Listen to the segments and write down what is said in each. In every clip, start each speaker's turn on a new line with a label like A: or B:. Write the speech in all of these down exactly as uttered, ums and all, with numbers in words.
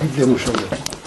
A: Dwie muszę dać.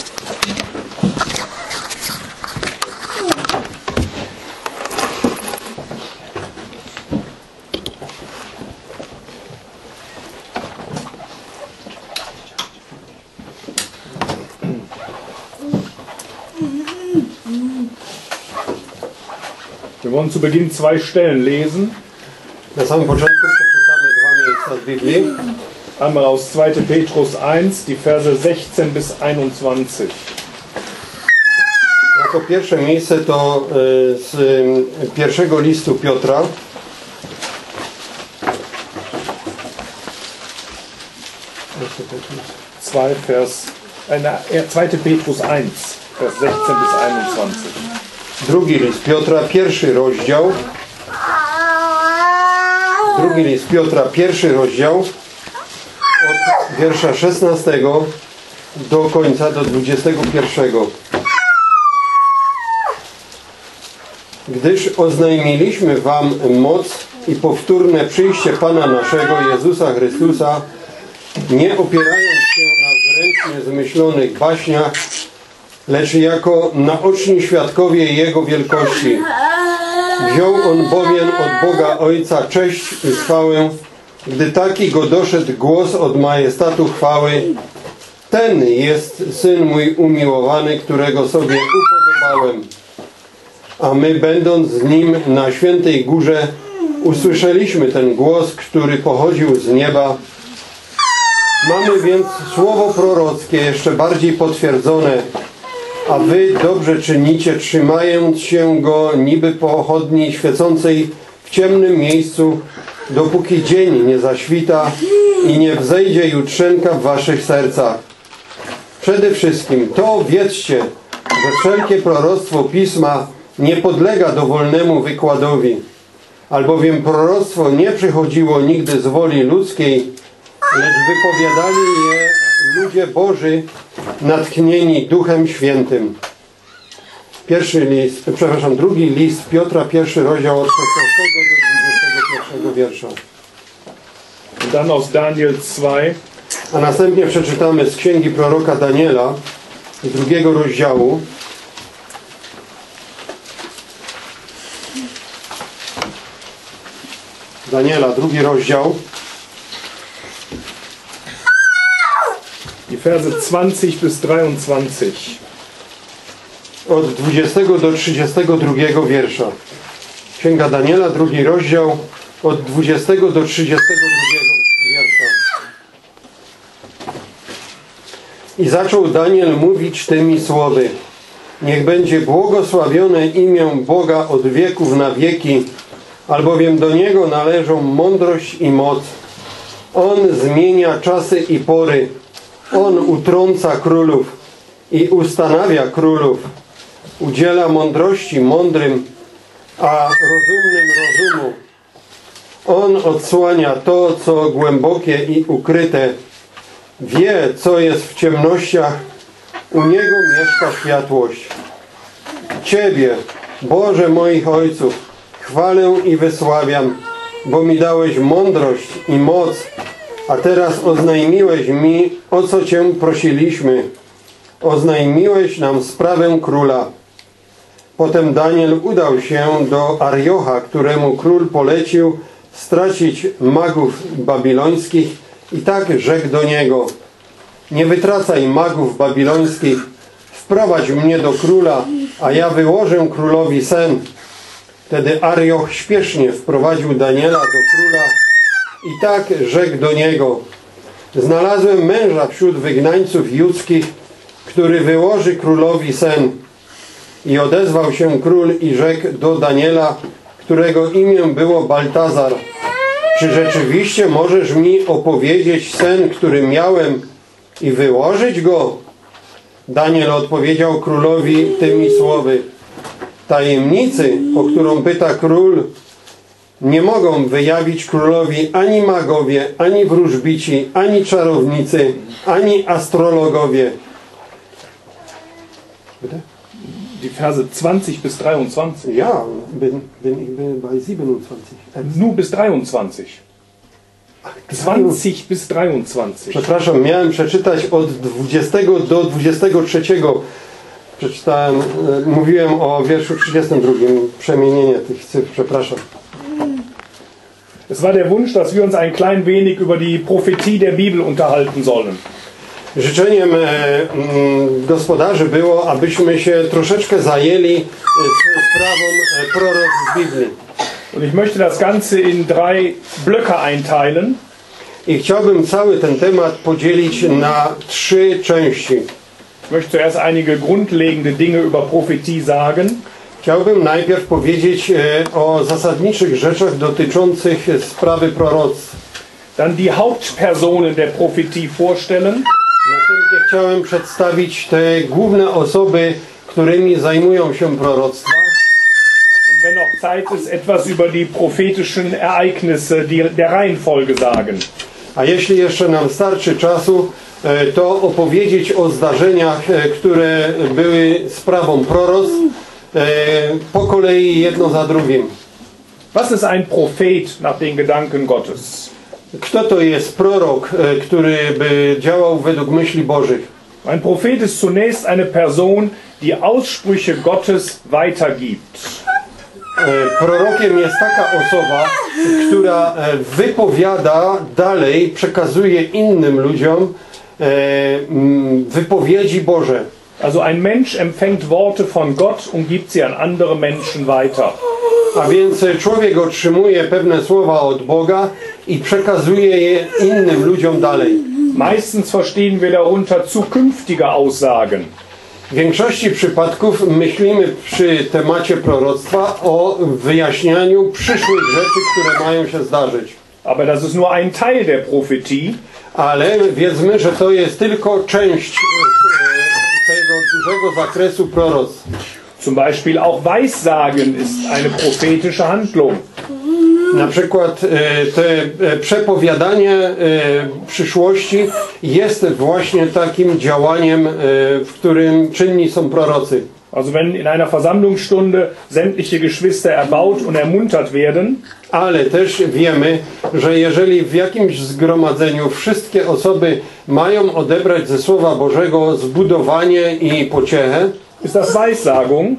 B: Wir wollen zu Beginn zwei Stellen lesen.
A: Na samym początku przeczytamy dwa miejsca z Biblii.
B: Einmal aus zweiter Petrus eins, die Verse sechzehn bis einundzwanzig.
A: Jako pierwsze miejsce to z pierwszego listu Piotra.
B: zwei Vers, äh, zweiter Petrus eins, Vers sechzehn bis einundzwanzig.
A: Drugi list Piotra, pierwszy rozdział. Drugi list Piotra, pierwszy rozdział. Od wiersza szesnastego do końca, do dwudziestego pierwszego. Gdyż oznajmiliśmy wam moc i powtórne przyjście Pana naszego Jezusa Chrystusa, nie opierając się na zręcznie zmyślonych baśniach, lecz jako naoczni świadkowie Jego wielkości. Wziął On bowiem od Boga Ojca cześć i chwałę, gdy taki go doszedł głos od majestatu chwały: ten jest Syn mój umiłowany, którego sobie upodobałem. A my, będąc z Nim na świętej górze, usłyszeliśmy ten głos, który pochodził z nieba. Mamy więc słowo prorockie jeszcze bardziej potwierdzone, a wy dobrze czynicie, trzymając się go niby pochodni świecącej w ciemnym miejscu, dopóki dzień nie zaświta i nie wzejdzie jutrzenka w waszych sercach. Przede wszystkim to wiedzcie, że wszelkie proroctwo Pisma nie podlega dowolnemu wykładowi, albowiem proroctwo nie przychodziło nigdy z woli ludzkiej, lecz wypowiadali je ludzie Boży, natchnieni Duchem Świętym. Pierwszy list, przepraszam, drugi list Piotra, pierwszy rozdział od szesnastego do dwudziestego pierwszego wiersza.
B: Dann aus Daniel zwei.
A: A następnie przeczytamy z księgi proroka Daniela, z drugiego rozdziału. Daniela, drugi rozdział.
B: Die Verse zwanzig bis dreiundzwanzig.
A: Od dwudziestego do trzydziestego drugiego wiersza. Księga Daniela, drugi rozdział, od dwudziestego do trzydziestego drugiego wiersza. I zaczął Daniel mówić tymi słowy: niech będzie błogosławione imię Boga od wieków na wieki, albowiem do Niego należą mądrość i moc. On zmienia czasy i pory. On utrąca królów i ustanawia królów. Udziela mądrości mądrym, a rozumnym rozumu. On odsłania to, co głębokie i ukryte. Wie, co jest w ciemnościach. U Niego mieszka światłość. Ciebie, Boże moich ojców, chwalę i wysławiam, bo mi dałeś mądrość i moc, a teraz oznajmiłeś mi, o co Cię prosiliśmy. Oznajmiłeś nam sprawę króla. Potem Daniel udał się do Ariocha, któremu król polecił stracić magów babilońskich, i tak rzekł do niego: nie wytracaj magów babilońskich, wprowadź mnie do króla, a ja wyłożę królowi sen. Wtedy Arioch śpiesznie wprowadził Daniela do króla i tak rzekł do niego: znalazłem męża wśród wygnańców judzkich, który wyłoży królowi sen. I odezwał się król i rzekł do Daniela, którego imię było Baltazar: czy rzeczywiście możesz mi opowiedzieć sen, który miałem, i wyłożyć go? Daniel odpowiedział królowi tymi słowy: tajemnicy, o którą pyta król, nie mogą wyjawić królowi ani magowie, ani wróżbici, ani czarownicy, ani astrologowie. Bitte?
B: Die Verse zwanzig bis dreiundzwanzig.
A: Ja, bin, bin, ich bin bei siebenundzwanzig.
B: Nur bis dreiundzwanzig. zwanzig bis dreiundzwanzig.
A: Przepraszam, miałem przeczytać od dwudziestego do dwudziestego trzeciego. Przeczytałem, e, mówiłem o wierszu trzydziestym drugim. Przemienienie tych cyfr, przepraszam.
B: Es war der Wunsch, dass wir uns ein klein wenig über die Prophetie der Bibel unterhalten sollen.
A: Życzeniem e, m, gospodarzy było, abyśmy się troszeczkę zajęli e, sprawą e, proroctw z Biblii.
B: Und ich möchte das Ganze in drei Blöcke einteilen.
A: I chciałbym cały ten temat podzielić na trzy części.
B: Ich möchte zuerst einige grundlegende Dinge über Prophetie sagen.
A: Chciałbym najpierw powiedzieć e, o zasadniczych rzeczach dotyczących sprawy proroctw.
B: Dann die Hauptpersonen der Prophetie vorstellen.
A: Następnie chciałem przedstawić te główne osoby, którymi zajmują się proroctwa.
B: Und wenn noch Zeit ist, etwas über die prophetischen Ereignisse die, der Reihenfolge sagen.
A: A jeśli jeszcze nam starczy czasu, e, to opowiedzieć o zdarzeniach, e, które były sprawą proroctw, e, po kolei jedno za drugim.
B: Was ist ein Prophet nach den Gedanken Gottes?
A: Kto to jest prorok, e, który by działał według myśli Bożych?
B: Ein Prophet ist zunächst eine Person, die Aussprüche Gottes weitergibt.
A: E, Prorokiem jest taka osoba, która e, wypowiada dalej, przekazuje innym ludziom e, m, wypowiedzi Boże.
B: Also ein Mensch empfängt Worte von Gott und gibt sie an andere Menschen weiter.
A: A więc e, człowiek otrzymuje pewne słowa od Boga i przekazuje je innym ludziom dalej.
B: Meistens verstehen wir darunter zukünftige Aussagen.
A: W większości przypadków myślimy przy temacie proroctwa o wyjaśnianiu przyszłych rzeczy, które mają się zdarzyć.
B: Aber das ist nur ein Teil der Prophetie.
A: Ale wiedzmy, że to jest tylko część e, tego dużego zakresu proroctw.
B: Zum Beispiel auch Weissagen ist eine prophetische Handlung.
A: Na przykład e, te e, przepowiadanie e, przyszłości jest właśnie takim działaniem, e, w którym czynni są prorocy.
B: Also wenn in einer Versammlungsstunde sämtliche Geschwister erbaut und ermuntert werden,
A: Ale też wiemy, że jeżeli w jakimś zgromadzeniu wszystkie osoby mają odebrać ze Słowa Bożego zbudowanie i pociechę,
B: ist das Weissagung.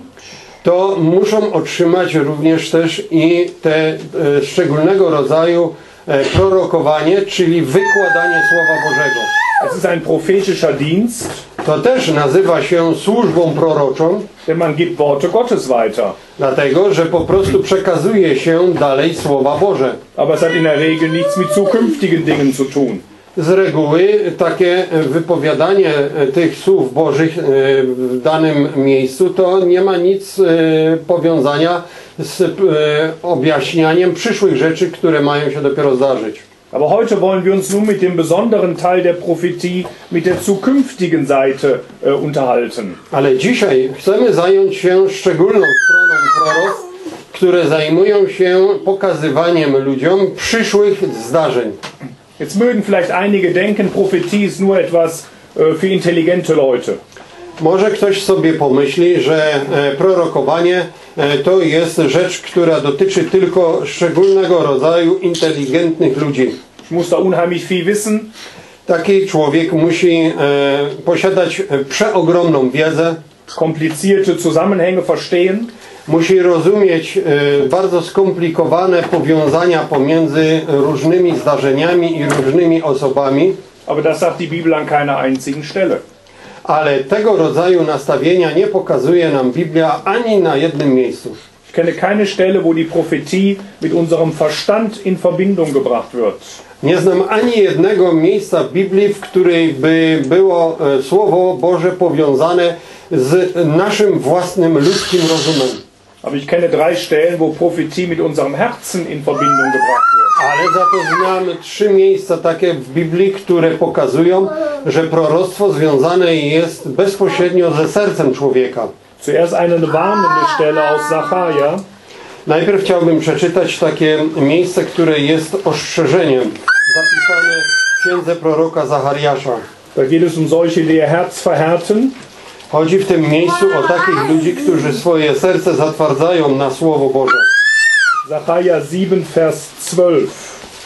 A: to muszą otrzymać również też i te e, szczególnego rodzaju e, prorokowanie, czyli wykładanie Słowa Bożego.
B: Es ist ein prophetischer Dienst,
A: To też nazywa się służbą proroczą,
B: denn man gibt Worte Gottes weiter.
A: dlatego że po prostu przekazuje się dalej Słowa Boże.
B: Aber es hat in der Regel nichts mit zukünftigen Dingen zu tun.
A: Z reguły takie wypowiadanie tych słów Bożych w danym miejscu to nie ma nic powiązania z objaśnianiem przyszłych rzeczy, które mają się dopiero zdarzyć.
B: Aber heute wollen wir uns nun mit dem besonderen Teil der Prophetie, mit der zukünftigen Seite äh, unterhalten.
A: Ale dzisiaj chcemy zająć się szczególną stroną proroctw, które zajmują się pokazywaniem ludziom przyszłych zdarzeń.
B: Jetzt mögen vielleicht einige denken, Prophetie ist nur etwas äh, für intelligente Leute.
A: Może ktoś sobie pomyśli, że e, prorokowanie e, to jest rzecz, która dotyczy tylko szczególnego rodzaju inteligentnych ludzi.
B: Ich muss da unheimlich viel wissen.
A: Taki człowiek musi e, posiadać przeogromną wiedzę,
B: komplizierte Zusammenhänge verstehen.
A: Musi rozumieć e, bardzo skomplikowane powiązania pomiędzy różnymi zdarzeniami i różnymi osobami.
B: Aber das sagt die Bibel an keiner einzigen Stelle.
A: Ale tego rodzaju nastawienia nie pokazuje nam Biblia ani na jednym miejscu.
B: Ich kenne keine Stelle, wo die Prophetie mit unserem Verstand in Verbindung gebracht wird.
A: Nie znam ani jednego miejsca w Biblii, w której by było e, Słowo Boże powiązane z naszym własnym ludzkim rozumem.
B: Aber ich kenne drei Stellen, wo Prophetie mit unserem Herzen in Verbindung gebracht wird.
A: Ale za to znam trzy miejsca takie w Biblii, które pokazują, że proroctwo związane jest bezpośrednio ze sercem człowieka.
B: Zuerst eine warnende Stelle aus Sacharja.
A: Najpierw chciałbym przeczytać takie miejsce, które jest ostrzeżeniem, zapisane w księdze proroka Zachariasza.
B: Da geht es um solche, die ihr Herz verhärten.
A: Chodzi w tym miejscu o takich ludzi, którzy swoje serce zatwardzają na Słowo Boże.
B: Sacharja sieben, Vers zwölf.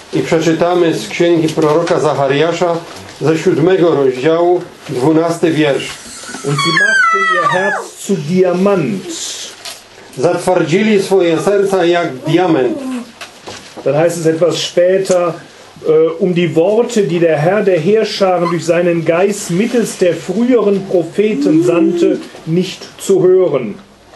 A: I przeczytamy z księgi proroka Zachariasza ze siódmego rozdziału, dwunasty wiersz.
B: Und sie machten ihr Herz zu Diamant.
A: Zatwardzili swoje serca jak diament.
B: Dann heißt es etwas später, äh, um die Worte, die der Herr der Heerscharen durch seinen Geist mittels der früheren Propheten sandte, nicht zu hören.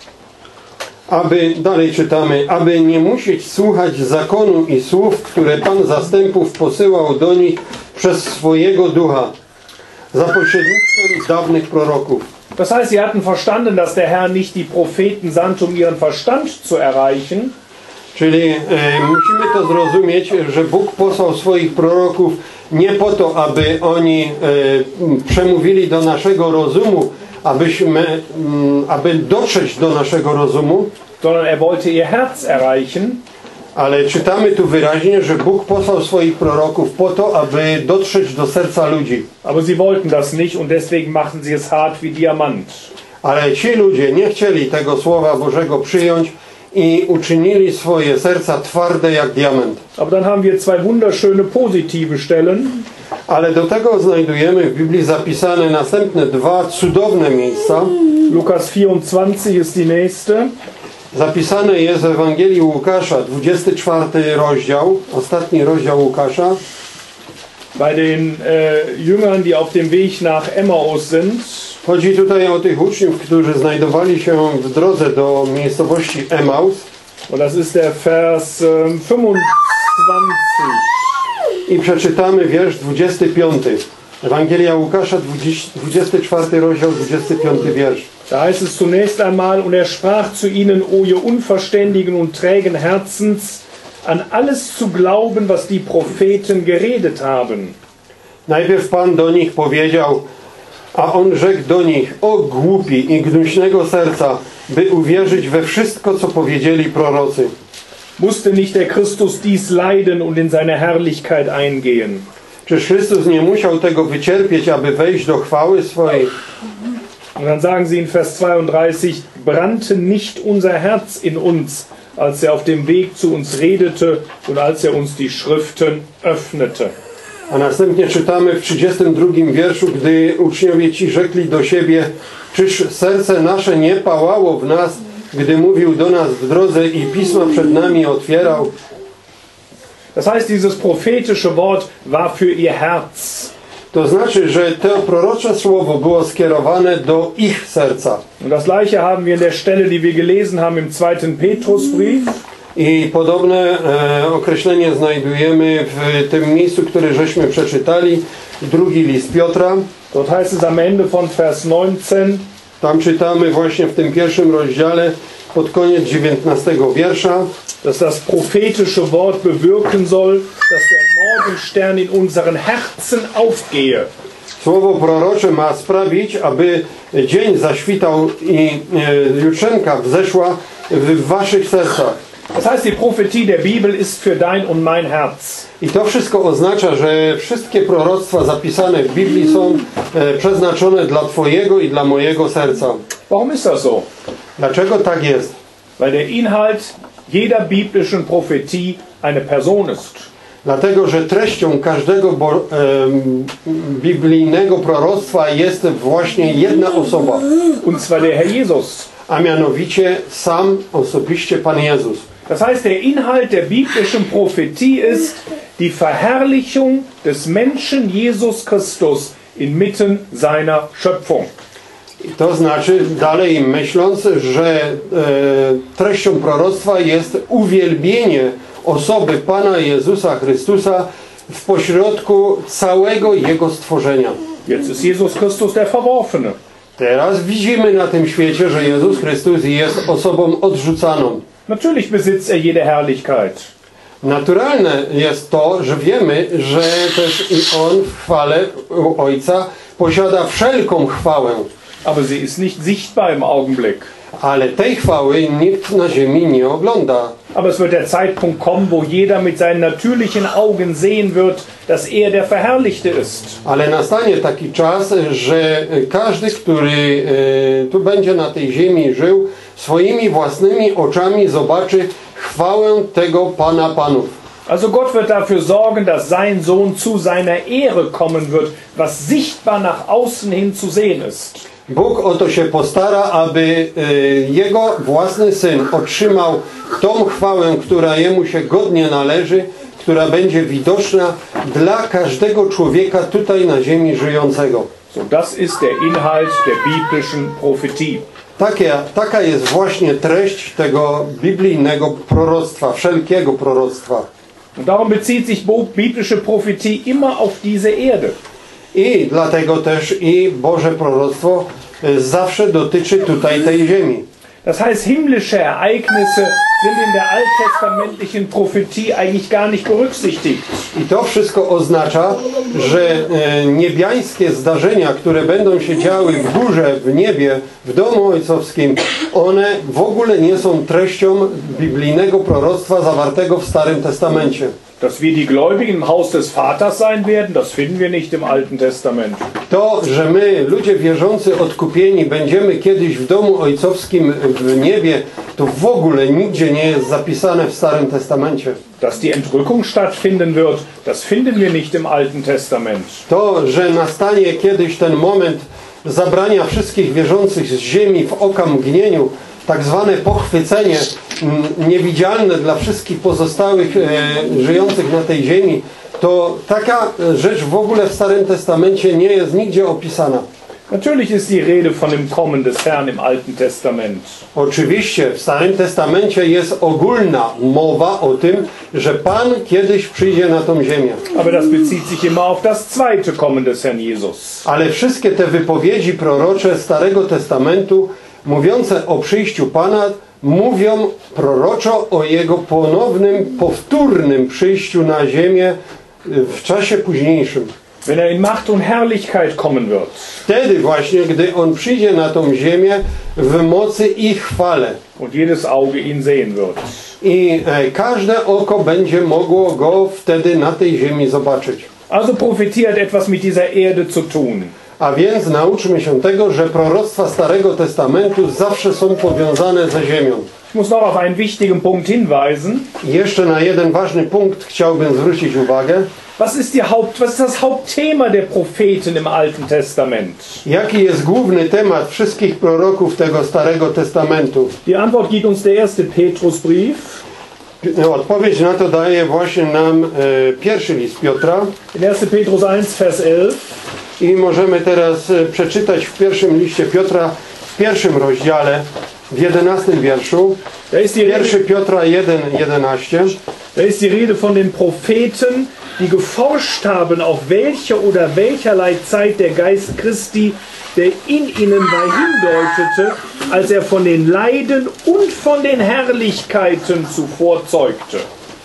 A: Aby, dalej czytamy, aby nie musieć słuchać zakonu i słów, które Pan zastępów posyłał do nich przez swojego ducha, za pośrednictwem dawnych proroków.
B: Das heißt, sie hatten verstanden, dass der Herr nicht die Propheten sandte, um ihren Verstand zu erreichen,
A: Czyli e, musimy to zrozumieć, że Bóg posłał swoich proroków nie po to, aby oni e, przemówili do naszego rozumu, abyśmy, m, aby dotrzeć do naszego rozumu,
B: sondern er wollte ihr Herz erreichen.
A: ale czytamy tu wyraźnie, że Bóg posłał swoich proroków po to, aby dotrzeć do serca ludzi.
B: Aber sie wollten das nicht und deswegen machten sie es hart wie Diamant.
A: Ale ci ludzie nie chcieli tego Słowa Bożego przyjąć i uczynili swoje serca twarde jak diament.
B: Aber dann haben wir zwei wunderschöne positive Stellen.
A: Ale do tego znajdujemy w Biblii zapisane następne dwa cudowne miejsca.
B: Lukas vierundzwanzig ist die nächste.
A: Zapisane jest w Ewangelii Łukasza, dwudziesty czwarty rozdział, ostatni rozdział Łukasza.
B: Bei den äh, Jüngern, die auf dem Weg nach Emmaus sind.
A: Chodzi tutaj o tych uczniów, którzy znajdowali się w drodze do miejscowości Emaus.
B: Und das ist der Vers äh, fünfundzwanzig.
A: I przeczytamy wiersz dwudziesty piąty. Ewangelia Łukasza, dwudziesty czwarty rozdział, dwudziesty piąty wiersz.
B: Da heißt es zunächst einmal, und er sprach zu ihnen, o ihr unverständigen und trägen Herzens, an alles zu glauben, was die Propheten geredet haben.
A: Najpierw Pan do nich powiedział, a on rzekł do nich, o głupi i gnuśnego serca, by uwierzyć we wszystko, co powiedzieli prorocy.
B: Musste nicht der Christus dies leiden und in seine Herrlichkeit eingehen?
A: Czyż Chrystus nie musiał tego wycierpieć, aby wejść do chwały swojej?
B: Und dann sagen sie in Vers zweiunddreißig, brannte nicht unser Herz in uns, als er auf dem Weg zu uns redete und als er uns die Schriften öffnete.
A: A następnie czytamy w trzydziestym drugim wierszu, gdy uczniowie ci rzekli do siebie, czyż serce nasze nie pałało w nas, gdy mówił do nas w drodze i pisma przed nami otwierał.
B: Das heißt, dieses prophetische Wort war für ihr Herz.
A: To znaczy, że to prorocze słowo było skierowane do ich serca.
B: Und das gleiche haben wir in der Stelle, die wir gelesen haben im zweiten Petrusbrief.
A: I podobne e, określenie znajdujemy w tym miejscu, które żeśmy przeczytali, drugi list Piotra.
B: Dort heißt es am Ende von Vers neunzehn.
A: Tam czytamy właśnie w tym pierwszym rozdziale pod koniec dziewiętnastego wiersza,
B: dass das prophetische Wort bewirken soll, dass der Morgenstern in unseren Herzen aufgehe.
A: Słowo prorocze ma sprawić, aby dzień zaświtał i e, jutrzenka wzeszła w waszych sercach.
B: Das heißt, die Prophetie der Bibel ist für dein und mein Herz.
A: I to wszystko oznacza, że wszystkie proroctwa zapisane w Biblii są e, przeznaczone dla twojego i dla mojego serca.
B: Warum ist das so?
A: Dlaczego tak jest?
B: Weil der Inhalt jeder biblischen Prophetie eine Person ist.
A: Dlatego, że treścią każdego bo, e, biblijnego proroctwa jest właśnie jedna osoba.
B: Und zwar der Herr Jesus.
A: A mianowicie sam osobiście Pan Jezus.
B: Das heißt, der Inhalt der biblischen Prophetie ist die Verherrlichung des Menschen Jesus Christus inmitten seiner Schöpfung.
A: I to znaczy, dalej myśląc, że e, treścią proroctwa jest uwielbienie osoby Pana Jezusa Chrystusa w pośrodku całego Jego stworzenia.
B: Jetzt ist Jesus Christus der Verworfene.
A: Teraz widzimy na tym świecie, że Jezus Chrystus jest osobą odrzucaną.
B: Natürlich besitzt er jede Herrlichkeit.
A: Naturalne jest to, że wiemy, że też i On w chwale u Ojca posiada wszelką chwałę.
B: Aber sie ist nicht sichtbar im Augenblick.
A: Ale tej chwały nikt na ziemi nie ogląda.
B: Aber es wird der Zeitpunkt kommen, wo jeder mit seinen natürlichen Augen sehen wird, dass er der Verherrlichte ist.
A: Ale nastanie taki czas, że każdy, który e, tu będzie na tej ziemi żył, swoimi własnymi oczami zobaczy chwałę tego Pana Panów.
B: Also Gott wird dafür sorgen, dass sein Sohn zu seiner Ehre kommen wird, was sichtbar nach außen hin zu sehen ist.
A: Bóg o to się postara, aby y, Jego własny Syn otrzymał tą chwałę, która Jemu się godnie należy, która będzie widoczna dla każdego człowieka tutaj na ziemi żyjącego.
B: So, das ist der Inhalt der biblischen Prophetie.
A: Takie, taka jest właśnie treść tego biblijnego proroctwa, wszelkiego proroctwa.
B: Und darum bezieht sich biblische Prophetie immer auf diese Erde.
A: I dlatego też i Boże proroctwo zawsze dotyczy tutaj tej ziemi.
B: Das heißt, himmlische Ereignisse sind in der alttestamentlichen Prophetie eigentlich gar nicht berücksichtigt.
A: I to wszystko oznacza, że e, niebiańskie zdarzenia, które będą się działy w górze, w niebie, w domu ojcowskim, one w ogóle nie są treścią biblijnego proroctwa zawartego w Starym Testamencie.
B: Dass wir die Gläubigen im Haus des Vaters sein werden, das finden wir nicht im Alten Testament.
A: To, że my, ludzie wierzący, odkupieni, będziemy kiedyś w domu ojcowskim w niebie, to w ogóle nigdzie nie jest zapisane w Starym Testamencie.
B: Dass die Entrückung stattfinden wird, das finden wir nicht im Alten Testament.
A: To, że nastanie kiedyś ten moment zabrania wszystkich wierzących z ziemi w okamgnieniu, tak zwane pochwycenie niewidzialne dla wszystkich pozostałych e, żyjących na tej ziemi, to taka rzecz w ogóle w Starym Testamencie nie jest nigdzie opisana.
B: Natürlich ist die Rede von dem Kommen des Herrn im Alten Testament.
A: Oczywiście w Starym Testamencie jest ogólna mowa o tym, że Pan kiedyś przyjdzie na tą ziemię.
B: Aber das bezieht sich immer auf das zweite Kommen des Herrn Jesus.
A: Ale wszystkie te wypowiedzi prorocze Starego Testamentu mówiące o przyjściu Pana mówią proroczo o Jego ponownym, powtórnym przyjściu na ziemię w czasie późniejszym.
B: Wenn er in Macht und Herrlichkeit kommen wird.
A: Wtedy właśnie, gdy On przyjdzie na tą ziemię w mocy i chwale.
B: Und jedes Auge ihn sehen wird.
A: I e, każde oko będzie mogło Go wtedy na tej ziemi zobaczyć.
B: Also Prophetie hat etwas mit dieser Erde zu tun.
A: A więc nauczmy się tego, że proroctwa Starego Testamentu zawsze są powiązane ze ziemią.
B: Ich muss noch auf einen wichtigen Punkt hinweisen.
A: I jeszcze na jeden ważny punkt chciałbym zwrócić uwagę.
B: Was ist, die Haupt, was ist das Hauptthema der Propheten im Alten Testament?
A: Jaki jest główny temat wszystkich proroków tego Starego Testamentu?
B: Die Antwort gibt uns der erste Petrusbrief.
A: Odpowiedź na to daje właśnie nam e, pierwszy list Piotra.
B: In erster Petrus eins, Vers elf.
A: I możemy teraz e, przeczytać w pierwszym liście Piotra, w pierwszym rozdziale, w jedenastym wierszu.
B: Da ist die
A: pierwszy
B: Rede,
A: Piotra jeden, jedenaście.
B: da ist die Rede von den Propheten, die geforscht haben, auf welche oder welcherlei Zeit der Geist Christi, der in ihnen war, hindeutete, als er von den Leiden und von den Herrlichkeiten zuvor zeugte.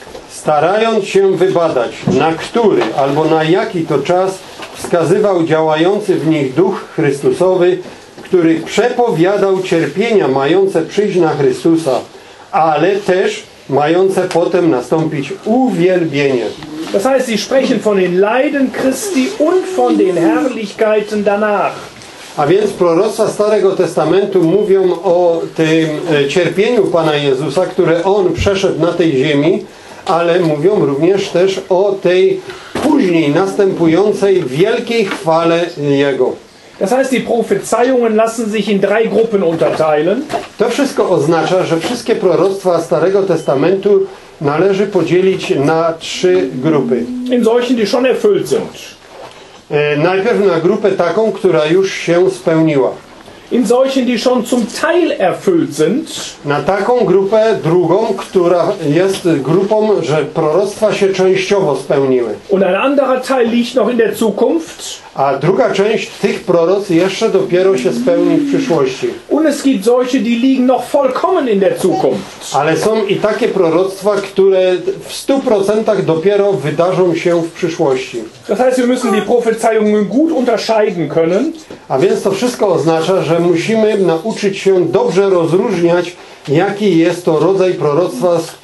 A: Starając się wybadać, na który albo na jaki to czas wskazywał działający w nich Duch Chrystusowy, który przepowiadał cierpienia mające przyjść na Chrystusa, ale też mające potem nastąpić uwielbienie.
B: Das heißt, sie sprechen von den Leiden Christi und von den Herrlichkeiten danach.
A: A więc proroctwa Starego Testamentu mówią o tym cierpieniu Pana Jezusa, które On przeszedł na tej ziemi, ale mówią również też o tej później następującej wielkiej chwale Jego.
B: Das heißt, die Prophezeiungen lassen sich in drei Gruppen unterteilen.
A: To wszystko oznacza, że wszystkie proroctwa Starego Testamentu należy podzielić na trzy grupy.
B: In solchen, die schon erfüllt sind.
A: E, najpierw na grupę taką, która już się spełniła.
B: In solchen, die schon zum Teil erfüllt sind.
A: Na taką grupę drugą, która jest grupą, że proroctwa się częściowo spełniły.
B: Und ein anderer Teil liegt noch in der Zukunft.
A: A druga część tych proroc jeszcze dopiero się spełni w przyszłości.
B: Und es gibt solche, die liegen noch vollkommen in der Zukunft.
A: Ale są i takie proroctwa, które w stu procentach dopiero wydarzą się w przyszłości.
B: Das heißt, wir müssen die Prophezeiungen gut unterscheiden können.
A: A więc to wszystko oznacza, że musimy nauczyć się dobrze rozróżniać, jaki jest to rodzaj proroctwa, z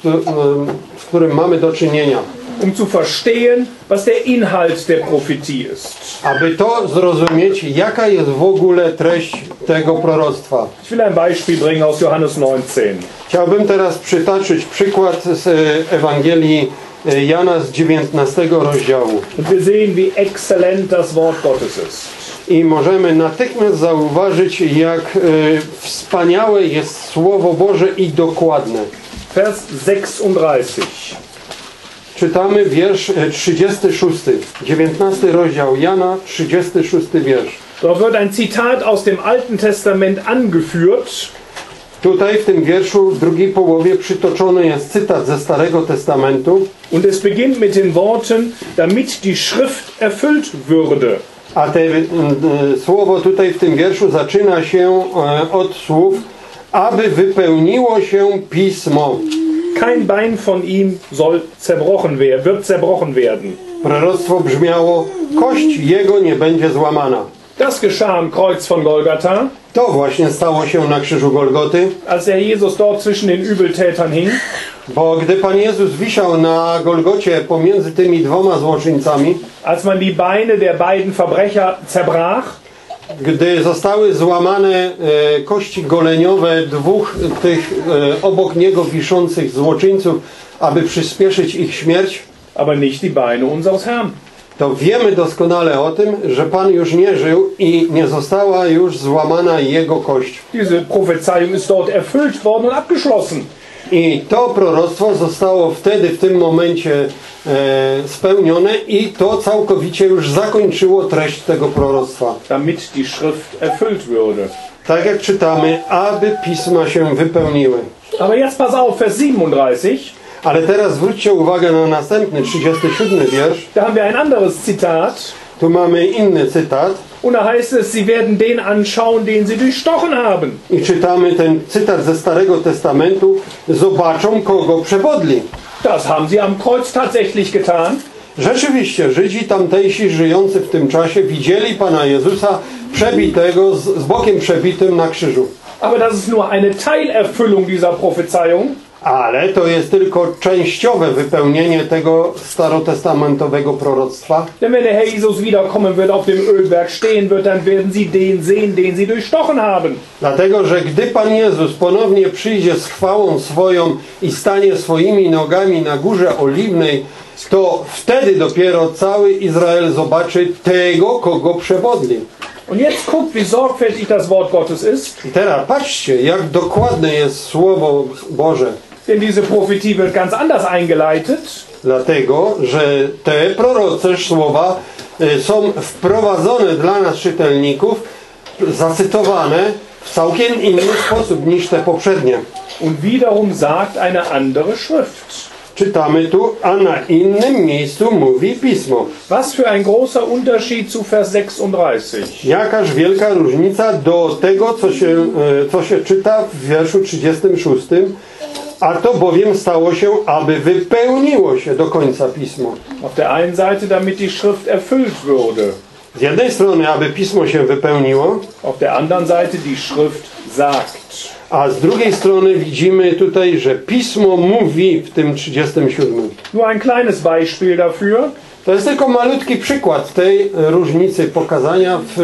A: którym mamy do czynienia.
B: Um zu verstehen, was der Inhalt der Prophetie ist.
A: Aby to zrozumieć, jaka jest w ogóle treść tego proroctwa.
B: Ich will ein Beispiel bringen aus Johannes neunzehn.
A: Chciałbym teraz przytoczyć przykład z Ewangelii e, Jana z dziewiętnastego rozdziału.
B: Und wir sehen, wie exzellent das Wort Gottes ist.
A: I możemy natychmiast zauważyć, jak e, wspaniałe jest Słowo Boże i dokładne.
B: Vers sechsunddreißig.
A: Czytamy wiersz e, trzydziesty szósty, dziewiętnasty rozdział Jana, trzydziesty szósty wiersz.
B: Dort wird ein Zitat aus dem Alten Testament angeführt.
A: Tutaj w tym wierszu w drugiej połowie przytoczony jest cytat ze Starego Testamentu.
B: Und es beginnt mit den Worten, damit die Schrift erfüllt würde.
A: A te y, y, słowo tutaj w tym wierszu zaczyna się y, od słów, aby wypełniło się Pismo.
B: Kein Bein von ihm soll zerbrochen werden, wird zerbrochen werden.
A: Proroctwo brzmiało, kość jego nie będzie złamana.
B: Das geschah am Kreuz von Golgatha,
A: To właśnie stało się na krzyżu Golgoty,
B: als der Jesus dort zwischen den Übeltätern hing.
A: bo gdy Pan Jezus wisiał na Golgocie pomiędzy tymi dwoma złoczyńcami,
B: Als man die Beine der beiden Verbrecher zerbrach,
A: gdy zostały złamane e, kości goleniowe dwóch tych e, obok niego wiszących złoczyńców, aby przyspieszyć ich śmierć,
B: aber nicht die Beine unseres Herrn.
A: to wiemy doskonale o tym, że Pan już nie żył i nie została już złamana jego kość.
B: Diese Prophezeiung ist dort erfüllt worden und abgeschlossen.
A: I to proroctwo zostało wtedy, w tym momencie e, spełnione i to całkowicie już zakończyło treść tego proroctwa.
B: Damit die Schrift erfüllt würde.
A: Tak jak czytamy, aby pisma się wypełniły.
B: Aber jetzt pass auf, Vers siebenunddreißig.
A: Ale teraz zwróćcie uwagę na następny, trzydziesty siódmy wiersz.
B: Da haben wir ein anderes Zitat.
A: Tu mamy inny cytat.
B: Und da heißt es, sie werden den anschauen, den sie durchstochen haben.
A: I czytamy ten cytat ze Starego Testamentu. Zobaczą, kogo przebodli.
B: Das haben sie am Kreuz tatsächlich getan.
A: Rzeczywiście, Żydzi tamtejsi żyjący w tym czasie widzieli Pana Jezusa przebitego, z, z bokiem przebitym na krzyżu.
B: Aber das ist nur eine Teilerfüllung dieser Prophezeiung.
A: Ale to jest tylko częściowe wypełnienie tego starotestamentowego proroctwa.
B: Denn wenn der Herr Jesus wiederkommen wird, auf dem Ölberg stehen wird, dann werden sie den sehen, den sie durchstochen haben.
A: Dlatego, że gdy Pan Jezus ponownie przyjdzie z chwałą swoją i stanie swoimi nogami na Górze Oliwnej, to wtedy dopiero cały Izrael zobaczy tego, kogo przebodli.
B: Und jetzt guckt, wie sorgfältig das Wort Gottes ist.
A: I teraz patrzcie, jak dokładne jest Słowo Boże.
B: Denn diese Prophetie wird ganz anders eingeleitet.
A: Dlatego, że te prorocze słowa y, są wprowadzone dla nas czytelników, zacytowane w całkiem inny sposób niż te poprzednie.
B: Und wiederum sagt eine andere Schrift.
A: Czytamy tu, a na innym miejscu mówi Pismo.
B: Was für ein großer Unterschied zu Vers sechsunddreißig.
A: Jakaż wielka różnica do tego, co się, e, co się czyta w wierszu trzydziestym szóstym. A to bowiem stało się, aby wypełniło się do końca Pismo.
B: Auf der einen Seite, damit die Schrift erfüllt würde.
A: Z jednej strony, aby Pismo się wypełniło,
B: Auf der anderen Seite, die Schrift sagt.
A: a z drugiej strony widzimy tutaj, że Pismo mówi w tym trzydziestym siódmym.
B: Nur ein kleines Beispiel dafür.
A: To jest tylko malutki przykład tej różnicy pokazania w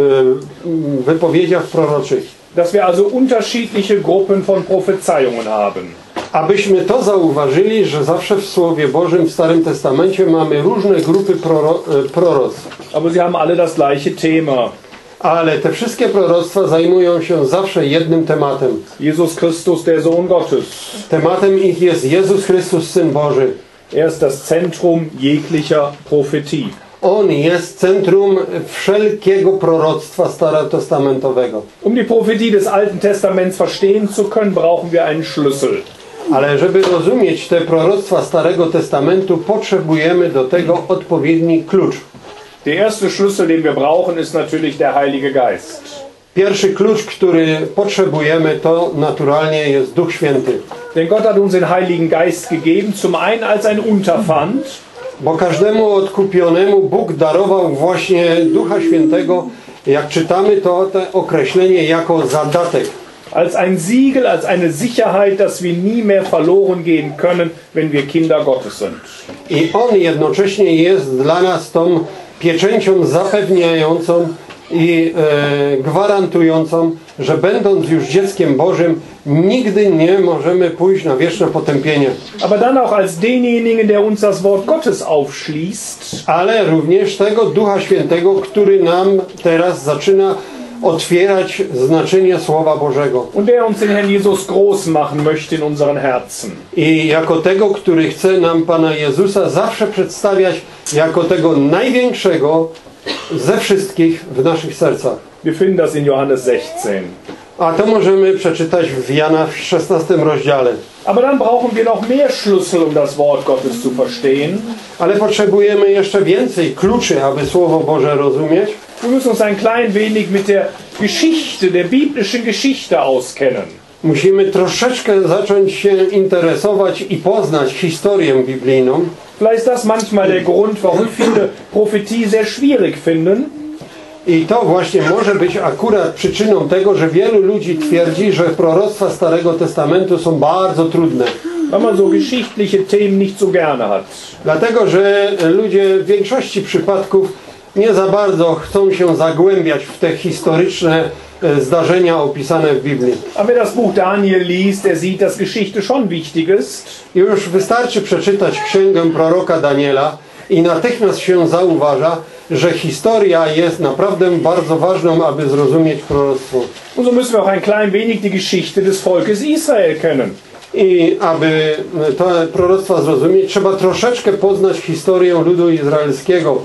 A: e, wypowiedziach proroczych.
B: Dass wir also unterschiedliche Gruppen von Prophezeiungen haben.
A: Abyśmy to zauważyli, że zawsze w Słowie Bożym w Starym Testamencie mamy różne grupy proro, e, proroctw.
B: Aber sie haben alle das gleiche Thema.
A: Ale te wszystkie proroctwa zajmują się zawsze jednym tematem.
B: Jesus Christus, der Sohn Gottes.
A: Tematem ich jest Jezus Chrystus, Syn Boży.
B: Er ist das Zentrum jeglicher Prophetie.
A: On jest centrum wszelkiego proroctwa starotestamentowego.
B: Um die Prophetie des Alten Testaments verstehen zu können, brauchen wir einen Schlüssel.
A: Ale żeby rozumieć te proroctwa Starego Testamentu, potrzebujemy do tego odpowiedni klucz.
B: Der erste Schlüssel, den wir brauchen, ist natürlich der Heilige Geist.
A: Pierwszy klucz, który potrzebujemy, to naturalnie jest Duch Święty.
B: Denn Gott hat uns den Heiligen Geist gegeben, zum einen als ein Unterpfand,
A: Bo każdemu odkupionemu Bóg darował właśnie Ducha Świętego, jak czytamy to, to określenie jako zadatek.
B: als ein Siegel, als eine Sicherheit, dass wir nie mehr verloren gehen können, wenn wir Kinder Gottes sind.
A: I On jednocześnie jest dla nas tą pieczęcią zapewniającą i e, gwarantującą, że będąc już dzieckiem Bożym, nigdy nie możemy pójść na wieczne potępienie.
B: Aber dann auch als denjenigen, der uns das Wort Gottes aufschließt.
A: Ale również tego Ducha Świętego, który nam teraz zaczyna otwierać znaczenie Słowa Bożego.
B: Und der uns den Herrn Jesus groß machen möchte in unseren Herzen.
A: I jako tego, który chce nam Pana Jezusa zawsze przedstawiać jako tego największego ze wszystkich w naszych sercach.
B: Wir finden das in Johannes sechzehn.
A: A to możemy przeczytać w Jana w szesnastym rozdziale.
B: Aber dann brauchen wir noch mehr Schlüssel, um das Wort Gottes zu verstehen.
A: Ale potrzebujemy jeszcze więcej kluczy, aby Słowo Boże rozumieć.
B: Wir müssen uns ein klein wenig mit der Geschichte, der biblischen Geschichte auskennen.
A: Musimy troszeczkę zacząć się interesować i poznać historię biblijną.
B: Vielleicht ist das manchmal der Grund, warum viele Prophetie sehr schwierig finden.
A: I to właśnie może być akurat przyczyną tego, że wielu ludzi twierdzi, że proroctwa Starego Testamentu są bardzo trudne.
B: Weil man so geschichtliche Themen nicht so gerne hat.
A: Dlatego, że ludzie w większości przypadków nie za bardzo chcą się zagłębiać w te historyczne zdarzenia opisane w Biblii.
B: Aber wer das Buch Daniel liest, der sieht, dass Geschichte schon wichtig ist.
A: Już wystarczy przeczytać księgę proroka Daniela i natychmiast się zauważa, że historia jest naprawdę bardzo ważną, aby zrozumieć proroctwo.
B: Und so müssen wir auch ein klein wenig die Geschichte des Volkes Israel kennen.
A: I aby te proroctwa zrozumieć, trzeba troszeczkę poznać historię ludu izraelskiego.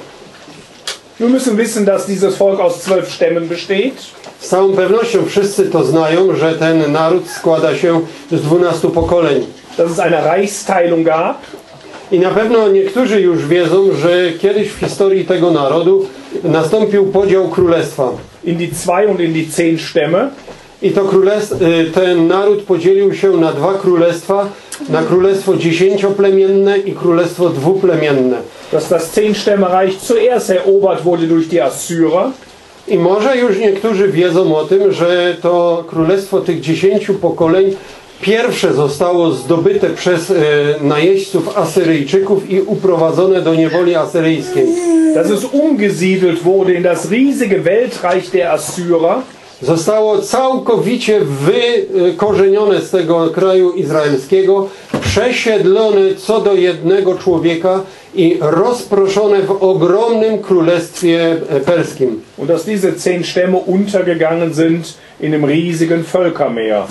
B: Wir müssen wissen, dass dieses Volk aus zwölf Stämmen besteht.
A: Z całą pewnością wszyscy to znają, że ten naród składa się z dwunastu pokoleń.
B: Dass es eine Reichsteilung gab.
A: I na pewno niektórzy już wiedzą, że kiedyś w historii tego narodu nastąpił podział królestwa.
B: In die zwei und in die zehn Stämme.
A: I to królestwo, ten naród podzielił się na dwa królestwa, na królestwo dziesięcioplemienne i królestwo dwuplemienne.
B: Dass das Zehn-Stämme-Reich zuerst erobert wurde durch die Assyrer.
A: I może już niektórzy wiedzą o tym, że to królestwo tych dziesięciu pokoleń pierwsze zostało zdobyte przez e, najeźdźców Asyryjczyków i uprowadzone do niewoli asyryjskiej.
B: Dass es umgesiedelt wurde in das riesige Weltreich der Assyrer.
A: Zostało całkowicie wykorzenione z tego kraju izraelskiego, przesiedlone co do jednego człowieka i rozproszone w ogromnym królestwie perskim.
B: Und dass diese zehn Stämme untergegangen sind in dem riesigen Völkermeer.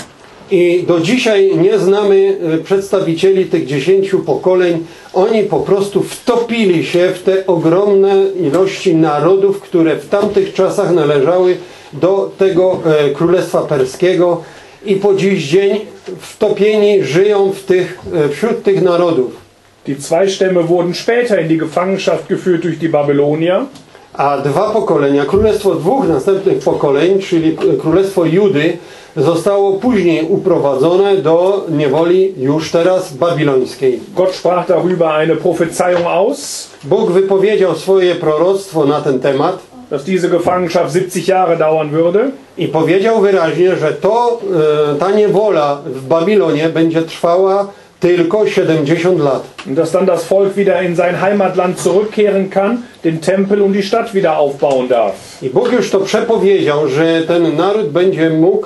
A: I do dzisiaj nie znamy przedstawicieli tych dziesięciu pokoleń. Oni po prostu wtopili się w te ogromne ilości narodów, które w tamtych czasach należały do tego e, Królestwa Perskiego i po dziś dzień wtopieni żyją w tych, e, wśród tych narodów.
B: Die zwei Stämme wurden später in die Gefangenschaft geführt durch die Babylonier.
A: A dwa pokolenia, królestwo dwóch następnych pokoleń, czyli królestwo Judy, zostało później uprowadzone do niewoli już teraz babilońskiej.
B: Gott sprach darüber eine Prophezeiung aus.
A: Bóg wypowiedział swoje proroctwo na ten temat.
B: Dass diese Gefangenschaft siebzig Jahre dauern würde.
A: I powiedział wyraźnie, że to, e, ta niewola w Babilonie będzie trwała tylko siedemdziesiąt lat.
B: Und dass dann das Volk wieder in sein Heimatland zurückkehren kann, den Tempel und die Stadt wieder aufbauen darf.
A: I Bóg już to przepowiedział, że ten naród będzie mógł,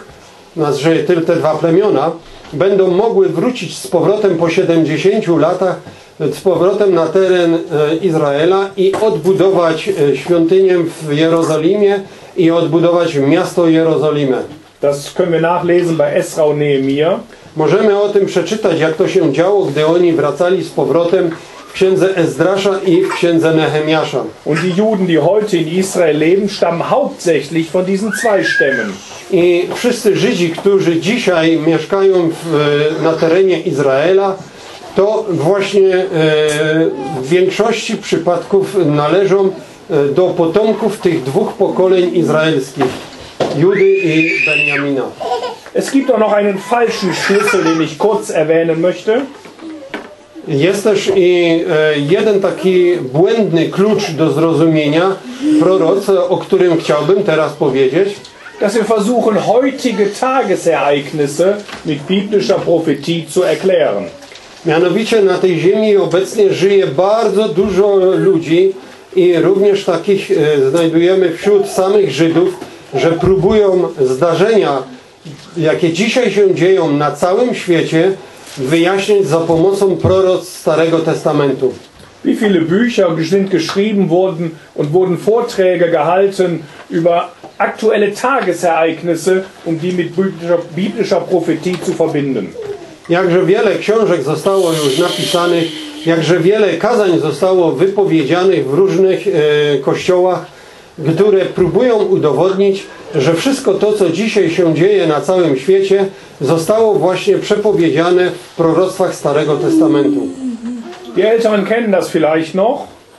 A: że tylko te dwa plemiona będą mogły wrócić z powrotem po siedemdziesięciu latach z powrotem na teren Izraela i odbudować świątynię w Jerozolimie i odbudować miasto Jerozolimę.
B: Das können wir nachlesen bei Esra und Nehemia.
A: Możemy o tym przeczytać, jak to się działo, gdy oni wracali z powrotem w księdze Ezdrasza i w księdze Nehemiasza.
B: Und die Juden, die heute in Israel leben, stammen hauptsächlich von diesen zwei Stämmen.
A: I wszyscy Żydzi, którzy dzisiaj mieszkają w, na terenie Izraela, to właśnie e, w większości przypadków należą e, do potomków tych dwóch pokoleń izraelskich, Judy i Benjamina.
B: Es gibt auch noch einen falschen Schlüssel, den ich kurz erwähnen möchte.
A: Jest też i e, jeden taki błędny klucz do zrozumienia proroc, o którym chciałbym teraz powiedzieć.
B: Dass wir versuchen, heutige Tagesereignisse mit biblischer Prophetie zu erklären.
A: Mianowicie na tej ziemi obecnie żyje bardzo dużo ludzi i również takich e, znajdujemy wśród samych Żydów, że próbują zdarzenia, jakie dzisiaj się dzieją na całym świecie, wyjaśnić za pomocą proroctw Starego Testamentu.
B: Wie viele Bücher sind geschrieben worden und wurden Vorträge gehalten über aktuelle Tagesereignisse, um die mit biblischer, biblischer Prophetie zu verbinden.
A: Jakże wiele książek zostało już napisanych, jakże wiele kazań zostało wypowiedzianych w różnych e, kościołach, które próbują udowodnić, że wszystko to, co dzisiaj się dzieje na całym świecie, zostało właśnie przepowiedziane w proroctwach Starego Testamentu.
B: Die Älteren kennen das vielleicht noch.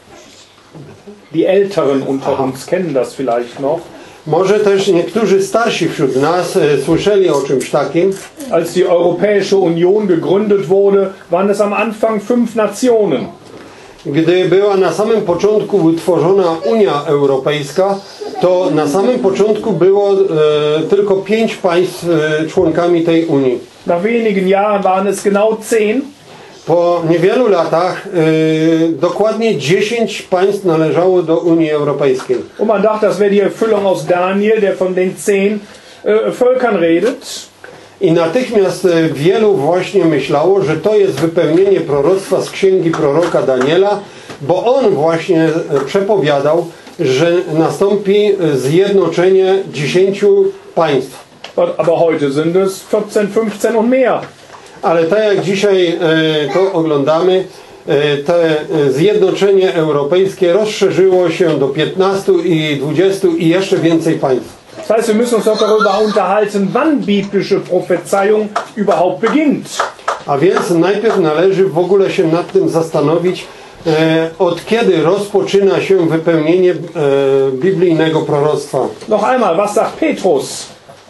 B: Die Älteren unter uns kennen das vielleicht noch.
A: Może też niektórzy starsi wśród nas e, słyszeli o czymś takim.
B: Als die Europäische Union gegründet wurde, waren es am Anfang fünf Nationen.
A: Gdy była na samym początku utworzona Unia Europejska, to na samym początku było e, tylko pięć państw e, członkami tej Unii.
B: Nach wenigen Jahren waren es genau zehn.
A: Po niewielu latach e, dokładnie dziesięć państw należało do Unii Europejskiej.
B: Und man dachte, das wäre die Erfüllung aus Daniel, der von den zehn äh, Völkern redet.
A: I natychmiast e, wielu właśnie myślało, że to jest wypełnienie proroctwa z księgi proroka Daniela, bo on właśnie e, przepowiadał, że nastąpi zjednoczenie dziesięciu państw.
B: Aber heute sind es vierzehn, fünfzehn und mehr.
A: Ale tak jak dzisiaj e, to oglądamy, e, to zjednoczenie europejskie rozszerzyło się do piętnastu i dwudziestu i jeszcze więcej państw.
B: Das heißt, wir müssen uns auch darüber unterhalten, wann biblische Prophezeiung überhaupt beginnt.
A: A więc najpierw należy w ogóle się nad tym zastanowić, e, od kiedy rozpoczyna się wypełnienie e, biblijnego proroctwa.
B: Noch einmal, was sagt Petrus?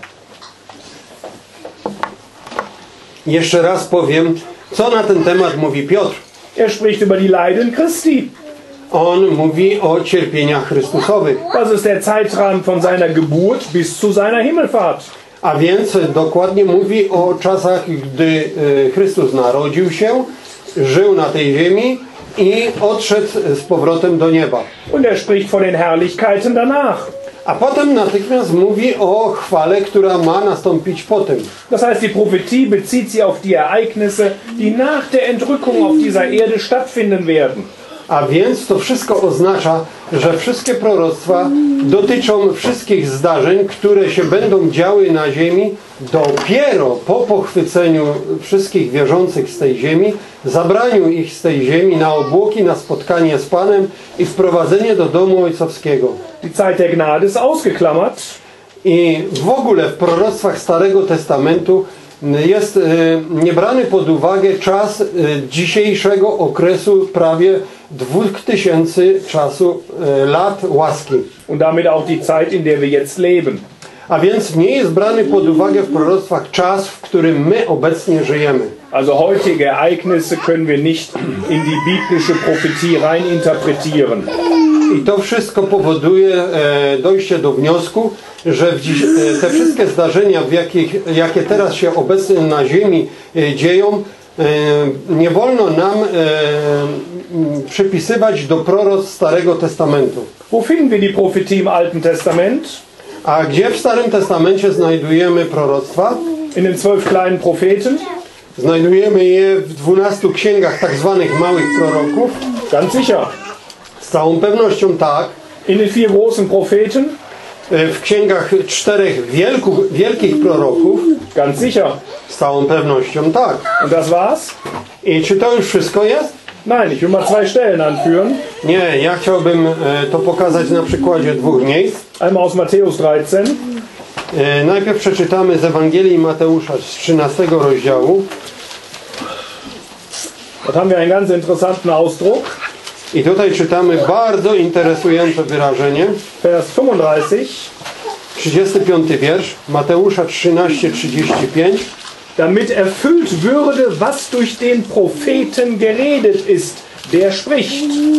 A: Jeszcze raz powiem, co na ten temat mówi Piotr.
B: Er spricht über die Leiden Christi.
A: On mówi o cierpieniach Chrystusowych.
B: Das ist der Zeitrahmen von seiner Geburt bis zu seiner Himmelfahrt.
A: A więc dokładnie mówi o czasach, gdy e, Chrystus narodził się, żył na tej ziemi i odszedł z powrotem do nieba.
B: Und er spricht von den Herrlichkeiten danach.
A: A potem natychmiast mówi o chwale, która ma nastąpić potem.
B: Das heißt, die Prophetie bezieht sich auf die Ereignisse, die nach der Entrückung auf dieser Erde stattfinden werden.
A: A więc to wszystko oznacza, że wszystkie proroctwa dotyczą wszystkich zdarzeń, które się będą działy na ziemi dopiero po pochwyceniu wszystkich wierzących z tej ziemi, zabraniu ich z tej ziemi na obłoki, na spotkanie z Panem i wprowadzenie do domu ojcowskiego.
B: Die Zeit der Gnade ist ausgeklammert.
A: I w ogóle w proroctwach Starego Testamentu jest nie brany pod uwagę czas dzisiejszego okresu prawie dwóch tysięcy czasu lat łaski.
B: Und damit auch die Zeit, in der wir jetzt leben.
A: A więc nie jest brany pod uwagę w proroctwach czas, w którym my obecnie żyjemy.
B: Also heutige Ereignisse können wir nicht in die biblische Prophetie rein interpretieren.
A: I to wszystko powoduje e, dojście do wniosku, że w dziś, e, te wszystkie zdarzenia, w jakich, jakie teraz się obecnie na ziemi e, dzieją, e, nie wolno nam e, przypisywać do proroc Starego Testamentu.
B: Wo finden wir die Prophetie im Alten Testament?
A: A gdzie w Starym Testamencie znajdujemy proroctwa?
B: In den zwölf kleinen Propheten?
A: Znajdujemy je w dwunastu księgach tak zwanych małych proroków.
B: Ganz sicher.
A: Z całą pewnością tak.
B: In den vier großen Propheten?
A: W księgach czterech wielku, wielkich proroków.
B: Ganz sicher.
A: Z całą pewnością tak.
B: Und das war's?
A: I czy to już wszystko jest?
B: Nein, ich will mal zwei Stellen anführen.
A: Nie, ja chciałbym to pokazać na przykładzie dwóch miejsc.
B: Einmal aus Matthäus dreizehn.
A: Najpierw przeczytamy z Ewangelii Mateusza z trzynastego rozdziału.
B: Dort haben wir einen ganz interessanten Ausdruck.
A: I tutaj czytamy bardzo interesujące wyrażenie.
B: Vers fünfunddreißig.
A: trzydziesty piąty wiersz. Mateusza trzynaście trzydzieści pięć.
B: Damit erfüllt würde, was durch den Propheten geredet ist, der spricht.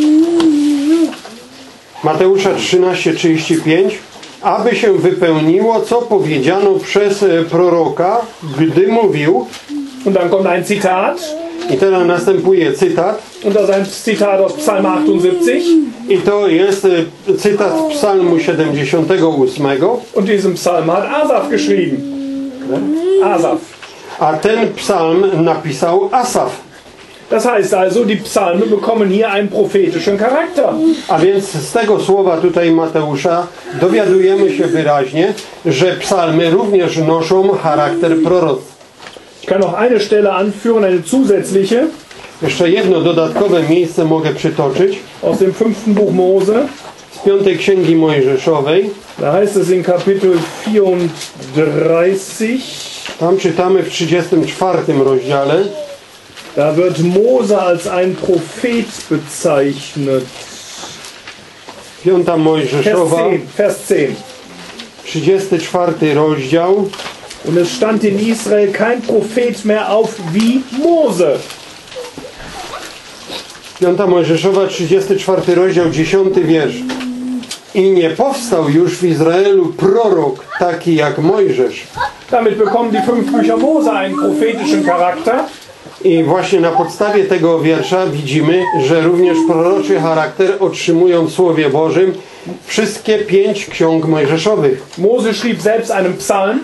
A: Mateusza trzynaście trzydzieści pięć. Aby się wypełniło, co powiedziano przez proroka, gdy mówił.
B: Und dann kommt ein Zitat.
A: I teraz następuje cytat.
B: Und das ist ein Zitat aus Psalm achtundsiebzig.
A: I to jest y, cytat z Psalmu siedemdziesiątego ósmego.
B: Und diesen Psalm hat Asaf geschrieben. Asaf.
A: A ten psalm napisał Asaf.
B: Das heißt also, die Psalmen bekommen hier einen prophetischen Charakter.
A: A więc z tego słowa tutaj Mateusza dowiadujemy się wyraźnie, że psalmy również noszą charakter proroctw.
B: Ich kann noch eine Stelle anführen, eine zusätzliche,
A: Jeszcze jedno dodatkowe miejsce mogę przytoczyć
B: aus dem fünften Buch Mose.
A: z piątej Księgi Mojżeszowej.
B: Da heißt es in Kapitel vierunddreißig,
A: Tam czytamy w trzydziestym czwartym rozdziale.
B: da wird Mose als ein Prophet bezeichnet.
A: Piąta
B: Vers
A: Mojżeszowa,
B: zehn, Vers zehn.
A: trzydziesty czwarty rozdział.
B: Und es stand in Israel kein Prophet mehr auf wie Mose.
A: Piąta Mojżeszowa, trzydziesty czwarty rozdział, dziesiąty wiersz. I nie powstał już w Izraelu prorok taki jak Mojżesz.
B: Damit bekommen die fünf Bücher Mose einen prophetischen Charakter.
A: I właśnie na podstawie tego wiersza widzimy, że również proroczy charakter otrzymują w Słowie Bożym wszystkie pięć ksiąg mojżeszowych.
B: Mose schrieb selbst einen Psalm.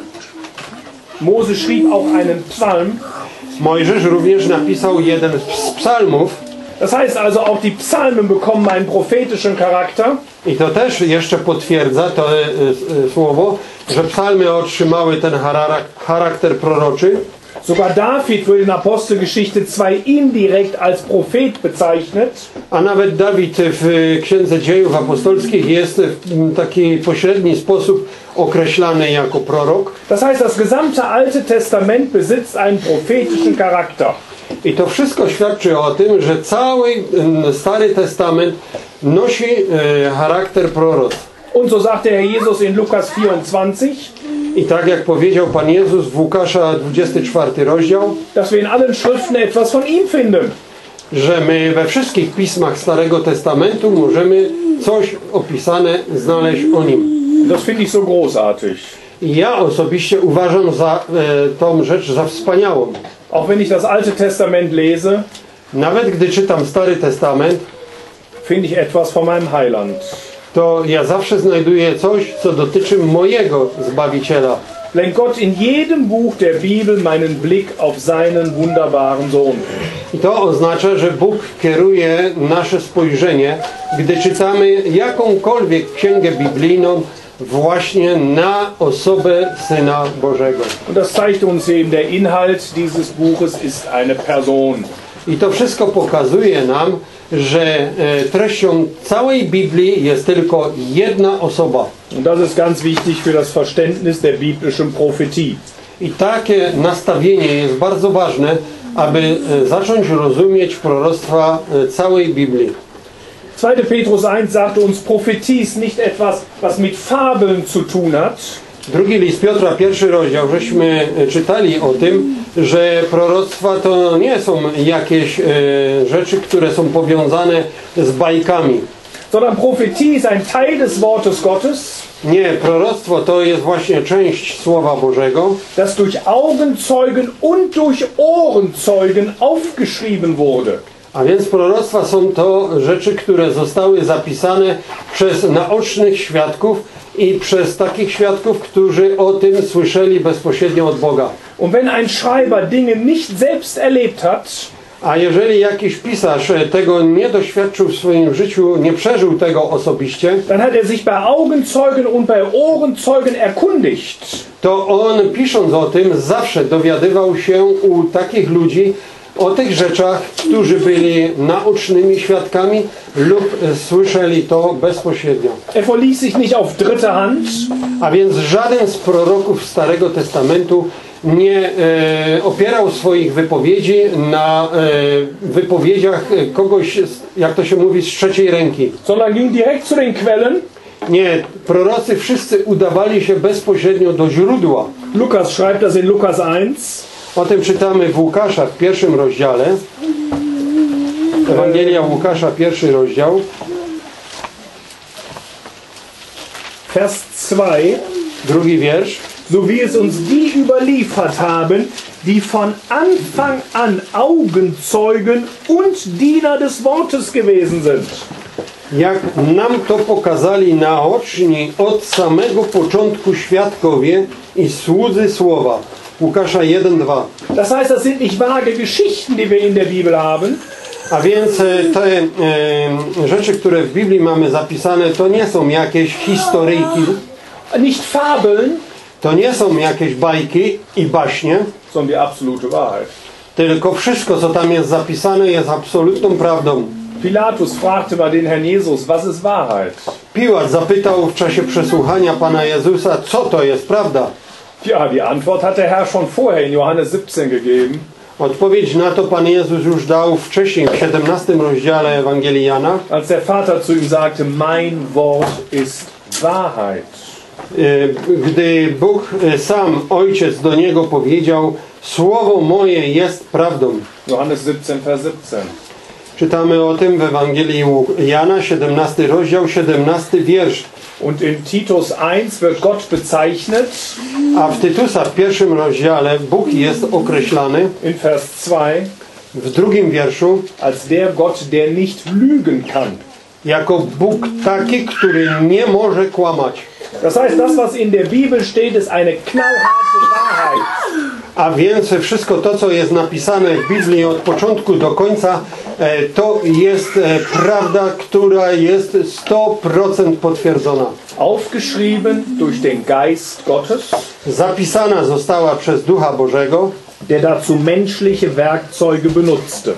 B: Mose schrieb auch einen Psalm.
A: Mojżesz również napisał jeden z psalmów.
B: Das heißt also, auch die Psalmen bekommen einen prophetischen Charakter.
A: I to też jeszcze potwierdza to e, e, słowo, że psalmy otrzymały ten charakter proroczy.
B: Sogar David wird in Apostelgeschichte zwei indirekt als Prophet bezeichnet.
A: A nawet Dawid w Księdze Dziejów Apostolskich jest w taki pośredni sposób określany jako prorok.
B: Das heißt, das gesamte Alte Testament besitzt einen prophetischen Charakter.
A: I to wszystko świadczy o tym, że cały Stary Testament nosi e, charakter proroctw.
B: Und so sagt der Herr Jesus in Lukas vierundzwanzig,
A: I tak jak powiedział Pan Jezus w Łukasza dwudziesty czwarty rozdział,
B: dass wir in allen Schriften etwas von ihm finden.
A: że my we wszystkich pismach Starego Testamentu możemy coś opisane znaleźć o nim.
B: Das finde ich so großartig.
A: I ja osobiście uważam za e, tą rzecz za wspaniałą.
B: Auch wenn ich das Alte Testament lese,
A: Nawet gdy czytam Stary Testament,
B: finde ich etwas von meinem Heiland.
A: to ja zawsze znajduję coś, co dotyczy mojego Zbawiciela.
B: Lenkt Gott in jedem Buch der Bibel meinen Blick auf seinen wunderbaren Sohn.
A: I to oznacza, że Bóg kieruje nasze spojrzenie, gdy czytamy jakąkolwiek księgę biblijną, właśnie na osobę Syna Bożego.
B: Und das zeigt uns eben, der Inhalt dieses Buches ist eine Person.
A: I to wszystko pokazuje nam, że e, treścią całej Biblii jest tylko jedna osoba.
B: Und das ist ganz wichtig für das Verständnis der biblischen Prophetie.
A: I takie nastawienie jest bardzo ważne, aby e, zacząć rozumieć proroctwa e, całej Biblii.
B: zweiter Petrus eins sagt uns, Prophetie ist nicht etwas, was mit Fabeln zu tun hat,
A: Drugi list Piotra, pierwszy rozdział, żeśmy czytali o tym, że proroctwa to nie są jakieś e, rzeczy, które są powiązane z bajkami.
B: sondern Prophetie ist ein Teil des Wortes Gottes,
A: Nie, proroctwo to jest właśnie część Słowa Bożego,
B: das durch Augenzeugen und durch Ohrenzeugen aufgeschrieben wurde.
A: a więc proroctwa są to rzeczy, które zostały zapisane przez naocznych świadków i przez takich świadków, którzy o tym słyszeli bezpośrednio od Boga.
B: Und wenn ein Schreiber Dinge nicht selbst erlebt hat,
A: A jeżeli jakiś pisarz tego nie doświadczył w swoim życiu, nie przeżył tego osobiście,
B: dann hat er sich bei Augenzeugen und bei Ohrenzeugen erkundigt.
A: to on, pisząc o tym, zawsze dowiadywał się u takich ludzi o tych rzeczach, którzy byli naocznymi świadkami lub słyszeli to bezpośrednio.
B: Er verließ sich nicht auf dritte Hand,
A: A więc żaden z proroków Starego Testamentu nie e, opierał swoich wypowiedzi na e, wypowiedziach kogoś, jak to się mówi, z trzeciej ręki.
B: sondern ging direkt zu den Quellen.
A: Nie, prorocy wszyscy udawali się bezpośrednio do źródła.
B: Lukas schreibt das in Lukas eins.
A: O tym czytamy w Łukasza w pierwszym rozdziale. Ewangelia Łukasza, pierwszy rozdział.
B: Vers zwei.
A: Drugi wiersz.
B: so wie es uns die überliefert haben, die von Anfang an Augenzeugen und Diener des Wortes gewesen sind.
A: Jak nam to pokazali naoczni od samego początku świadkowie i słudzy słowa. Łukasza jeden dwa.
B: Das heißt, das sind nicht vage Geschichten, die wir in der Bibel haben.
A: A więc te e, rzeczy, które w Biblii mamy zapisane, to nie są jakieś historyjki,
B: Nicht Fabeln,
A: to nie są jakieś bajki i baśnie,
B: sondern die absolute Wahrheit.
A: tylko wszystko, co tam jest zapisane, jest absolutną prawdą.
B: Pilatus fragte mal den Herrn Jesus, was ist Wahrheit?
A: Piłat zapytał w czasie przesłuchania Pana Jezusa, co to jest prawda?
B: Ja, die Antwort hat der Herr schon vorher in Johannes siebzehn gegeben.
A: Odpowiedź na to Pan Jezus już dał wcześniej, w siedemnastym rozdziale Ewangelii Jana,
B: Als der Vater zu ihm sagte, mein Wort ist Wahrheit.
A: gdy Bóg sam, Ojciec, do niego powiedział, słowo moje jest prawdą.
B: Johannes siebzehn, Vers siebzehn.
A: Czytamy o tym w Ewangelii Jana, siedemnasty rozdział, siedemnasty wiersz.
B: Und in Titus eins wird Gott bezeichnet,
A: A w Tytusa w pierwszym rozdziale Bóg jest określany
B: in Vers zwei,
A: w drugim wierszu
B: als der Gott, der nicht lügen kann.
A: jako Bóg taki, który nie może kłamać.
B: Das heißt, das, was in der Bibel steht, ist eine knallharte Wahrheit.
A: A więc wszystko to, co jest napisane w Biblii od początku do końca, e, to jest e, prawda, która jest sto procent potwierdzona.
B: Aufgeschrieben durch den Geist Gottes,
A: Zapisana została przez Ducha Bożego,
B: der dazu menschliche Werkzeuge benutzte.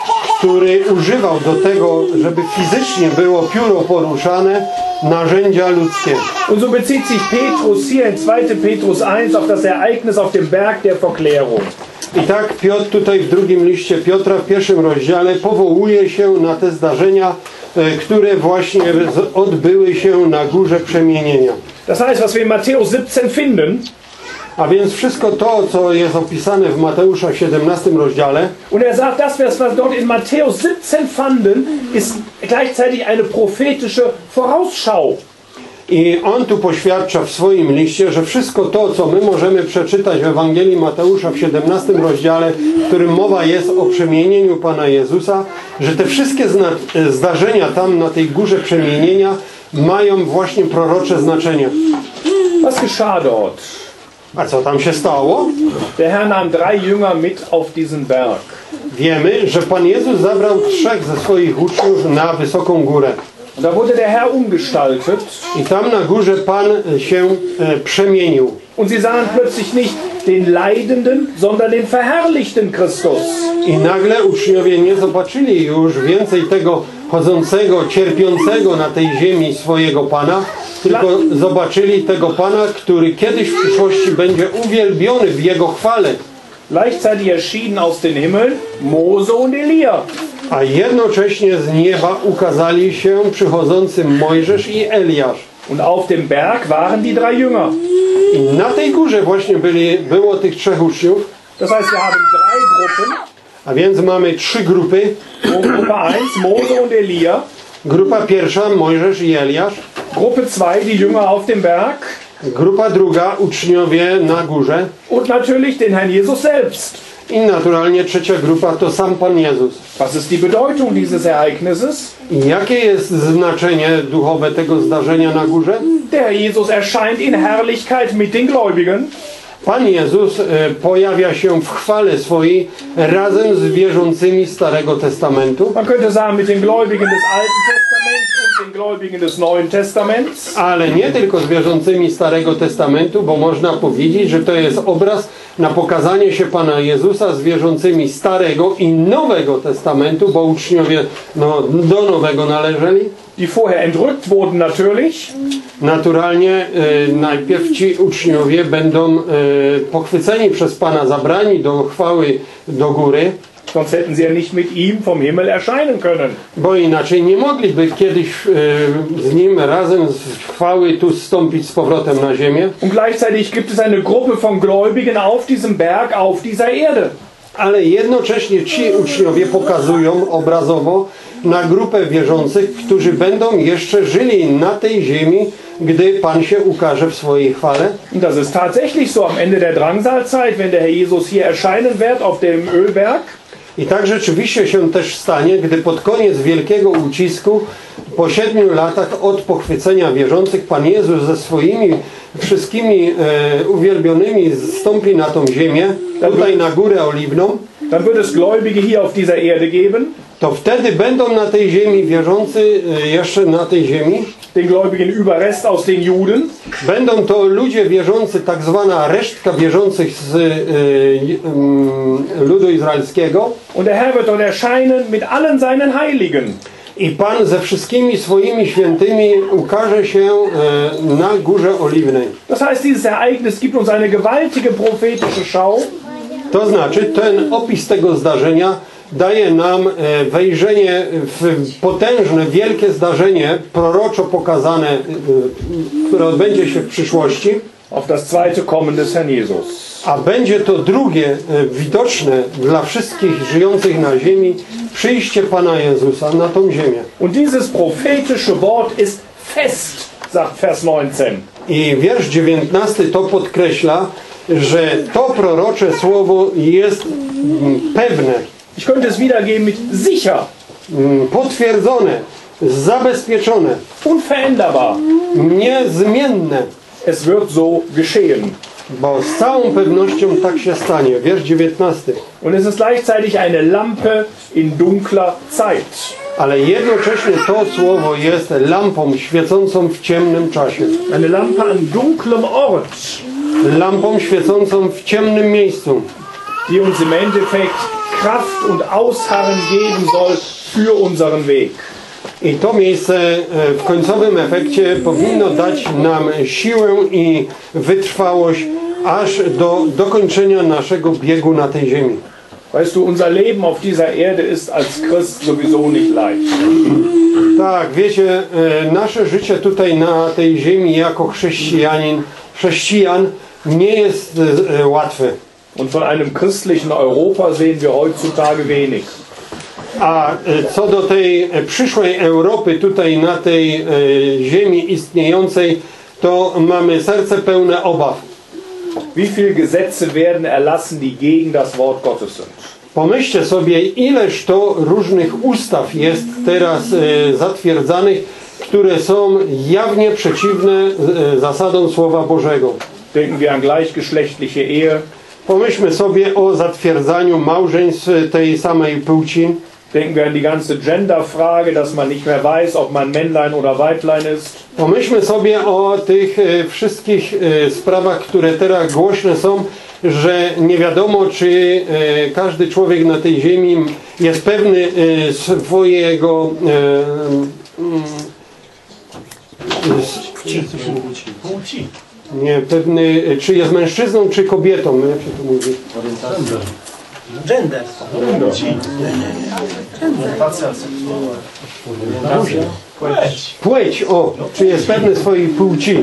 A: który używał do tego, żeby fizycznie było pióro poruszane, narzędzia ludzkie.
B: Und so bezieht sich Petrus hier in zweiter Petrus eins auf das Ereignis auf dem Berg der Verklärung.
A: I tak Piotr tutaj w drugim liście Piotra w pierwszym rozdziale powołuje się na te zdarzenia, e, które właśnie z- odbyły się na Górze Przemienienia.
B: Das heißt, was wir in Matthäus siebzehn finden,
A: A więc wszystko to, co jest opisane w Mateusza w siedemnastym rozdziale,
B: und er sagt, das, was dort in Matthäus siebzehn fanden, ist gleichzeitig eine prophetische Vorausschau.
A: i on tu poświadcza w swoim liście, że wszystko to, co my możemy przeczytać w Ewangelii Mateusza w siedemnastym rozdziale, w którym mowa jest o przemienieniu Pana Jezusa, że te wszystkie zna- zdarzenia tam na tej Górze Przemienienia mają właśnie prorocze znaczenie.
B: Was geschah dort?
A: A co tam się stało?
B: Der Herr nahm drei Jünger mit auf diesen Berg.
A: Wiemy, że Pan Jezus zabrał trzech ze swoich uczniów na wysoką górę.
B: Und da wurde der Herr umgestaltet
A: I tam na górze Pan się e, przemienił.
B: und sie sahen plötzlich nicht den leidenden, sondern den verherrlichten Christus.
A: I nagle uczniowie nie zobaczyli już więcej tego chodzącego, cierpiącego na tej ziemi swojego Pana, tylko zobaczyli tego Pana, który kiedyś w przyszłości będzie uwielbiony w Jego chwale.
B: Gleichzeitig erschienen aus dem Himmel Mose und Elia.
A: A jednocześnie z nieba ukazali się przychodzący Mojżesz i Eliasz.
B: Und auf dem Berg waren die drei Jünger.
A: I na tej górze właśnie byli, było tych trzech uczniów.
B: Das heißt, wir haben drei Gruppen.
A: A więc mamy trzy grupy.
B: Gruppe eins, Mose und Elia.
A: Grupa pierwsza, Mojżesz i Eliasz.
B: Gruppe zwei, die Jünger auf dem Berg.
A: Grupa druga, uczniowie na górze.
B: Und natürlich den Herrn Jesus selbst.
A: I naturalnie trzecia grupa to sam Pan Jezus.
B: Was ist die Bedeutung dieses Ereignisses?
A: I jakie jest znaczenie duchowe tego zdarzenia na górze?
B: Der Herr Jesus erscheint in Herrlichkeit mit den Gläubigen.
A: Pan Jezus e, pojawia się w chwale swojej razem z wierzącymi Starego Testamentu,
B: Man könnte sagen, mit den Gläubigen des Alten Testaments und den Gläubigen des Neuen Testaments.
A: ale nie tylko z wierzącymi Starego Testamentu, bo można powiedzieć, że to jest obraz na pokazanie się Pana Jezusa z wierzącymi Starego i Nowego Testamentu, bo uczniowie no, do Nowego należeli.
B: Die vorher entrückt wurden natürlich.
A: Naturalnie e, najpierw ci uczniowie będą e, pochwyceni przez Pana, zabrani do chwały do góry,
B: Sonst hätten sie ja nicht mit ihm vom Himmel erscheinen können.
A: bo inaczej nie mogliby kiedyś e, z Nim razem z chwały tu zstąpić z powrotem na ziemię.
B: Und gleichzeitig gibt es eine Gruppe von Gläubigen auf diesem Berg, auf dieser Erde.
A: Ale jednocześnie ci uczniowie pokazują obrazowo na grupę wierzących, którzy będą jeszcze żyli na tej ziemi gdy Pan się ukaże w swojej chwale.
B: Und das ist tatsächlich so am Ende der Drangsalzeit, wenn der Herr Jesus hier erscheinen wird auf dem Ölberg.
A: I tak rzeczywiście się też stanie, gdy pod koniec wielkiego ucisku, po siedmiu latach od pochwycenia wierzących, Pan Jezus ze swoimi wszystkimi e, uwielbionymi zstąpi na tą ziemię, tutaj na Górę Oliwną.
B: Dann wird es Gläubige hier auf dieser Erde geben.
A: To wtedy będą na tej ziemi wierzący e, jeszcze na tej ziemi.
B: Den gläubigen Überrest aus den Juden.
A: Będą to ludzie wierzący, tak zwana resztka wierzących z e, e, ludu izraelskiego.
B: Und der Herr wird dort erscheinen mit allen seinen Heiligen.
A: I Pan ze wszystkimi swoimi świętymi ukaże się e, na Górze Oliwnej.
B: Das heißt, dieses Ereignis gibt uns eine gewaltige prophetische Schau.
A: To znaczy, ten opis tego zdarzenia daje nam e, wejrzenie w potężne, wielkie zdarzenie, proroczo pokazane, e, które odbędzie się w przyszłości.
B: Auf das zweite Kommen des Herrn Jesus.
A: A będzie to drugie, e, widoczne dla wszystkich żyjących na ziemi, przyjście Pana Jezusa na tą ziemię.
B: Und dieses prophetische Wort ist fest, sagt Vers neunzehn.
A: I wiersz dziewiętnasty to podkreśla, że to prorocze słowo jest mm, pewne,
B: Ich könnte es wiedergeben mit sicher,
A: mm, potwierdzone, zabezpieczone,
B: unveränderbar.
A: niezmienne,
B: Es wird so geschehen.
A: bo z całą pewnością tak się stanie. Wiersz dziewiętnasty.
B: Und es ist gleichzeitig eine Lampe in dunkler Zeit.
A: Ale jednocześnie to słowo jest lampą świecącą w ciemnym czasie.
B: Eine Lampe an dunklem Ort,
A: Lampą świecącą w ciemnym miejscu,
B: die uns im Endeffekt Kraft und Ausharren geben soll für unseren Weg.
A: i to miejsce e, w końcowym efekcie powinno dać nam siłę i wytrwałość aż do dokończenia naszego biegu na tej ziemi.
B: Weißt du, unser Leben auf dieser Erde ist als Christ sowieso nicht leicht.
A: Tak, wiecie, e, nasze życie tutaj na tej ziemi jako chrześcijanin, chrześcijan nie jest e, łatwe.
B: Und von einem christlichen Europa sehen wir heutzutage wenig.
A: A e, co do tej e, przyszłej Europy tutaj na tej e, ziemi istniejącej, to mamy serce pełne obaw.
B: Wie viele Gesetze werden erlassen, die gegen das Wort Gottes sind?
A: Pomyślcie sobie, ileż to różnych ustaw jest teraz e, zatwierdzanych, które są jawnie przeciwne e, zasadom Słowa Bożego.
B: Denken wir an gleichgeschlechtliche Ehe.
A: Pomyślmy sobie o zatwierdzaniu małżeństw tej samej płci.
B: Denken wir an die ganze Genderfrage, dass man nicht mehr weiß, ob man Männlein oder Weiblein ist.
A: Pomyślmy sobie o tych e, wszystkich e, sprawach, które teraz głośne są, że nie wiadomo, czy e, każdy człowiek na tej ziemi jest pewny e, swojego e, mm,
C: Płci.
A: nie, pewny, czy jest mężczyzną, czy kobietą, jak się to mówi?
C: Gender. Płci. Płeć.
A: Płeć, o, czy jest pewny swojej płci.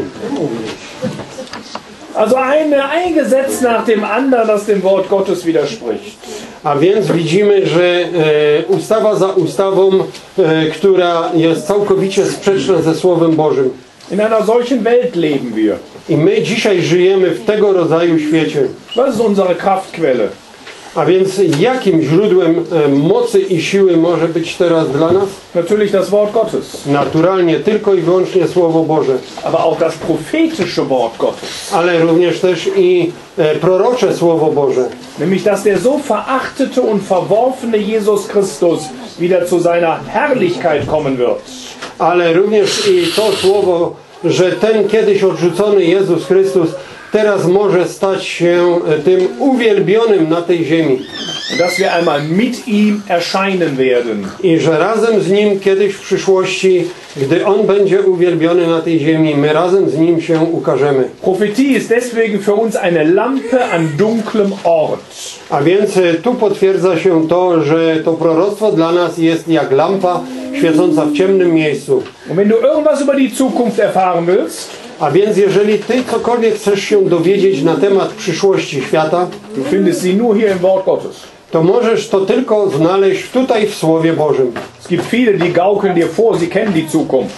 B: Also eine, ein Gesetz nach dem anderen, das dem Wort Gottes widerspricht.
A: A więc widzimy, że e, ustawa za ustawą, e, która jest całkowicie sprzeczna ze Słowem Bożym.
B: In einer solchen Welt leben wir.
A: I my dzisiaj żyjemy w tego rodzaju świecie.
B: Was ist unsere Kraftquelle?
A: A więc jakim źródłem e, mocy i siły może być teraz dla nas?
B: Natürlich das Wort Gottes.
A: Naturalnie tylko i wyłącznie Słowo Boże.
B: Aber auch das prophetische Wort Gottes.
A: Ale również też i e, prorocze Słowo Boże.
B: Nämlich, dass der so verachtete und verworfene Jesus Christus wieder zu seiner Herrlichkeit kommen wird.
A: Ale również i to Słowo, że ten kiedyś odrzucony Jezus Chrystus teraz może stać się tym uwielbionym na tej ziemi.
B: Und dass wir einmal mit ihm erscheinen werden.
A: I że razem z Nim kiedyś w przyszłości, gdy On będzie uwielbiony na tej ziemi, my razem z Nim się ukażemy.
B: Prophetie ist deswegen für uns eine Lampe an dunklem Ort.
A: A więc tu potwierdza się to, że to proroctwo dla nas jest jak lampa świecąca w ciemnym miejscu.
B: Und wenn du irgendwas über die Zukunft erfahren willst,
A: A więc jeżeli Ty cokolwiek chcesz się dowiedzieć na temat przyszłości świata,
B: du findest sie nur hier im Wort Gottes.
A: to możesz to tylko znaleźć tutaj w Słowie Bożym.
B: Es gibt viele, die gaukeln dir vor, sie kennen die Zukunft.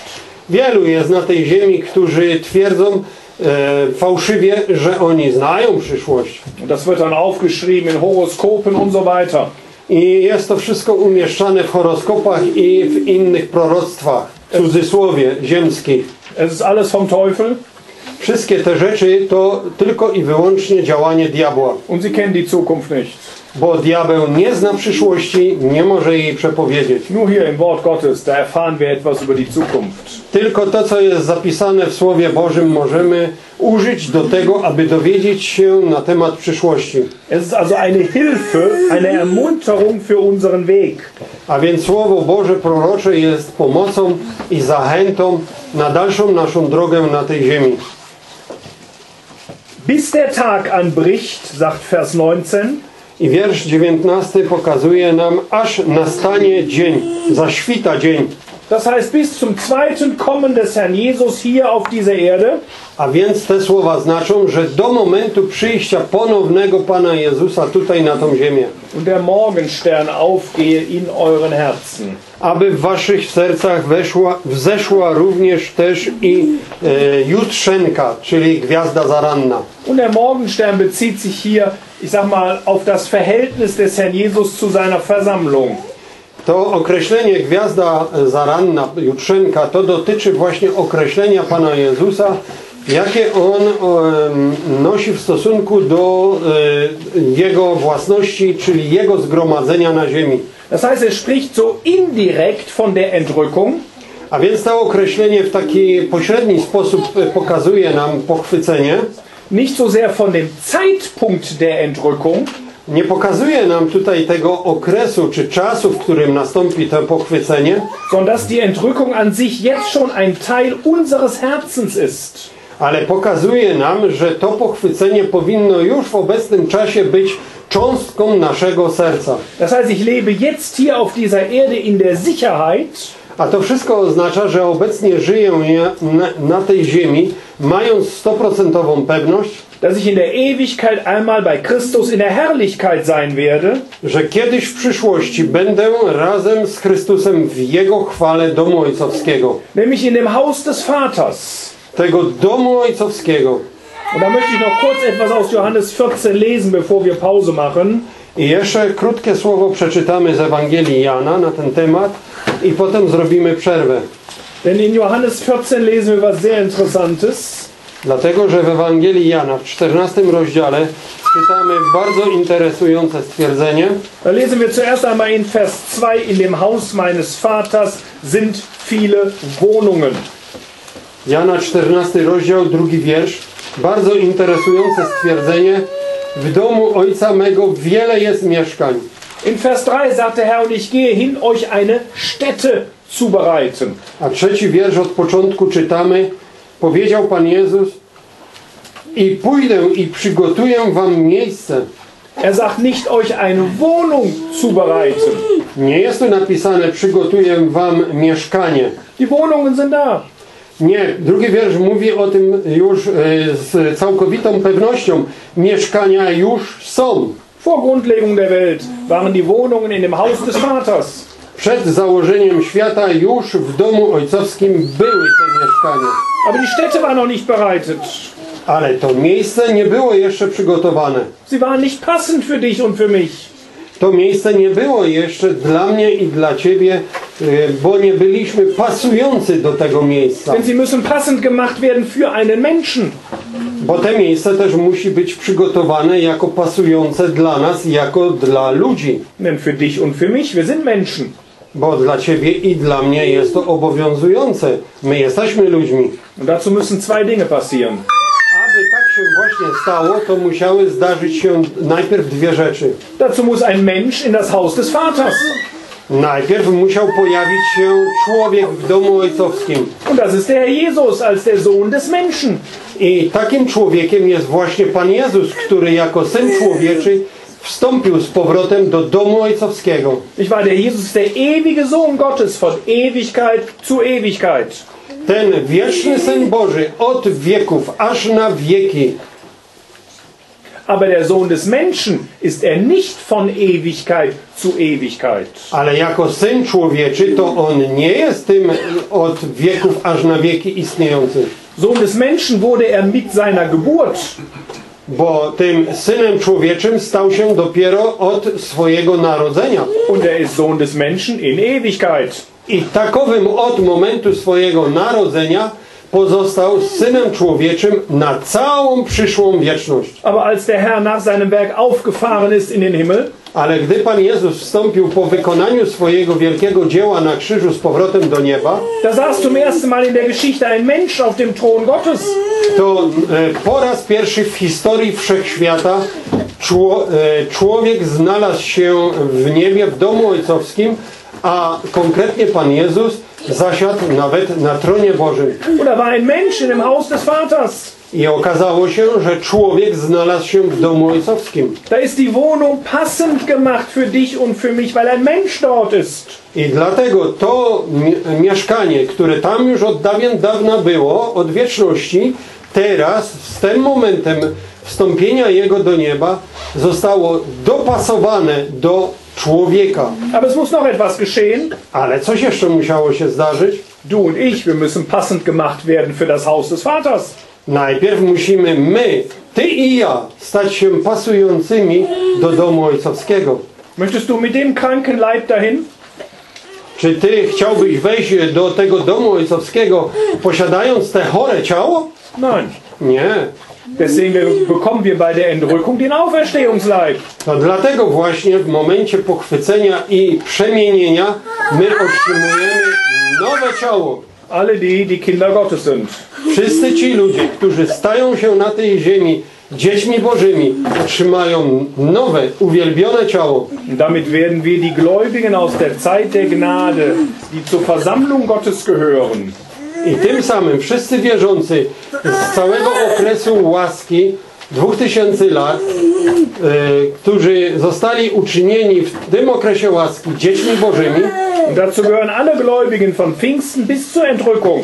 A: Wielu jest na tej ziemi, którzy twierdzą e, fałszywie, że oni znają przyszłość.
B: Und das wird dann aufgeschrieben in Horoskopen und so weiter.
A: I jest to wszystko umieszczane w horoskopach i w innych proroctwach, w cudzysłowie, ziemskich.
B: Es ist alles vom Teufel.
A: Wszystkie te rzeczy to tylko i wyłącznie działanie diabła.
B: Und sie kennen die Zukunft nicht.
A: Bo diabeł nie zna przyszłości, nie może jej przepowiedzieć.
B: Nur hier im Wort Gottes, da erfahren wir etwas über die Zukunft.
A: Tylko to, co jest zapisane w Słowie Bożym, możemy użyć do tego, aby dowiedzieć się na temat przyszłości.
B: Es ist also eine Hilfe, eine Ermunterung für unseren Weg.
A: A więc Słowo Boże prorocze jest pomocą i zachętą na dalszą naszą drogę na tej ziemi.
B: Bis der Tag anbricht, sagt Vers neunzehn,
A: I wiersz dziewiętnasty pokazuje nam, aż nastanie dzień, zaświta dzień.
B: das heißt bis zum zweiten Kommen des Herrn Jesus hier auf diese Erde,
A: A więc te słowa znaczą, że do momentu przyjścia ponownego Pana Jezusa tutaj na tą ziemię,
B: und der Morgenstern aufgehe in euren Herzen.
A: aby w waszych sercach weszła, wzeszła również też i e, jutrzenka, czyli gwiazda zaranna.
B: Und der Morgenstern bezieht sich hier, ich sag mal, auf das Verhältnis des Herrn Jesus zu seiner Versammlung.
A: To określenie gwiazda zaranna, jutrzenka, to dotyczy właśnie określenia Pana Jezusa, jakie On e, nosi w stosunku do e, Jego własności, czyli Jego zgromadzenia na ziemi.
B: Das heißt, er spricht so indirekt von der Entrückung.
A: A więc to określenie w taki pośredni sposób pokazuje nam pochwycenie.
B: Nicht so sehr von dem Zeitpunkt der Entrückung,
A: Nie pokazuje nam tutaj tego okresu czy czasu, w którym nastąpi to pochwycenie,
B: sondern dass die Entrückung an sich jetzt schon ein Teil unseres Herzens ist.
A: ale pokazuje nam, że to pochwycenie powinno już w obecnym czasie być cząstką naszego serca.
B: Das heißt, ich lebe jetzt hier auf dieser Erde in der Sicherheit,
A: A to wszystko oznacza, że obecnie żyję na, na tej ziemi, mając stoprocentową pewność,
B: dass ich in der Ewigkeit einmal bei Christus in der Herrlichkeit sein werde.
A: że kiedyś w przyszłości będę razem z Chrystusem w Jego chwale domu ojcowskiego.
B: Nämlich in dem Haus des Vaters.
A: Tego domu ojcowskiego.
B: Und da möchte ich noch kurz etwas aus Johannes vierzehn lesen, bevor wir Pause machen.
A: I jeszcze krótkie słowo przeczytamy z Ewangelii Jana na ten temat i potem zrobimy przerwę.
B: Denn in Johannes vierzehn lesen wir was sehr Interessantes.
A: Dlatego, że w Ewangelii Jana w czternastym rozdziale czytamy bardzo interesujące stwierdzenie.
B: Da lesen wir zuerst einmal in Vers zwei, in dem Haus meines Vaters sind viele Wohnungen.
A: Jana czternasty rozdział, drugi wiersz. Bardzo interesujące stwierdzenie. W domu Ojca mego wiele jest mieszkań.
B: In Vers drei sagt der Herr, und ich gehe hin, euch eine Stätte zubereiten.
A: A trzeci wiersz od początku czytamy. Powiedział Pan Jezus: i pójdę i przygotuję wam miejsce.
B: Er sagt nicht, euch eine Wohnung zubereiten.
A: Nie jest tu napisane: przygotuję wam mieszkanie.
B: Die Wohnungen sind da.
A: Nie, drugi wiersz mówi o tym już e, z całkowitą pewnością. Mieszkania już są.
B: Vor Grundlegung der Welt waren die Wohnungen in dem Haus des Vaters.
A: Przed założeniem świata już w domu ojcowskim były te mieszkania.
B: Aber die Stätte war noch nicht bereitet.
A: Ale to miejsce nie było jeszcze przygotowane.
B: Sie waren nicht passend für dich und für mich.
A: To miejsce nie było jeszcze dla mnie i dla Ciebie, e, bo nie byliśmy pasujący do tego miejsca.
B: Denn sie müssen passend gemacht werden für einen Menschen.
A: Bo te miejsce też musi być przygotowane jako pasujące dla nas, jako dla ludzi.
B: Denn für dich und für mich, wir sind Menschen.
A: Bo dla Ciebie i dla mnie jest to obowiązujące. My jesteśmy ludźmi.
B: Und dazu müssen zwei Dinge passieren.
A: Aby tak się właśnie stało, to musiały zdarzyć się najpierw dwie rzeczy.
B: Dazu muss ein Mensch in das Haus des Vaters.
A: Najpierw musiał pojawić się człowiek w domu ojcowskim.
B: Und das ist der Herr Jesus als der Sohn des Menschen.
A: I takim człowiekiem jest właśnie Pan Jezus, który jako Syn Człowieczy wstąpił z powrotem do domu ojcowskiego.
B: Ich war der Jesus ist der ewige Sohn Gottes von Ewigkeit zu Ewigkeit.
A: Ten wieczny Syn Boży od wieków aż na wieki.
B: aber der Sohn des Menschen ist er nicht von Ewigkeit zu Ewigkeit.
A: Ale jako Syn Człowieczy to On nie jest tym od wieków aż na wieki istniejącym.
B: Sohn des Menschen wurde er mit seiner Geburt.
A: Bo tym Synem Człowieczym stał się dopiero od swojego narodzenia.
B: Und er ist Sohn des Menschen in Ewigkeit.
A: I takowym od momentu swojego narodzenia pozostał Synem Człowieczym na całą przyszłą wieczność.
B: Aber als der Herr nach seinem Werk aufgefahren ist in den Himmel,
A: Ale gdy Pan Jezus wstąpił po wykonaniu swojego wielkiego dzieła na krzyżu z powrotem do nieba,
B: da saß zum ersten Mal in der Geschichte ein Mensch auf dem Thron Gottes.
A: to e, po raz pierwszy w historii wszechświata czło, e, człowiek znalazł się w niebie, w domu ojcowskim, a konkretnie Pan Jezus zasiadł nawet na tronie Bożym.
B: Und da war ein Mensch in dem Haus des Vaters.
A: I okazało się, że człowiek znalazł się w domu ojcowskim.
B: Da ist die Wohnung passend gemacht für dich und für mich, weil ein Mensch dort ist.
A: I dlatego to mi- mieszkanie, które tam już od dawien dawna było, od wieczności, teraz z tym momentem wstąpienia Jego do nieba zostało dopasowane do człowieka.
B: Aber es muss noch etwas geschehen.
A: Ale coś jeszcze musiało się zdarzyć.
B: Du und ich, wir müssen passend gemacht werden für das Haus des Vaters.
A: Najpierw musimy my, ty i ja, stać się pasującymi do domu ojcowskiego.
B: Möchtest du mit dem kranken Leib dahin?
A: Czy ty chciałbyś wejść do tego domu ojcowskiego, posiadając te chore ciało?
B: Nein.
A: Nie.
B: Deswegen bekommen wir bei der Entrückung den Auferstehungsleib.
A: To dlatego właśnie w momencie pochwycenia i przemienienia my otrzymujemy nowe ciało.
B: Alle die, die Kinder Gottes sind.
A: Wszyscy ci ludzie, którzy stają się na tej ziemi dziećmi Bożymi, otrzymają nowe, uwielbione ciało.
B: Und damit werden wir die Gläubigen aus der Zeit der Gnade, die zur Versammlung Gottes gehören,
A: I tym samym wszyscy wierzący z całego okresu łaski, dwóch tysięcy lat, y, którzy zostali uczynieni w tym okresie łaski dziećmi Bożymi,
B: und dazu gehören alle Gläubigen von Pfingsten bis zur Entrückung.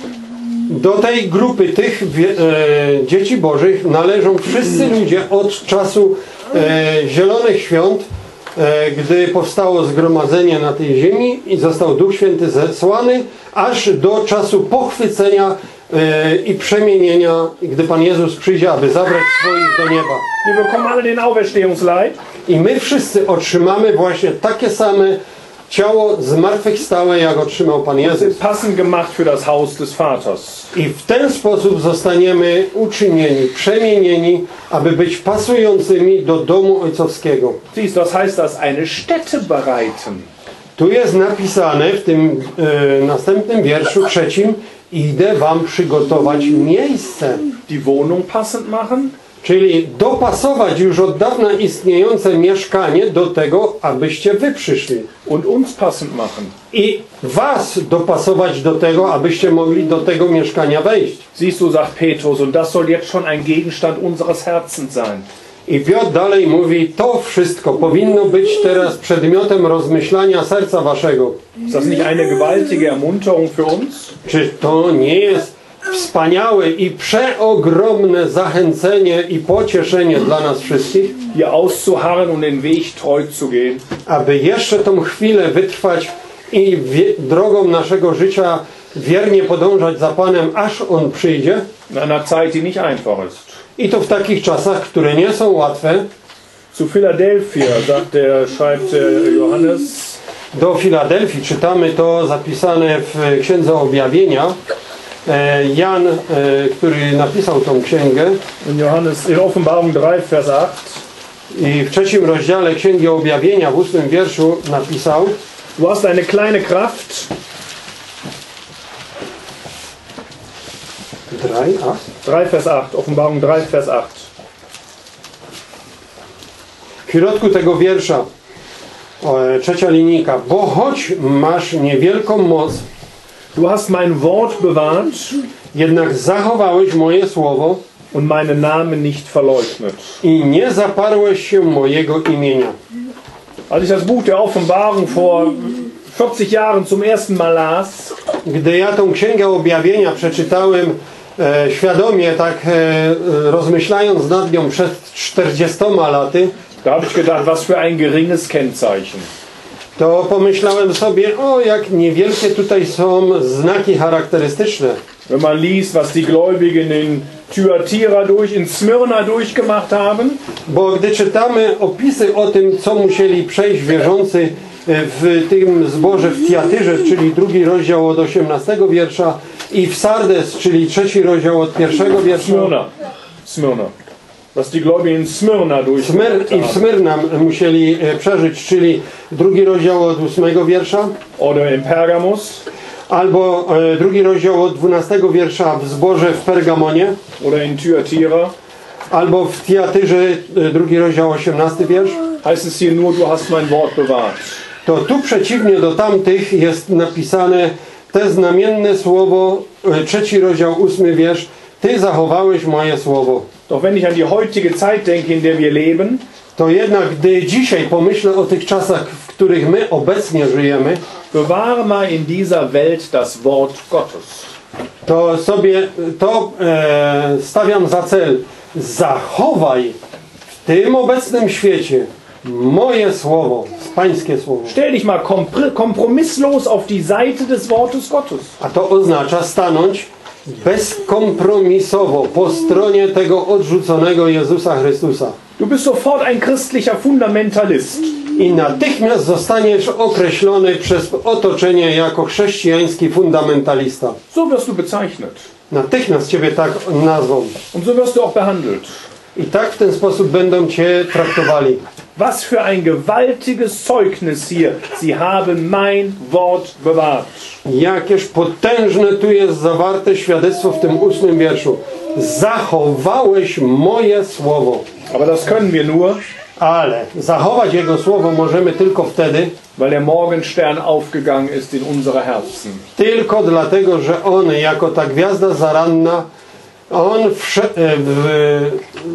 A: do tej grupy tych wie, e, dzieci Bożych należą wszyscy ludzie od czasu e, Zielonych Świąt, e, gdy powstało zgromadzenie na tej ziemi i został Duch Święty zesłany, aż do czasu pochwycenia e, i przemienienia, gdy Pan Jezus przyjdzie, aby zabrać swoich do nieba.
B: Wir bekommen alle den Auferstehungsleib.
A: I my wszyscy otrzymamy właśnie takie same ciało zmartwychwstałe, jak otrzymał Pan
B: Das
A: Jezus.
B: ist passend gemacht für das Haus des Vaters.
A: I w ten sposób zostaniemy uczynieni, przemienieni, aby być pasującymi do domu ojcowskiego.
B: Siehst du, was heißt das? Eine Stätte bereiten.
A: Tu jest napisane w tym e, następnym wierszu trzecim: idę wam przygotować miejsce.
B: Die Wohnung passend machen.
A: Czyli dopasować już od dawna istniejące mieszkanie do tego, abyście wy przyszli.
B: Und uns passend machen.
A: I was dopasować do tego, abyście mogli do tego mieszkania wejść.
B: Siehst du, sagt Petrus, und das soll jetzt schon ein Gegenstand unseres Herzens sein.
A: I Piotr dalej mówi, to wszystko powinno być teraz przedmiotem rozmyślania serca waszego.
B: Ist das nicht eine gewaltige Ermunterung für uns?
A: Czy to nie jest wspaniałe i przeogromne zachęcenie i pocieszenie dla nas wszystkich,
B: Hier auszuharren und den Weg treu zu gehen?
A: aby jeszcze tą chwilę wytrwać i wie, drogą naszego życia wiernie podążać za Panem, aż On przyjdzie?
B: In einer Zeit, die nicht einfach ist.
A: I to w takich czasach, które nie są łatwe.
B: Zu Philadelphia, sagt der, schreibt äh, Johannes,
A: Do Filadelfii czytamy to zapisane w Księdze Objawienia. E, Jan, e, który napisał tą księgę,
B: in Johannes, in Offenbarung drei, Vers acht,
A: i w trzecim rozdziale Księgi Objawienia w ósmym wierszu napisał:
B: du hast eine kleine Kraft,
A: Drei, a?
B: drei Vers acht, Offenbarung drei, Vers acht.
A: W środku tego wiersza o, trzecia linijka: bo choć masz niewielką moc,
B: Du hast mein Wort bewahrt
A: jednak zachowałeś moje słowo
B: und meinen Namen nicht verleugnet.
A: i nie zaparłeś się mojego imienia.
B: Als ich das Buch der Offenbarung vor vierzig Jahren zum ersten Mal las,
A: Gdy ja tą Księgę Objawienia przeczytałem e, świadomie, tak e, rozmyślając nad nią przed czterdziestoma laty,
B: da habe ich gedacht, was für ein geringes Kennzeichen.
A: to pomyślałem sobie, o jak niewielkie tutaj są znaki charakterystyczne.
B: Wenn man liest, was die Gläubigen in Thyatira durch, in Smyrna durchgemacht haben,
A: Bo gdy czytamy opisy o tym, co musieli przejść wierzący w tym zborze w Tiatyrze, czyli drugi rozdział od osiemnastego wiersza, i w Sardes, czyli trzeci rozdział od pierwszego wiersza,
B: Smyrna, Smyrna, was die Gläubigen in Smyrna durchgemacht
A: Smyr, i w
B: haben,
A: Smyrna musieli e, przeżyć, czyli drugi rozdział od ósmego wiersza,
B: oder in Pergamus,
A: albo e, drugi rozdział od dwunastego wiersza w zborze w Pergamonie,
B: oder in Thyatira,
A: albo w Tiatyrze, e, drugi rozdział, osiemnasty wiersz.
B: heißt es hier nur, du hast mein Wort bewahrt.
A: To tu przeciwnie do tamtych jest napisane te znamienne słowo, e, trzeci rozdział, ósmy wiersz, Ty zachowałeś moje słowo.
B: Doch wenn ich an die heutige Zeit denke, in der wir leben,
A: To jednak, gdy dzisiaj pomyślę o tych czasach, w których my obecnie żyjemy,
B: bewahre mal in dieser Welt das Wort Gottes.
A: to sobie to e, stawiam za cel. Zachowaj w tym obecnym świecie moje słowo, pańskie słowo.
B: Stell dich mal kompr- kompromisslos auf die Seite des Wortes Gottes.
A: A to oznacza stanąć bezkompromisowo po stronie tego odrzuconego Jezusa Chrystusa.
B: Du bist sofort ein christlicher Fundamentalist.
A: I natychmiast zostaniesz określony przez otoczenie jako chrześcijański fundamentalista.
B: So wirst du bezeichnet.
A: Natychmiast ciebie tak nazwą.
B: Und so wirst du auch behandelt.
A: I tak w ten sposób będą cię traktowali.
B: Was für ein gewaltiges Zeugnis hier. Sie haben mein Wort bewahrt.
A: Jakież potężne tu jest zawarte świadectwo w tym ósmym wierszu. Zachowałeś moje słowo.
B: Aber das können wir nur,
A: Ale zachować Jego słowo możemy tylko wtedy,
B: weil der Morgenstern aufgegangen ist in unsere Herzen.
A: tylko dlatego, że On jako ta gwiazda zaranna, On wsze- w,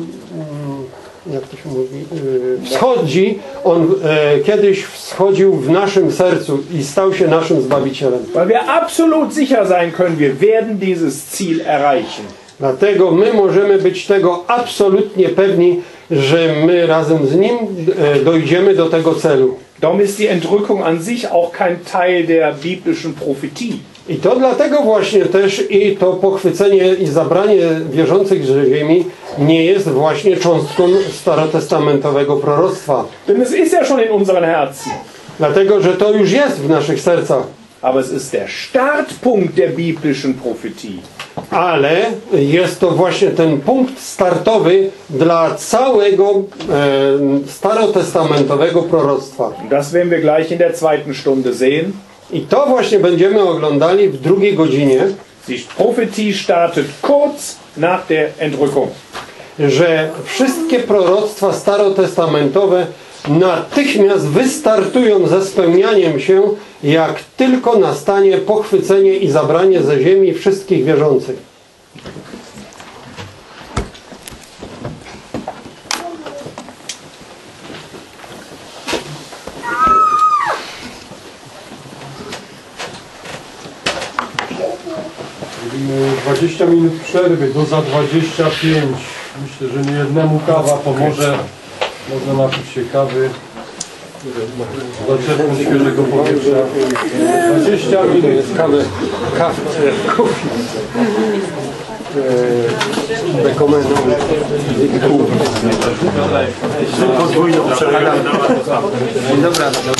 A: jak to się mówi, wschodzi, On e, kiedyś wschodził w naszym sercu i stał się naszym Zbawicielem.
B: Weil wir absolut sicher sein können, wir werden dieses Ziel erreichen.
A: Dlatego my możemy być tego absolutnie pewni, że my razem z Nim e, dojdziemy do tego celu.
B: Darum ist die Entrückung an sich auch kein Teil der biblischen Prophetie.
A: I to dlatego właśnie też i to pochwycenie i zabranie wierzących z ziemi nie jest właśnie cząstką starotestamentowego proroctwa.
B: Denn es ist ja schon in unseren Herzen.
A: Dlatego, że to już jest w naszych sercach.
B: Aber es ist der Startpunkt der biblischen Prophetie.
A: Ale jest to właśnie ten punkt startowy dla całego e, starotestamentowego proroctwa.
B: Das werden wir gleich in der zweiten Stunde sehen.
A: I to właśnie będziemy oglądali w drugiej godzinie,
B: Die Prophetie startet kurz nach der Entrückung.
A: że wszystkie proroctwa starotestamentowe natychmiast wystartują ze spełnianiem się, jak tylko nastanie pochwycenie i zabranie ze ziemi wszystkich wierzących.
D: Robimy dwadzieścia minut przerwy, do za dwadzieścia pięć. Myślę, że niejednemu kawa pomoże. Można napić się kawy, zaczerpnąć świeżego powietrza. dwadzieścia minut.
A: Kawę, kawę, kufi. Rekomenduję.
C: Podwójną przerwę.
A: Dobra, dobra.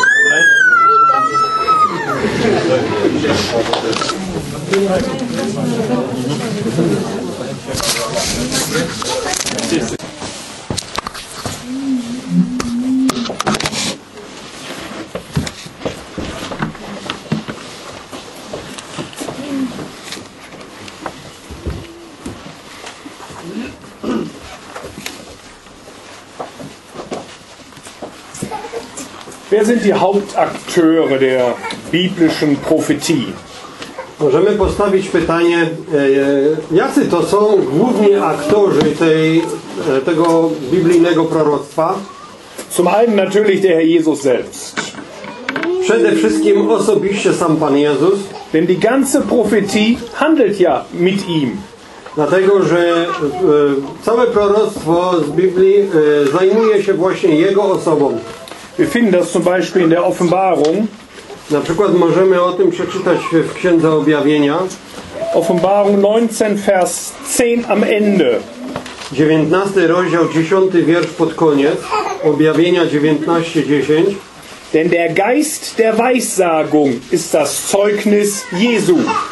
B: Wer sind die Hauptakteure der biblischen Prophetie?
A: Możemy postawić pytanie, e, jacy to są główni aktorzy tej, e, tego biblijnego proroctwa?
B: Zum einen natürlich der Herr Jesus selbst.
A: Przede wszystkim osobiście sam Pan Jezus.
B: Denn die ganze Prophetie handelt ja mit ihm.
A: Dlatego, że e, całe proroctwo z Biblii e, zajmuje się właśnie Jego osobą.
B: Wir finden das zum Beispiel in der Offenbarung.
A: Na przykład możemy o tym przeczytać w Księdze Objawienia.
B: Offenbarung neunzehn, Vers zehn am Ende.
A: dziewiętnasty rozdział, dziesiąty wiersz pod koniec. Objawienia dziewiętnaście dziesięć.
B: Denn der Geist der Weissagung ist das Zeugnis Jesu.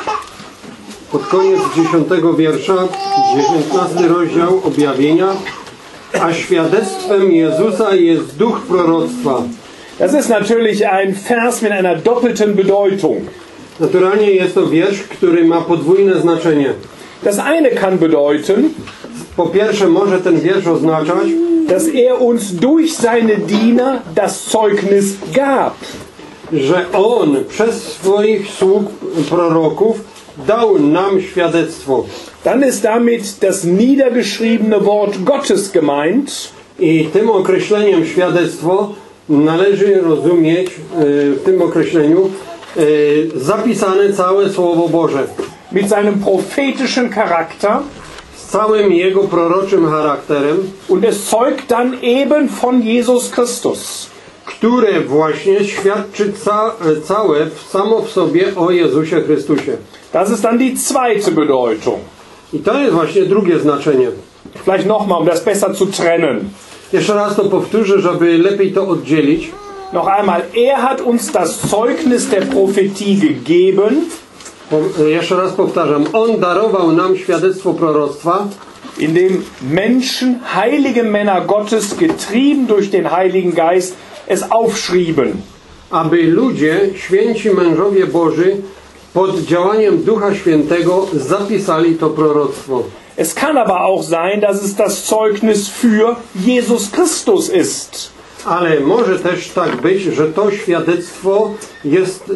A: Pod koniec dziesiątego wiersza, dziewiętnasty rozdział Objawienia. A świadectwem Jezusa jest duch proroctwa.
B: Das ist natürlich ein Vers mit einer doppelten Bedeutung.
A: Naturalnie jest to wiersz, który ma podwójne znaczenie.
B: Das eine kann bedeuten,
A: Po pierwsze może ten wiersz oznaczać,
B: dass er uns durch seine Diener das Zeugnis gab.
A: że On przez swoich sług proroków dał nam świadectwo.
B: Dann ist damit das niedergeschriebene Wort Gottes gemeint.
A: I tym określeniem świadectwo należy rozumieć w tym określeniu zapisane całe Słowo Boże.
B: Mit seinem prophetischen Charakter.
A: Z całym jego proroczym charakterem.
B: Und es zeugt dann eben von Jesus Christus.
A: Które właśnie świadczy ca całe samo w sobie o Jezusie Chrystusie.
B: Das ist dann die zweite Bedeutung.
A: I to jest właśnie drugie znaczenie.
B: Vielleicht nochmal, um das besser zu trennen.
A: Jeszcze raz to powtórzę, żeby lepiej to oddzielić.
B: Noch einmal, er hat uns das Zeugnis der Prophetie gegeben.
A: Po, jeszcze raz powtarzam. On darował nam świadectwo proroctwa,
B: indem Menschen, heilige Männer Gottes, getrieben durch den Heiligen Geist, es aufschrieben.
A: Aby ludzie, święci mężowie Boży, pod działaniem Ducha Świętego zapisali to proroctwo.
B: Es kann aber auch sein, dass es das Zeugnis für Jesus Christus ist.
A: Ale może też tak być, że to świadectwo jest,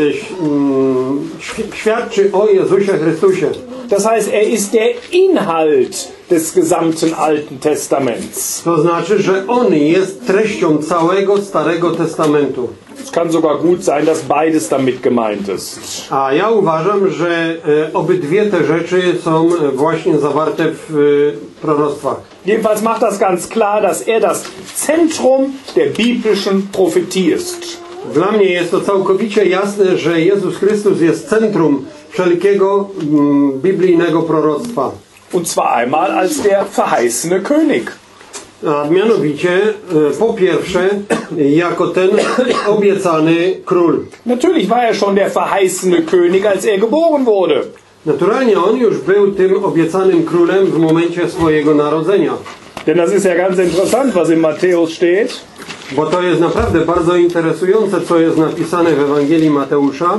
A: e, świadczy o Jezusie Chrystusie.
B: Das heißt, er ist der Inhalt des gesamten Alten Testaments.
A: To znaczy, że On jest treścią całego Starego Testamentu.
B: Es kann sogar gut sein, dass beides damit gemeint ist.
A: A ja uważam, że e, obydwie te rzeczy są właśnie zawarte w e, proroctwach.
B: Jedenfalls macht das ganz klar, dass er das Zentrum der biblischen Prophetie ist.
A: Dla mnie jest to całkowicie jasne, że Jezus Chrystus jest centrum wszelkiego mm, biblijnego proroctwa.
B: Und zwar einmal als der verheißene König.
A: A mianowicie, e, po pierwsze, jako ten obiecany król.
B: Natürlich war er schon der verheißene König, als er geboren wurde.
A: Naturalnie on już był tym obiecanym królem w momencie swojego narodzenia.
B: Denn das ist ja ganz interessant, was in Matthäus steht.
A: Bo to jest naprawdę bardzo interesujące, co jest napisane w Ewangelii Mateusza.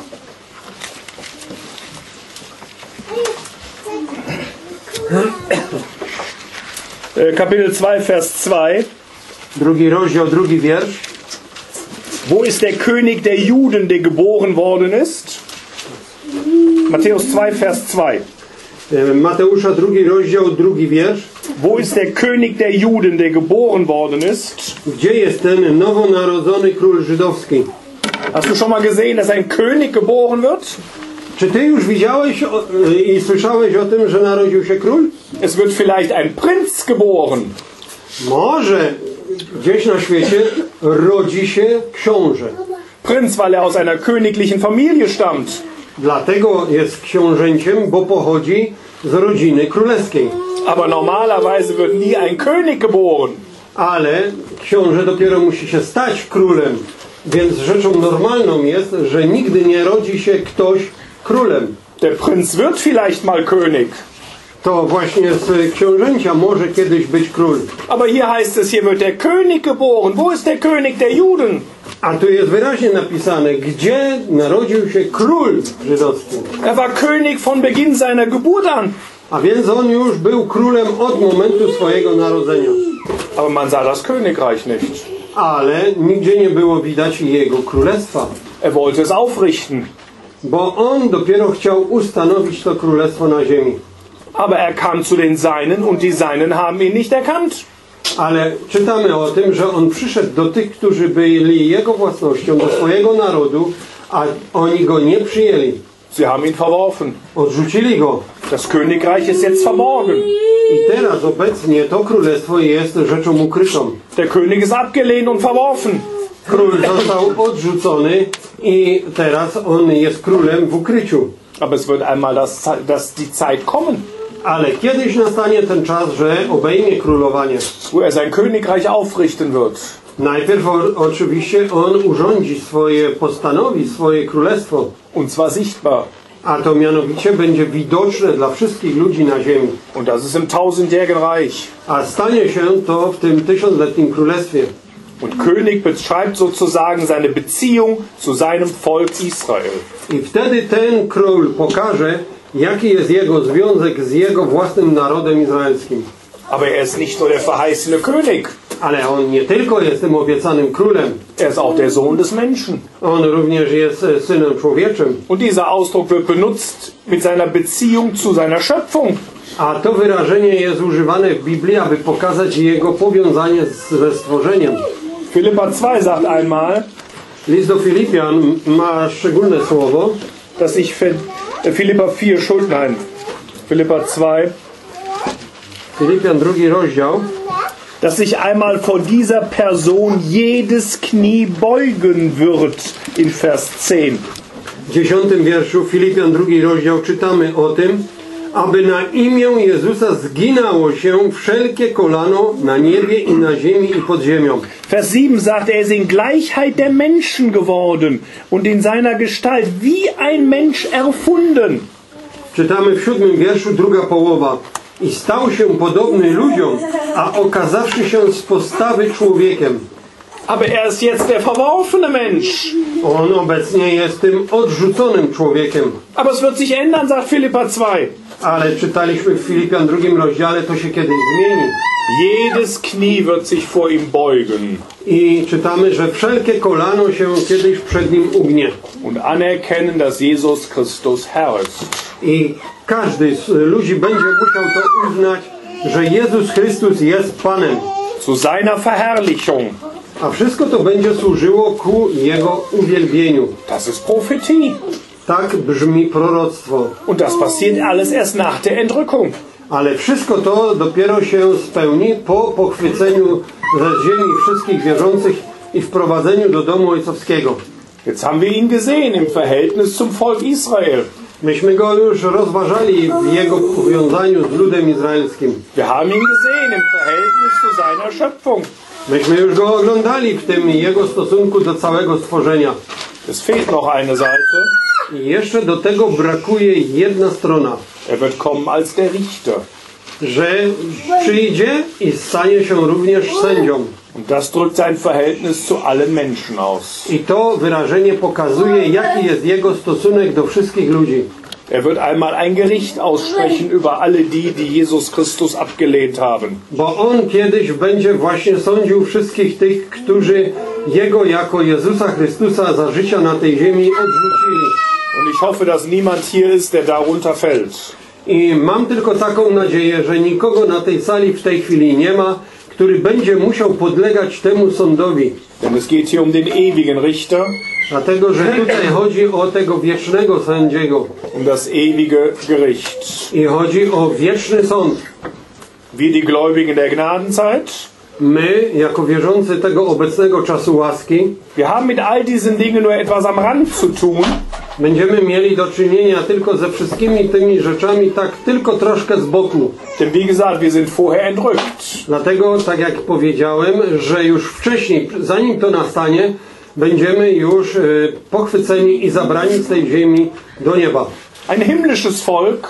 B: Kapitel zwei, Vers zwei.
A: Drugi rozdział, drugi wiersz.
B: Wo ist der König der Juden, der geboren worden ist? Matthäus zwei, Vers zwei.
A: Mateusza, drugi rozdział, drugi wiersz.
B: Wo ist der König der Juden, der geboren worden ist?
A: Gdzie jest ten nowonarodzony król żydowski?
B: Hast du schon mal gesehen, dass ein König geboren wird?
A: Czy ty już widziałeś o, i słyszałeś o tym, że narodził się król?
B: Es wird vielleicht ein Prinz geboren.
A: Może gdzieś na świecie rodzi się książę.
B: Prinz, weil er aus einer königlichen Familie stammt.
A: Dlatego jest książęciem, bo pochodzi z rodziny królewskiej.
B: Aber normalerweise wird nie ein König geboren.
A: Ale książę dopiero musi się stać królem. Więc rzeczą normalną jest, że nigdy nie rodzi się ktoś królem.
B: Der Prinz wird vielleicht mal König.
A: To właśnie z książęcia może kiedyś być król.
B: Aber hier heißt es, hier wird der König geboren. Wo ist der König der Juden?
A: A tu jest wyraźnie napisane, gdzie narodził się król żydowski.
B: Er war König von Beginn seiner Geburt an.
A: A więc on już był królem od momentu swojego narodzenia.
B: Aber man sah das Königreich nicht.
A: Ale nigdzie nie było widać jego królestwa.
B: Er wollte es aufrichten.
A: Bo on dopiero chciał ustanowić to królestwo na ziemi.
B: Aber er kam zu den Seinen und die Seinen haben ihn nicht erkannt.
A: Ale czytamy o tym, że on przyszedł do tych, którzy byli jego własnością, do swojego narodu, a oni go nie przyjęli.
B: Sie haben ihn verworfen.
A: Odrzucili go.
B: Das Königreich ist jetzt verborgen.
A: I teraz obecnie to królestwo jest rzeczą ukrytą.
B: Der König ist abgelehnt und verworfen.
A: Król został odrzucony i teraz on jest królem w ukryciu.
B: Aber es wird einmal das, das, die Zeit kommen,
A: Ale kiedyś nastanie ten czas, że obejmie królowanie.
B: wo er sein Königreich aufrichten wird.
A: Najpierw o, oczywiście on urządzi swoje, postanowi swoje królestwo.
B: Und zwar sichtbar.
A: A to mianowicie będzie widoczne dla wszystkich ludzi na ziemi.
B: Und das ist im tausendjährigen Reich.
A: A stanie się to w tym tysiącletnim królestwie.
B: Und König beschreibt sozusagen seine Beziehung zu seinem Volk Israel.
A: I wtedy ten król pokaże, jaki jest jego związek z jego własnym narodem izraelskim.
B: Aber er ist nicht nur der verheißene König.
A: Ale on nie tylko jest tym obiecanym królem,
B: Er ist auch der Sohn des Menschen.
A: on również jest e, synem człowieczym.
B: Und dieser Ausdruck wird benutzt mit seiner Beziehung zu seiner Schöpfung.
A: A to wyrażenie jest używane w Biblii, aby pokazać jego powiązanie z, ze stworzeniem.
B: Philippa zwei sagt einmal,
A: List do Filipian ma szczególne słowo,
B: dass ich für Philippa vier Schuld, nein, Philippa zwei,
A: Filipian drugi rozdział,
B: dass sich einmal vor dieser Person jedes Knie beugen wird, in Vers zehn.
A: w dziesiątym wierszu Filipian drugi rozdział czytamy o tym, aby na imię Jezusa zginało się wszelkie kolano na niebie i na ziemi i pod ziemią.
B: Vers sieben sagt, er ist in Gleichheit der Menschen geworden und in seiner Gestalt wie ein Mensch erfunden.
A: Czytamy w siódmym wierszu, druga połowa. I stał się podobny ludziom, a okazawszy się z postawy człowiekiem.
B: Aber er ist jetzt der verworfene Mensch.
A: On obecnie jest tym odrzuconym człowiekiem.
B: Aber es wird sich ändern, sagt Philippa zwei.
A: Ale czytaliśmy w Filipian drugim rozdziale, to się kiedyś zmieni.
B: Jedes Knie wird sich vor ihm beugen
A: I czytamy, że wszelkie kolano się kiedyś przed nim ugnie.
B: und anerkennen, dass Jesus Christus Herr ist.
A: I każdy z ludzi będzie musiał to uznać, że Jezus Chrystus jest Panem.
B: Zu seiner Verherrlichung.
A: A wszystko to będzie służyło ku Jego uwielbieniu.
B: Das ist Prophetie.
A: Tak brzmi proroctwo.
B: Und das passiert alles erst nach der Entrückung.
A: Ale wszystko to dopiero się spełni po pochwyceniu ze ziemi wszystkich wierzących i wprowadzeniu do domu ojcowskiego.
B: Jetzt haben wir ihn gesehen im Verhältnis zum Volk Israel.
A: Myśmy go już rozważali w jego powiązaniu z ludem izraelskim.
B: Wir haben ihn gesehen im Verhältnis zu seiner Schöpfung.
A: Myśmy już go oglądali w tym jego stosunku do całego stworzenia.
B: Es fehlt noch eine Seite.
A: I jeszcze do tego brakuje jedna strona,
B: Er wird kommen als der Richter.
A: że przyjdzie i stanie się również sędzią.
B: Und das drückt sein Verhältnis zu allen Menschen aus.
A: I to wyrażenie pokazuje, jaki jest jego stosunek do wszystkich ludzi.
B: Er wird einmal ein Gericht aussprechen über alle die, die Jesus Christus abgelehnt haben.
A: Bo on kiedyś będzie właśnie sądził wszystkich tych, którzy jego jako Jezusa Chrystusa za życia na tej ziemi odrzucili.
B: Und ich hoffe, dass niemand hier ist, der darunter fällt.
A: I mam tylko taką nadzieję, że nikogo na tej sali w tej chwili nie ma, który będzie musiał podlegać temu sądowi.
B: Denn es geht hier um den ewigen Richter,
A: Dlatego, że tutaj chodzi o tego wiecznego sędziego.
B: um das ewige Gericht.
A: I chodzi o wieczny sąd.
B: Wir die Gläubigen der Gnadenzeit,
A: My, jako wierzący tego obecnego czasu łaski,
B: wir haben mit all diesen Dingen nur etwas am Rand zu tun.
A: będziemy mieli do czynienia tylko ze wszystkimi tymi rzeczami, tak tylko troszkę z boku.
B: Denn wie gesagt, wir sind vorher entrückt.
A: Dlatego, tak jak powiedziałem, że już wcześniej, zanim to nastanie, będziemy już y, pochwyceni i zabrani z tej ziemi do nieba.
B: Ein himmlisches Volk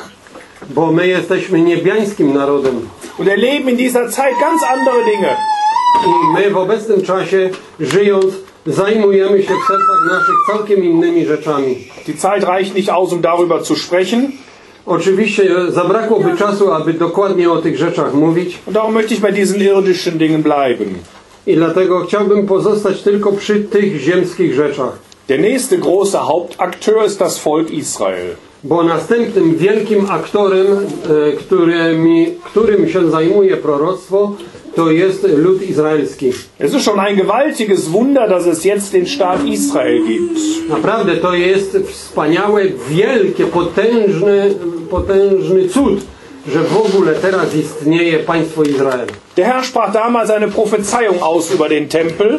A: Bo my jesteśmy niebiańskim narodem.
B: und erleben in dieser Zeit ganz andere Dinge.
A: I my w obecnym czasie, żyjąc, zajmujemy się w sercach naszych całkiem innymi rzeczami.
B: Die Zeit reicht nicht aus, um darüber zu sprechen.
A: Oczywiście zabrakłoby czasu, aby dokładnie o tych rzeczach mówić.
B: Und darum möchte ich bei diesen irdischen Dingen bleiben.
A: I dlatego chciałbym pozostać tylko przy tych ziemskich rzeczach.
B: Der nächste große Hauptakteur ist das Volk Israel.
A: Bo następnym wielkim aktorem, e, którymi, którym się zajmuje proroctwo, to jest lud izraelski.
B: Es ist schon ein gewaltiges Wunder, dass es jetzt den Staat Israel gibt.
A: Naprawdę to jest wspaniałe, wielkie, potężny, potężny cud, że w ogóle teraz istnieje państwo Izrael.
B: Der Herr sprach damals eine Prophezeiung aus über den Tempel.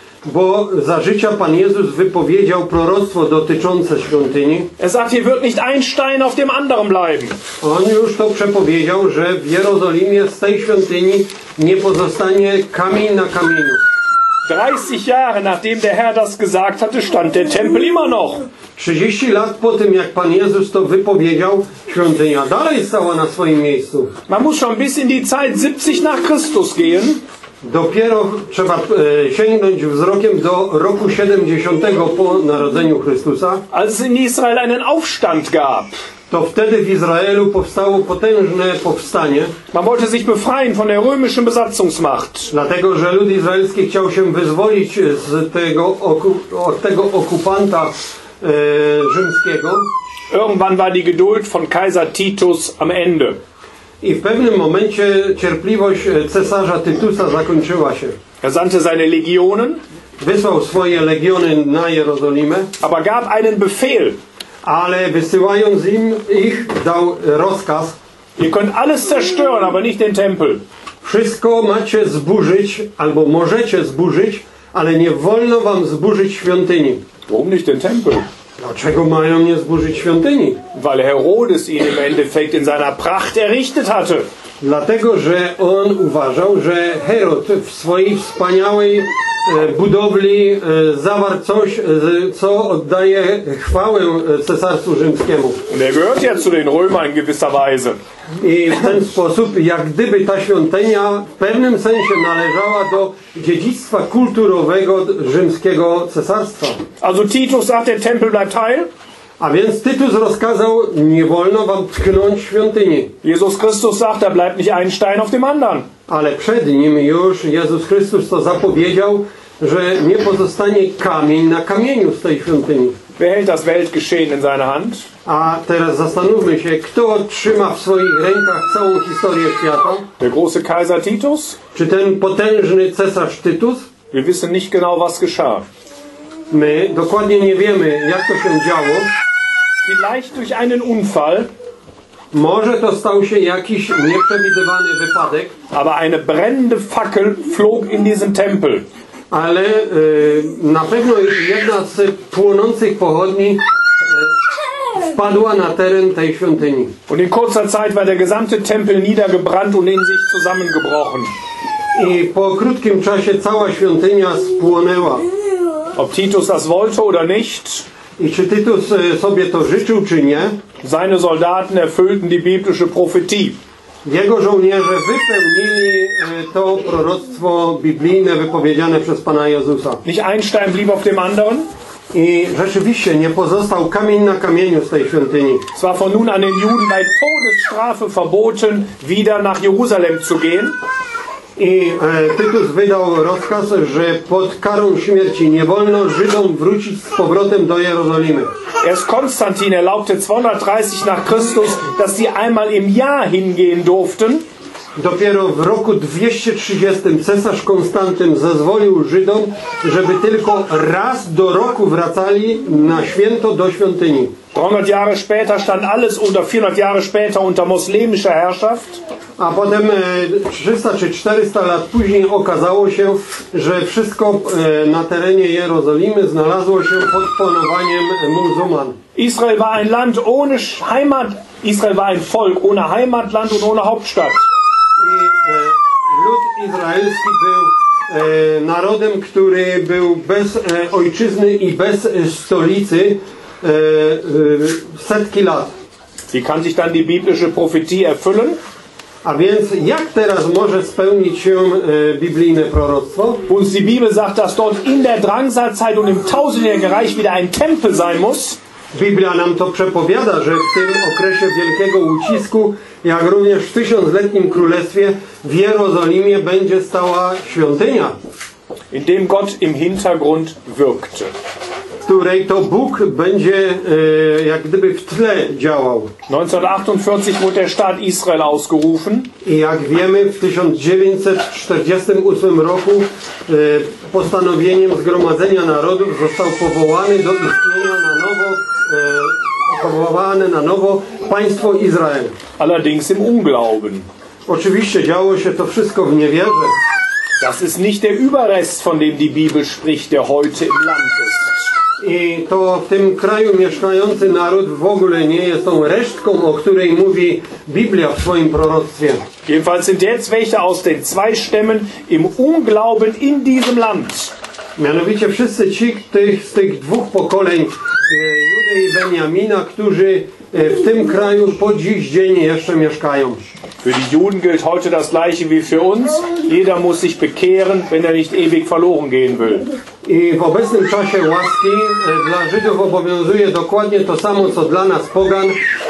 A: Bo za życia Pan Jezus wypowiedział proroctwo dotyczące świątyni.
B: Er sagt, hier wird nicht ein Stein auf dem anderen bleiben.
A: On już to przepowiedział, że w Jerozolimie z tej świątyni nie pozostanie kamień na kamieniu.
B: dreißig Jahre nachdem der Herr das gesagt hatte, stand der Tempel immer noch.
A: trzydzieści lat po tym, jak Pan Jezus to wypowiedział, świątynia dalej stała na swoim miejscu.
B: Man muss schon bis in die Zeit siebzig nach Christus gehen.
A: Dopiero trzeba e, sięgnąć wzrokiem do roku siedemdziesiątego po narodzeniu Chrystusa.
B: Als es in Israel einen Aufstand gab.
A: To wtedy w Izraelu powstało potężne powstanie.
B: Man wollte sich befreien von der römischen Besatzungsmacht.
A: Dlatego, że lud izraelski chciał się wyzwolić z tego, oku, od tego okupanta e, rzymskiego.
B: Irgendwann war die Geduld von Kaiser Titus am Ende.
A: I w pewnym momencie cierpliwość cesarza Tytusa zakończyła się.
B: Er sandte seine Legionen,
A: Wysłał swoje legiony na Jerozolimę,
B: aber gab einen Befehl.
A: ale wysyłając im ich dał rozkaz:
B: Ihr könnt alles zerstören, aber nicht den Tempel.
A: wszystko macie zburzyć, albo możecie zburzyć, ale nie wolno wam zburzyć świątyni.
B: Warum nicht den Tempel?
A: Dlaczego mają nie zburzyć świątyni?
B: Weil Herodes ihn im Endeffekt in seiner Pracht errichtet hatte.
A: Dlatego, że on uważał, że Herod w swojej wspaniałej e, budowli e, zawarł coś, e, co oddaje chwałę cesarstwu rzymskiemu.
B: Und er gehört ja zu den Römern in gewisser Weise.
A: I w ten sposób, jak gdyby ta świątynia w pewnym sensie należała do dziedzictwa kulturowego rzymskiego cesarstwa.
B: Also Titus sagt, der Tempel bleibt heil.
A: A więc Tytus rozkazał: nie wolno wam tknąć świątyni.
B: Jesus Christus sagt, da bleibt nicht ein Stein auf dem anderen.
A: Ale przed nim już Jezus Chrystus to zapowiedział, że nie pozostanie kamień na kamieniu z tej świątyni.
B: Wer hält das Weltgeschehen in seiner Hand?
A: A teraz zastanówmy się, kto trzyma w swoich rękach całą historię świata?
B: Der große Kaiser Titus?
A: Czy ten potężny cesarz Tytus?
B: Wir wissen nicht genau, was geschah.
A: My dokładnie nie wiemy, jak to się działo.
B: Vielleicht durch einen Unfall,
A: Może to stał się jakiś nieprzewidywany wypadek,
B: aber eine brennende Fackel flog in diesen Tempel.
A: ale e, na pewno jedna z płonących pochodni e, wpadła na teren tej świątyni.
B: Und in kurzer Zeit war der gesamte Tempel niedergebrannt und in sich zusammengebrochen.
A: I po krótkim czasie cała świątynia spłonęła.
B: Ob Titus das wollte oder nicht,
A: I czy Tytus e, sobie to życzył, czy nie?
B: seine Soldaten erfüllten die biblische Prophetie.
A: Jego żołnierze wypełnili e, to proroctwo biblijne wypowiedziane przez Pana Jezusa.
B: Nicht ein Stein blieb auf dem anderen.
A: I rzeczywiście nie pozostał kamień na kamieniu z tej świątyni.
B: Es war von nun an den Juden bei Todesstrafe verboten, wieder nach Jerusalem zu gehen.
A: I e, Tytus wydał rozkaz, że pod karą śmierci nie wolno Żydom wrócić z powrotem do Jerozolimy.
B: Erst Konstantin erlaubte zweihundertdreißig nach Christus, dass sie einmal im Jahr hingehen durften.
A: Dopiero w roku dwieście trzydziestym cesarz Konstantyn zezwolił Żydom, żeby tylko raz do roku wracali na święto do świątyni.
B: dreihundert Jahre später stand alles unter, vierhundert Jahre später unter muslimischer Herrschaft.
A: A potem e, trzysta czy czterysta lat później okazało się, że wszystko e, na terenie Jerozolimy znalazło się pod panowaniem muzułman.
B: Israel war ein Land ohne Heimat, Israel war ein Volk ohne Heimatland und ohne Hauptstadt.
A: I e, lud izraelski był e, narodem, który był bez e, ojczyzny i bez e, stolicy e, e, setki lat.
B: Wie kann sich dann die biblische Prophetie erfüllen?
A: A więc jak teraz może spełnić się e, biblijne proroctwo?
B: Uns die Bibel sagt, dass dort in der Drangsalzeit und im tausendjährigen Reich wieder ein Tempel sein muss.
A: Biblia nam to przepowiada, że w tym okresie wielkiego ucisku, jak również w tysiącletnim królestwie w Jerozolimie będzie stała świątynia,
B: in dem Gott im Hintergrund wirkte.
A: której to Bóg będzie e, jak gdyby w tle działał.
B: neunzehnhundertachtundvierzig wurde der Staat Israel ausgerufen.
A: I jak wiemy, w tysiąc dziewięćset czterdziestym ósmym roku e, postanowieniem Zgromadzenia Narodów został powołany do istnienia na nowo e, powołane na nowo państwo Izrael.
B: Allerdings im Unglauben.
A: Oczywiście działo się to wszystko w niewierze.
B: Das ist nicht der Überrest, von dem die Bibel spricht, der heute im Land ist.
A: I to w tym kraju mieszkający naród w ogóle nie jest tą resztką, o której mówi Biblia w swoim proroctwie.
B: Jedenfalls sind jetzt welche aus den zwei Stämmen im Unglauben in diesem Land.
A: Mianowicie wszyscy ci tych, z tych dwóch pokoleń, Judy i Benjamina, którzy w tym kraju po dziś dzień jeszcze mieszkają.
B: Für die Juden gilt heute das Gleiche wie für uns. Jeder muss sich bekehren, wenn er nicht ewig verloren gehen will.
A: I w obecnym czasie łaski dla Żydów obowiązuje dokładnie to samo, co dla nas pogan.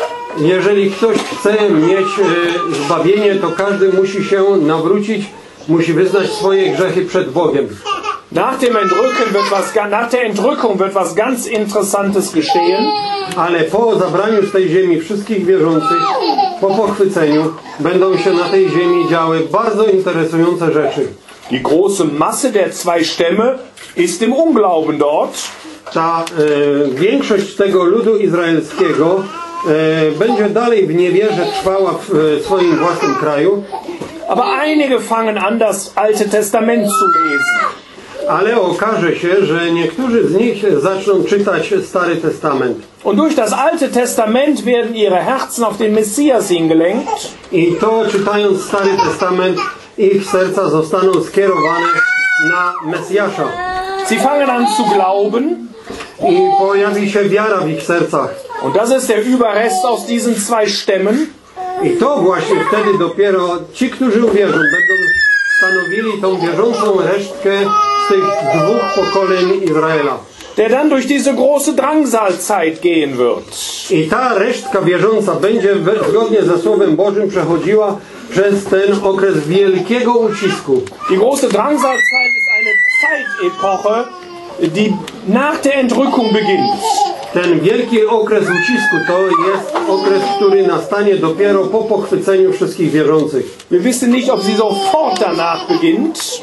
A: Jeżeli ktoś chce mieć zbawienie, to każdy musi się nawrócić, musi wyznać swoje grzechy przed Bogiem.
B: Nach dem Entrücken wird was, nach der Entrückung wird was ganz Interessantes geschehen.
A: Ale po zabraniu z tej ziemi wszystkich wierzących, po pochwyceniu, będą się na tej ziemi działy bardzo interesujące rzeczy.
B: Die große Masse der zwei Stämme ist im Unglauben dort.
A: Ta e, większość tego ludu izraelskiego e, będzie dalej w niewierze trwała w e, swoim własnym kraju.
B: Aber einige fangen an, das Alte Testament zu lesen.
A: Ale okaże się, że niektórzy z nich zaczną czytać Stary Testament.
B: Und durch das Alte Testament werden ihre Herzen auf den Messias hingelenkt.
A: I to, czytając Stary Testament, ich serca zostaną skierowane na Mesjasza.
B: Sie fangen an zu glauben.
A: I pojawi się wiara w ich sercach.
B: Und das ist der Überrest aus diesen zwei Stämmen.
A: I to właśnie wtedy dopiero ci, którzy uwierzą, będą stanowili tą wierzącą resztkę z tych dwóch pokoleń Izraela.
B: Der dann durch diese große Drangsalzeit gehen wird.
A: I ta resztka wierząca będzie zgodnie ze Słowem Bożym przechodziła przez ten okres wielkiego ucisku.
B: Die große Drangsalzeit ist eine Zeitepoche, die nach der Entrückung beginnt.
A: Ten wielki okres ucisku to jest okres, który nastanie dopiero po pochwyceniu wszystkich wierzących.
B: Wir wissen nicht, ob sie sofort danach beginnt.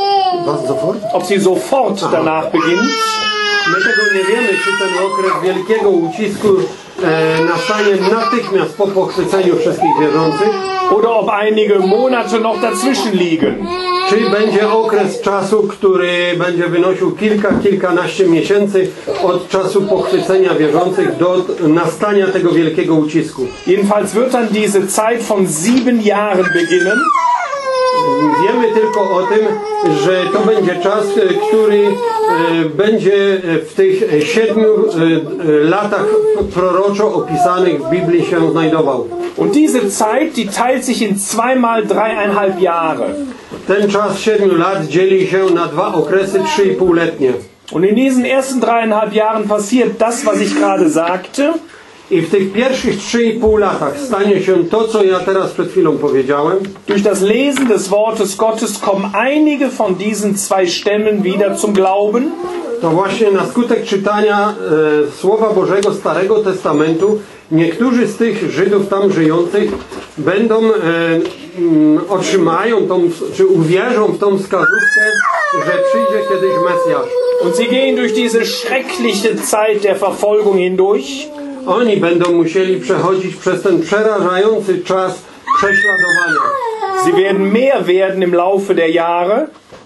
A: Was sofort?
B: Ob sie sofort danach beginnt.
A: My tego nie wiemy, czy ten okres wielkiego ucisku e, nastanie natychmiast po pochwyceniu wszystkich wierzących,
B: oder ob einige Monate noch dazwischen liegen.
A: Czy będzie okres czasu, który będzie wynosił kilka, kilkanaście miesięcy od czasu pochwycenia wierzących do nastania tego wielkiego ucisku.
B: Jedenfalls wird dann diese Zeit von sieben Jahren beginnen.
A: Wiemy tylko o tym, że to będzie czas, który będzie w tych siedmiu latach proroczo opisanych w Biblii się znajdował.
B: Und diese Zeit, die teilt sich in zweimal dreieinhalb Jahre.
A: Ten czas siedmiu lat dzieli się na dwa okresy trzy i pół letnie.
B: Und in diesen ersten dreieinhalb Jahren passiert das, was ich gerade sagte.
A: I w tych pierwszych trzy i pół latach stanie się to, co ja teraz przed chwilą powiedziałem.
B: Durch das Lesen des Wortes Gottes kommen einige von diesen zwei Stämmen wieder zum Glauben.
A: To właśnie na skutek czytania e, Słowa Bożego Starego Testamentu niektórzy z tych Żydów tam żyjących będą e, m, otrzymają tą, czy uwierzą w tą wskazówkę, że przyjdzie kiedyś Mesjasz.
B: Und sie gehen durch diese schreckliche Zeit der Verfolgung hindurch.
A: Oni będą musieli przechodzić przez ten przerażający czas prześladowania.
B: Sie werden mehr werden im Laufe der Jahre.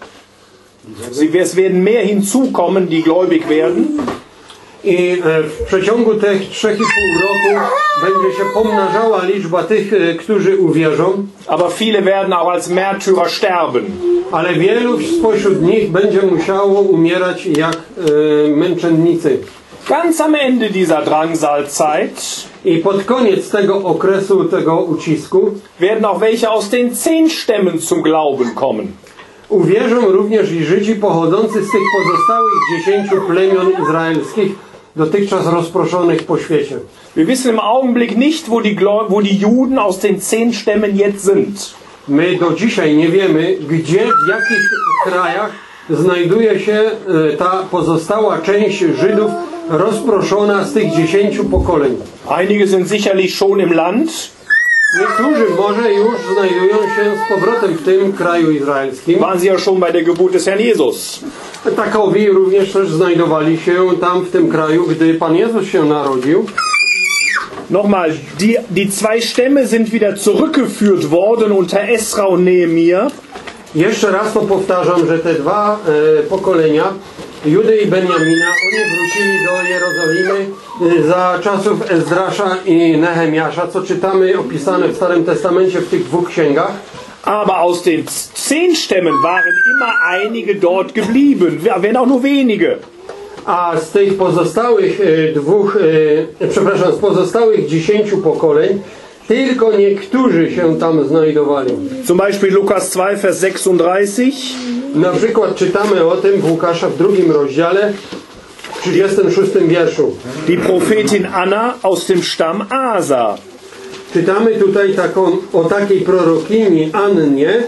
B: Sie, es werden mehr hinzukommen, die gläubig werden.
A: I w przeciągu tych trzech i pół roku będzie się pomnażała liczba tych, którzy uwierzą.
B: Aber viele werden auch als Märtyrer sterben.
A: Ale wielu spośród nich będzie musiało umierać jak e, męczennicy.
B: Ganz am Ende dieser Drangsalzeit
A: I pod koniec tego okresu, tego ucisku,
B: werden auch welche aus den zehn Stämmen zum Glauben kommen.
A: Uwierzą również i Żydzi pochodzący z tych pozostałych dziesięciu plemion izraelskich, dotychczas rozproszonych po świecie.
B: Wir wissen im Augenblick nicht, wo die, wo die Juden aus den zehn Stämmen jetzt sind.
A: My do dzisiaj nie wiemy, gdzie, w jakich krajach znajduje się e, ta pozostała część Żydów rozproszona z tych dziesięciu pokoleń.
B: Einige sind sicherlich schon im Land,
A: Niektórzy może już znajdują się z powrotem w tym kraju izraelskim.
B: waren sie ja schon bei der Geburt des Herrn Jesus.
A: Takowi również też znajdowali się tam w tym kraju, gdy Pan Jezus się narodził.
B: Nochmal, die, die zwei Stämme sind wieder zurückgeführt worden unter Esra und Nehemia.
A: Jeszcze raz to powtarzam, że te dwa e, pokolenia, Judy i Benjamina, oni wrócili do Jerozolimy e, za czasów Ezdrasza i Nehemiasza, co czytamy opisane w Starym Testamencie w tych dwóch księgach.
B: Aber aus den zehn Stämmen waren immer einige dort geblieben, wenn auch nur wenige.
A: A z tych pozostałych e, dwóch, e, przepraszam, z pozostałych dziesięciu pokoleń tylko niektórzy się tam znajdowali.
B: Zum Beispiel Lukas zwei, Vers sechsunddreißig.
A: Na przykład czytamy o tym w Łukasza w drugim rozdziale, w trzydziestym szóstym wierszu.
B: Die Prophetin Anna aus dem Stamm Asa.
A: Czytamy tutaj taką, o takiej prorokini Annie, e,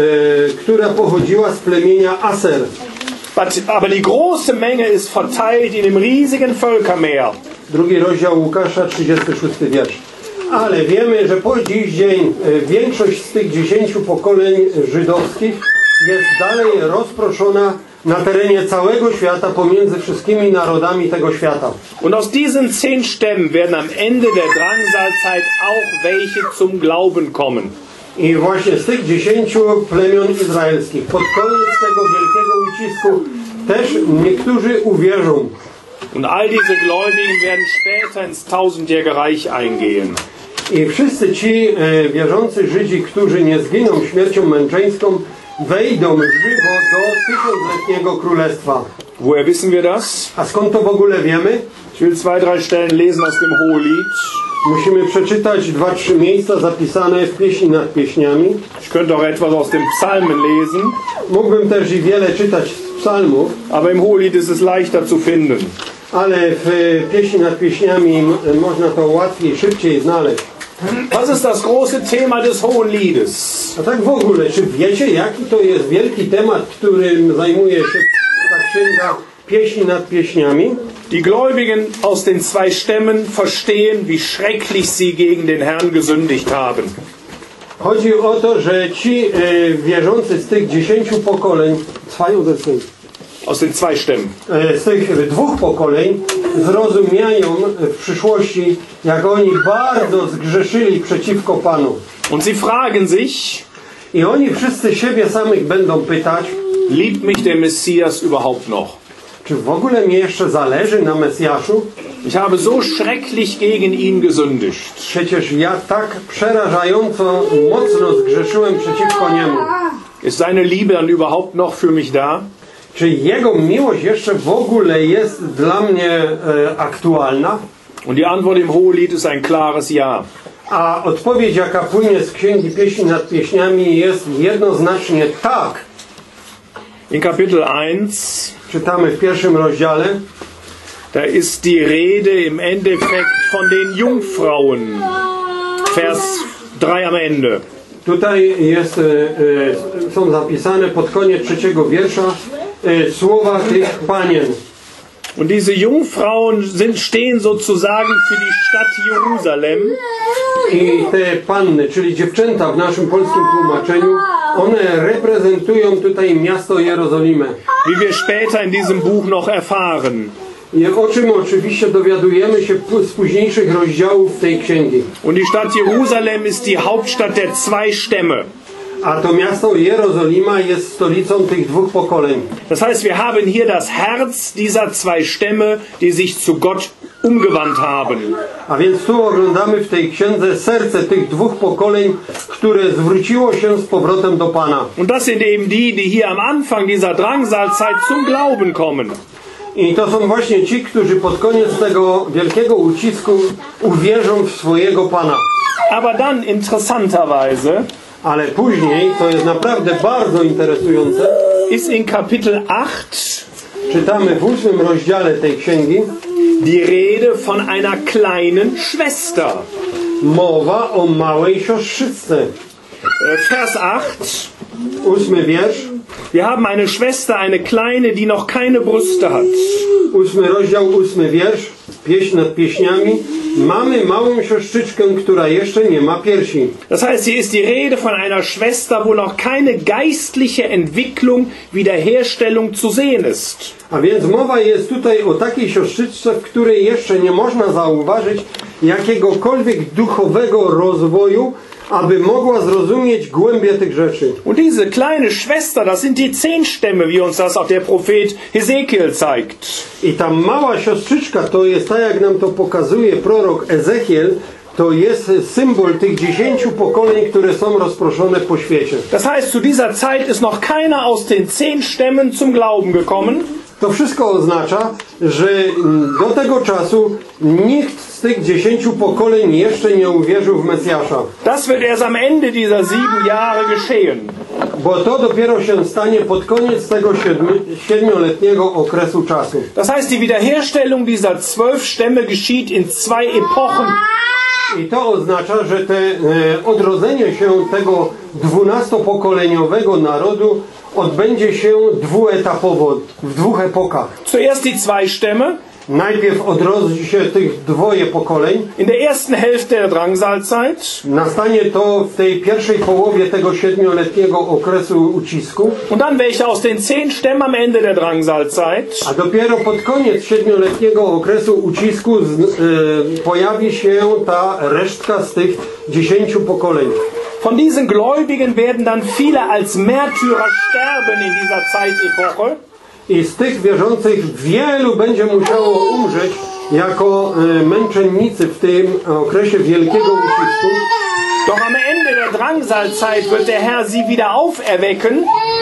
A: która pochodziła z plemienia Aser.
B: But, aber die große Menge ist verteilt in dem riesigen Völkermeer.
A: Drugi rozdział Łukasza, trzydziesty szósty wiersz. Ale wiemy, że po dziś dzień e, większość z tych dziesięciu pokoleń żydowskich jest dalej rozproszona na terenie całego świata pomiędzy wszystkimi narodami tego świata.
B: Und aus diesen zehn Stämmen werden am Ende der Drangsalzeit auch welche zum Glauben kommen.
A: I właśnie z tych dziesięciu plemion izraelskich pod koniec tego wielkiego ucisku też niektórzy uwierzą.
B: Und all diese Gläubigen werden später ins tausendjährige Reich eingehen.
A: I wszyscy ci e, wierzący Żydzi, którzy nie zginą śmiercią męczeńską, wejdą żywo do tysiącletniego królestwa.
B: Woher wissen wir das?
A: A skąd to w ogóle wiemy?
B: Ich will zwei, drei Stellen lesen aus dem Hohelied.
A: Musimy przeczytać dwa, trzy miejsca zapisane w pieśni nad pieśniami.
B: Ich könnte auch etwas aus dem Psalmen lesen,
A: Mógłbym też i wiele czytać z psalmów,
B: aber im Hohelied ist es leichter zu finden.
A: ale w e, pieśni nad pieśniami m, można to łatwiej, szybciej znaleźć.
B: Was ist das große Thema des Hoheliedes?
A: A tak w ogóle, czy wiecie, jaki to jest wielki temat, którym zajmuje się ta księga pieśni nad pieśniami?
B: Die Gläubigen aus den zwei Stämmen verstehen, wie schrecklich sie gegen den Herrn gesündigt haben.
A: Chodzi o to, że ci e, wierzący z tych dziesięciu pokoleń, zwei oder zehn?
B: Aus den zwei Stämmen.
A: E, z tych dwóch pokoleń zrozumiają w przyszłości, jak oni bardzo zgrzeszyli przeciwko Panu.
B: Und sie fragen sich,
A: I oni wszyscy siebie samych będą pytać,
B: liebt mich der Messias überhaupt noch?
A: czy w ogóle mi jeszcze zależy na Mesjaszu?
B: Ich habe so schrecklich gegen ihn gesündigt.
A: Przecież ja tak przerażająco mocno zgrzeszyłem przeciwko niemu.
B: Ist seine Liebe dann überhaupt noch für mich da?
A: Czy jego miłość jeszcze w ogóle jest dla mnie e, aktualna?
B: Und die Antwort im Hohelied ist ein klares Ja.
A: A odpowiedź, jaka płynie z Księgi Pieśni nad Pieśniami, jest jednoznacznie tak.
B: In Kapitel eins,
A: Czytamy w pierwszym rozdziale.
B: da ist die Rede im Endeffekt von den Jungfrauen. Vers drei am Ende.
A: Tutaj jest, e, e, są zapisane pod koniec trzeciego wiersza e, słowa tych panien.
B: Und diese Jungfrauen sind, stehen sozusagen für die Stadt Jerusalem.
A: I te panny, czyli dziewczęta w naszym polskim tłumaczeniu, one reprezentują tutaj miasto Jerozolimę.
B: Wie wir später in diesem Buch noch erfahren.
A: I o czym oczywiście dowiadujemy się z późniejszych rozdziałów tej księgi.
B: Und die Stadt Jerusalem ist die Hauptstadt der zwei Stämme.
A: A to miasto Jerozolima jest stolicą tych dwóch pokoleń.
B: Das heißt, wir haben hier das Herz dieser zwei Stämme, die sich zu Gott umgewandt haben.
A: A więc tu oglądamy w tej księdze serce tych dwóch pokoleń, które zwróciło się z powrotem do Pana.
B: Und das sind eben die, die hier am Anfang dieser Drangsalzeit zum Glauben kommen.
A: I to są właśnie ci, którzy pod koniec tego wielkiego ucisku uwierzą w swojego Pana.
B: Aber dann interessanterweise
A: Ale później, to jest naprawdę bardzo interesujące,
B: ist in Kapitel acht
A: czytamy w ósmym rozdziale tej księgi
B: die Rede von einer kleinen Schwester.
A: mowa o małej siostrzycce.
B: Vers acht.
A: Ósmy wiersz.
B: Wir haben eine Schwester, eine kleine, die noch keine Brüste hat.
A: Ósmy rozdział, ósmy wiersz, pieśń nad pieśniami. Mamy małą siostrzyczkę, która jeszcze nie ma piersi.
B: Das heißt, hier ist die Rede von einer Schwester, wo noch keine geistliche Entwicklung, Wiederherstellung zu sehen ist.
A: A więc mowa jest tutaj o takiej siostrzyczce, w której jeszcze nie można zauważyć jakiegokolwiek duchowego rozwoju, aby mogła zrozumieć głębię tych rzeczy.
B: Und diese kleine Schwester, das sind die zehn Stämme, wie uns das auch der Prophet Hesekiel zeigt.
A: I ta mała siostrzyczka, to jest tak, jak nam to pokazuje prorok Ezechiel, to jest symbol tych dziesięciu pokoleń, które są rozproszone po świecie.
B: Das heißt, zu dieser Zeit ist noch keiner aus den zehn Stämmen zum Glauben gekommen.
A: To wszystko oznacza, że do tego czasu nikt z tych dziesięciu pokoleń jeszcze nie uwierzył w Mesjasza.
B: Das wird erst am Ende dieser sieben Jahre geschehen.
A: Bo to dopiero się stanie pod koniec tego siedmi, siedmioletniego okresu czasu.
B: Das heißt, die Wiederherstellung dieser zwölf Stämme geschieht in zwei Epochen.
A: I to oznacza, że te e, odrodzenie się tego dwunastopokoleniowego narodu odbędzie się dwuetapowo, w dwóch epokach.
B: Zuerst die zwei Stämme.
A: Najpierw odrodzi się tych dwoje pokoleń.
B: In der ersten Hälfte der Drangsalzeit.
A: Nastanie to w tej pierwszej połowie tego siedmioletniego okresu ucisku.
B: Und dann welche aus den zehn Stämmen am Ende der Drangsalzeit.
A: A dopiero pod koniec siedmioletniego okresu ucisku z, e, pojawi się ta resztka z tych dziesięciu pokoleń.
B: Von diesen Gläubigen werden dann viele als Märtyrer sterben in dieser Zeitepoche.
A: I z tych wierzących wielu będzie musiało umrzeć jako e, męczennicy w tym okresie wielkiego ucisku.
B: Doch am Ende der Drangsalzeit wird der Herr sie wieder auferwecken.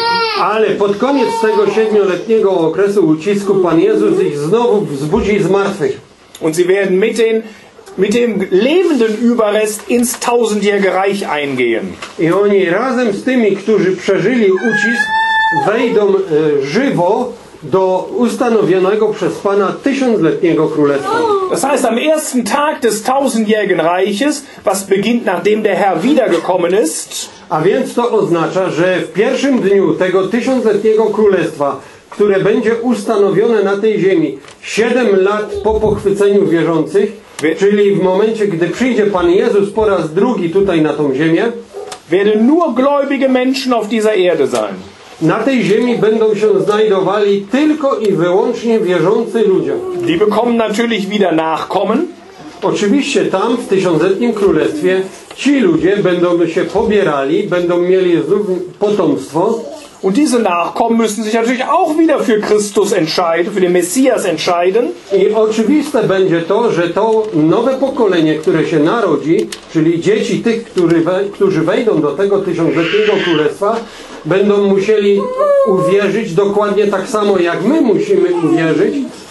A: Ale pod koniec tego siedmioletniego okresu ucisku Pan Jezus ich znowu wzbudzi z martwych.
B: Und sie werden mit den mit dem lebenden Überrest ins tausendjährige Reich eingehen.
A: I oni razem z tymi, którzy przeżyli ucisk, wejdą e, żywo do ustanowionego przez Pana tysiącletniego królestwa.
B: Das heißt, am ersten Tag des tausendjährigen Reiches, was beginnt nachdem der Herr wiedergekommen ist,
A: A więc to oznacza, że w pierwszym dniu tego tysiącletniego królestwa, które będzie ustanowione na tej ziemi siedem lat po pochwyceniu wierzących, czyli w momencie, gdy przyjdzie Pan Jezus po raz drugi tutaj na tą ziemię,
B: werden nur gläubige Menschen auf dieser Erde sein.
A: na tej ziemi będą się znajdowali tylko i wyłącznie wierzący ludzie.
B: Die bekommen natürlich wieder Nachkommen.
A: Oczywiście tam w tysiącletnim królestwie ci ludzie będą się pobierali, będą mieli znów potomstwo.
B: Und diese Nachkommen müssen sich natürlich auch wieder für Christus entscheiden, für den Messias entscheiden.
A: I oczywiste będzie to, że to nowe pokolenie, które się narodzi, czyli dzieci tych, którzy, we, którzy wejdą do tego tysiącletniego królestwa, będą musieli uwierzyć dokładnie tak samo, jak my musimy uwierzyć,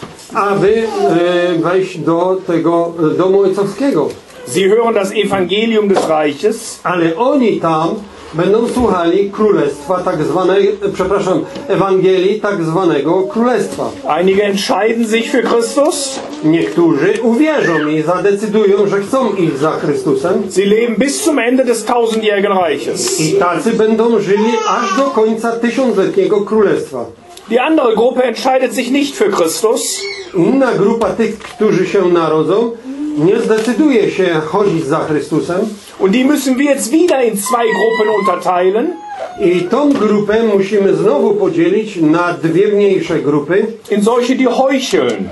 A: aby e, wejść do tego domu ojcowskiego.
B: Sie hören das Evangelium des Reiches.
A: Ale oni tam będą słuchali królestwa tak zwanej, przepraszam, Ewangelii tak zwanego królestwa.
B: Einige entscheiden sich für Christus.
A: Niektórzy uwierzą i zadecydują, że chcą iść za Chrystusem.
B: Sie leben bis zum Ende des tausendjährigen Reiches.
A: I tacy będą żyli aż do końca tysiącletniego królestwa.
B: Die andere Gruppe entscheidet sich nicht für Christus.
A: Inna grupa tych, którzy się narodzą, nie zdecyduje się chodzić za Chrystusem.
B: Und die müssen wir jetzt wieder in zwei Gruppen unterteilen.
A: I tą grupę musimy znowu podzielić na dwie mniejsze grupy.
B: In solche, die heucheln.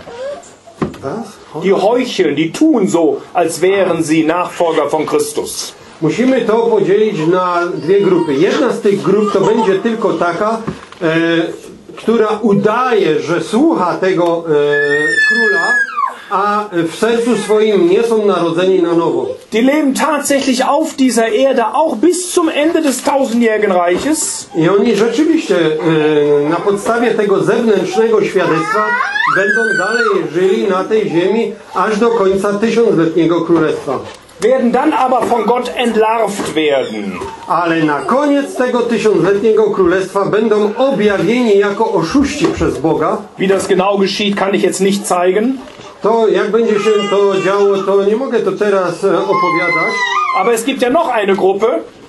A: Was?
B: Die heucheln, die tun so, als wären sie Nachfolger von Christus.
A: Musimy to podzielić na dwie grupy. Jedna z tych grup to będzie tylko taka, e, która udaje, że słucha tego e, króla, a w sercu swoim nie są narodzeni na nowo.
B: Die leben tatsächlich auf dieser Erde auch bis zum Ende des tausendjährigen Reiches.
A: I oni rzeczywiście e, na podstawie tego zewnętrznego świadectwa będą dalej żyli na tej ziemi aż do końca tysiącletniego królestwa.
B: Werden dann aber von Gott entlarvt werden.
A: Ale na koniec tego tysiącletniego królestwa będą objawieni jako oszuści przez Boga.
B: Wie das genau geschieht, kann ich jetzt nicht zeigen.
A: To jak będzie się to działo, to nie mogę to teraz opowiadać.
B: Aber es gibt ja noch eine Gruppe.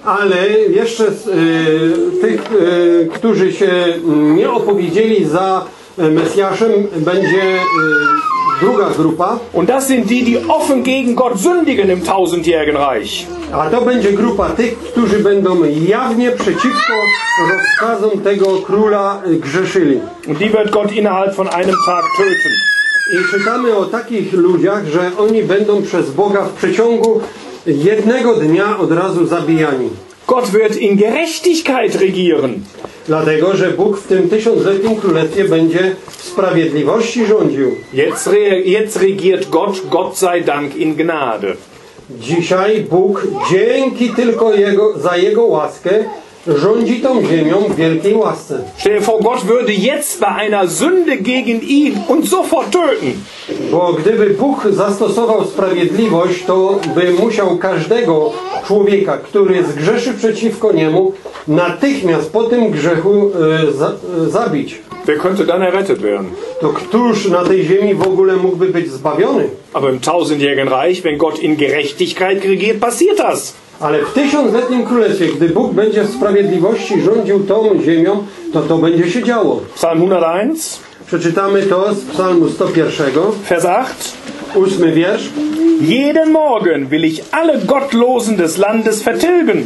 A: Ale jeszcze z y, tych, y, którzy się nie opowiedzieli za Mesjaszem, będzie y, druga grupa.
B: Und das sind die, die offen gegen Gott sündigen im tausendjährigen Reich.
A: A to będzie grupa tych, którzy będą jawnie przeciwko rozkazom tego króla grzeszyli.
B: Und die wird Gott innerhalb von einem Tag töten.
A: I czytamy o takich ludziach, że oni będą przez Boga w przeciągu jednego dnia od razu zabijani.
B: Gott wird in Gerechtigkeit regieren.
A: Dlatego, że Bóg w tym tysiącletnim królestwie będzie w sprawiedliwości rządził.
B: Jetzt, re jetzt regiert Gott, Gott sei Dank, in Gnade.
A: Dzisiaj Bóg dzięki tylko jego, za Jego łaskę rządzi tą ziemią w wielkiej łasce.
B: Stell dir vor, Gott würde jetzt bei einer Sünde gegen ihn uns sofort töten.
A: Bo gdyby Bóg zastosował sprawiedliwość, to by musiał każdego człowieka, który zgrzeszy przeciwko niemu, natychmiast po tym grzechu e, za, e, zabić.
B: Wer könnte dann errettet werden?
A: To któż na tej ziemi w ogóle mógłby być zbawiony?
B: Aber im tausendjährigen Reich, wenn Gott in Gerechtigkeit regiert, passiert das.
A: Ale w tysiącletnim królestwie, gdy Bóg będzie w sprawiedliwości rządził tą ziemią, to to będzie się działo.
B: Psalm hunderteins,
A: Przeczytamy to z Psalmu sto jeden,
B: Vers acht.
A: ósmy wiersz.
B: Jeden Morgen will ich alle Gottlosen des Landes vertilgen.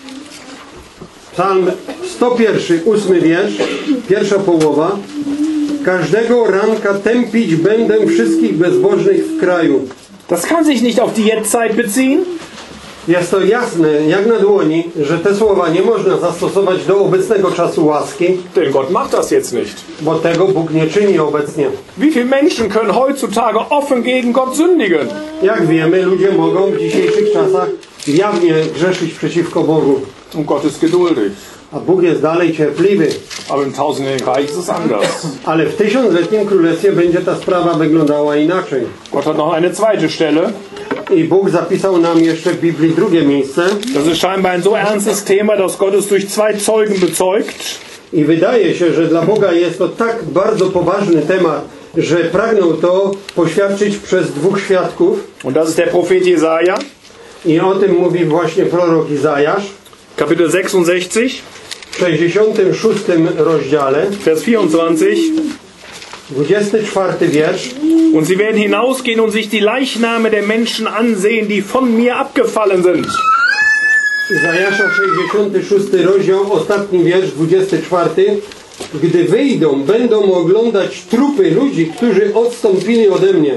A: Psalm sto jeden, ósmy wiersz, pierwsza połowa. Każdego ranka tępić będę wszystkich bezbożnych w kraju.
B: Das kann sich nicht auf die Jetztzeit beziehen.
A: Jest to jasne, jak na dłoni, że te słowa nie można zastosować do obecnego czasu łaski,
B: Denn Gott macht das jetzt nicht.
A: bo tego Bóg nie czyni obecnie.
B: Wie viele Menschen können heutzutage offen gegen Gott sündigen?
A: Jak wiemy, ludzie mogą w dzisiejszych czasach jawnie grzeszyć przeciwko Bogu,
B: Und Gott ist geduldig.
A: a Bóg jest dalej cierpliwy.
B: Aber im tausendjährigen Reich ist es anders.
A: Ale w tysiącletnim królestwie będzie ta sprawa wyglądała inaczej.
B: Gott hat noch eine zweite Stelle.
A: I Bóg zapisał nam jeszcze w Biblii drugie miejsce.
B: Das ist scheinbar ein so ernstes Thema, dass Gott es durch zwei Zeugen bezeugt.
A: I wydaje się, że dla Boga jest to tak bardzo poważny temat, że pragnął to poświadczyć przez dwóch świadków.
B: Und das ist der Prophet Jesaja,
A: I o tym mówi właśnie prorok Izajasz
B: Kapitel sechsundsechzig,
A: w sześćdziesiątym szóstym rozdziale,
B: Vers vierundzwanzig.
A: dwudziesty czwarty wiersz.
B: Und sie werden hinausgehen und sich die Leichname der Menschen ansehen, die von mir abgefallen sind.
A: Izajasza sześćdziesiąty szósty rozdział, ostatni wiersz, dwudziesty czwarty. Gdy wyjdą, będą oglądać trupy ludzi, którzy odstąpili ode mnie.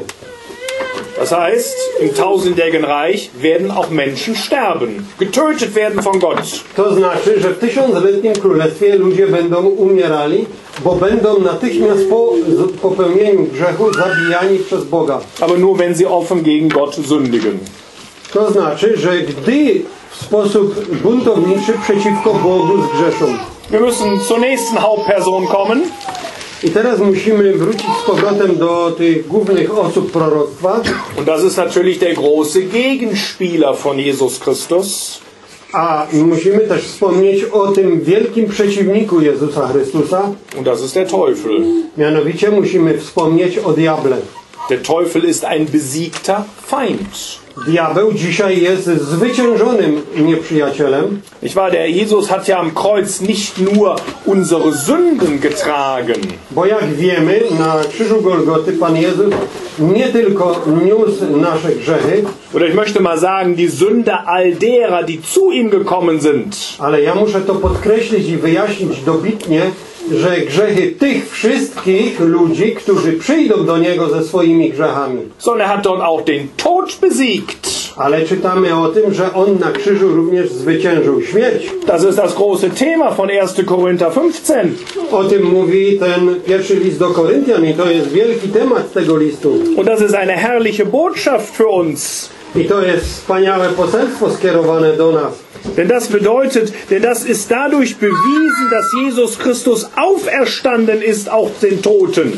B: Das heißt, im tausendjährigen Reich werden auch Menschen sterben, getötet werden von Gott.
A: To znaczy, że w tysiącletnim królestwie ludzie będą umierali, bo będą natychmiast po popełnieniu grzechu zabijani przez Boga.
B: Aber nur wenn sie offen gegen Gott sündigen.
A: To znaczy, że gdy w sposób buntowniczy przeciwko Bogu zgrzeszą.
B: Wir müssen zur nächsten Hauptperson kommen.
A: I teraz musimy wrócić z powrotem do tych głównych osób proroctwa.
B: Und das ist natürlich der große Gegenspieler von Jesus Christus.
A: A musimy też wspomnieć o tym wielkim przeciwniku Jezusa Chrystusa.
B: Und das ist der Teufel.
A: Mianowicie musimy wspomnieć o diable.
B: Der Teufel ist ein besiegter Feind.
A: Diabeł dzisiaj jest zwyciężonym nieprzyjacielem.
B: Ich war, der Jesus hat ja am Kreuz nicht nur unsere Sünden getragen.
A: Bo jak wiemy, na krzyżu Golgoty Pan Jezus nie tylko niósł nasze grzechy,
B: Oder ich möchte mal sagen, die Sünde all derer, die zu ihm gekommen sind.
A: ale ja muszę to podkreślić i wyjaśnić dobitnie, że grzechy tych wszystkich ludzi, którzy przyjdą do Niego ze swoimi grzechami.
B: Sondern er hat dort auch den Tod besiegt.
A: Ale czytamy o tym, że On na krzyżu również zwyciężył śmierć.
B: Das ist das große Thema von erster Korinther fünfzehn.
A: O tym mówi ten pierwszy list do Koryntian i to jest wielki temat tego listu.
B: Und das ist eine herrliche Botschaft für uns.
A: I to jest wspaniałe poselstwo skierowane do nas.
B: Denn das bedeutet, denn das ist dadurch bewiesen, dass Jesus Christus auferstanden ist, auch den Toten.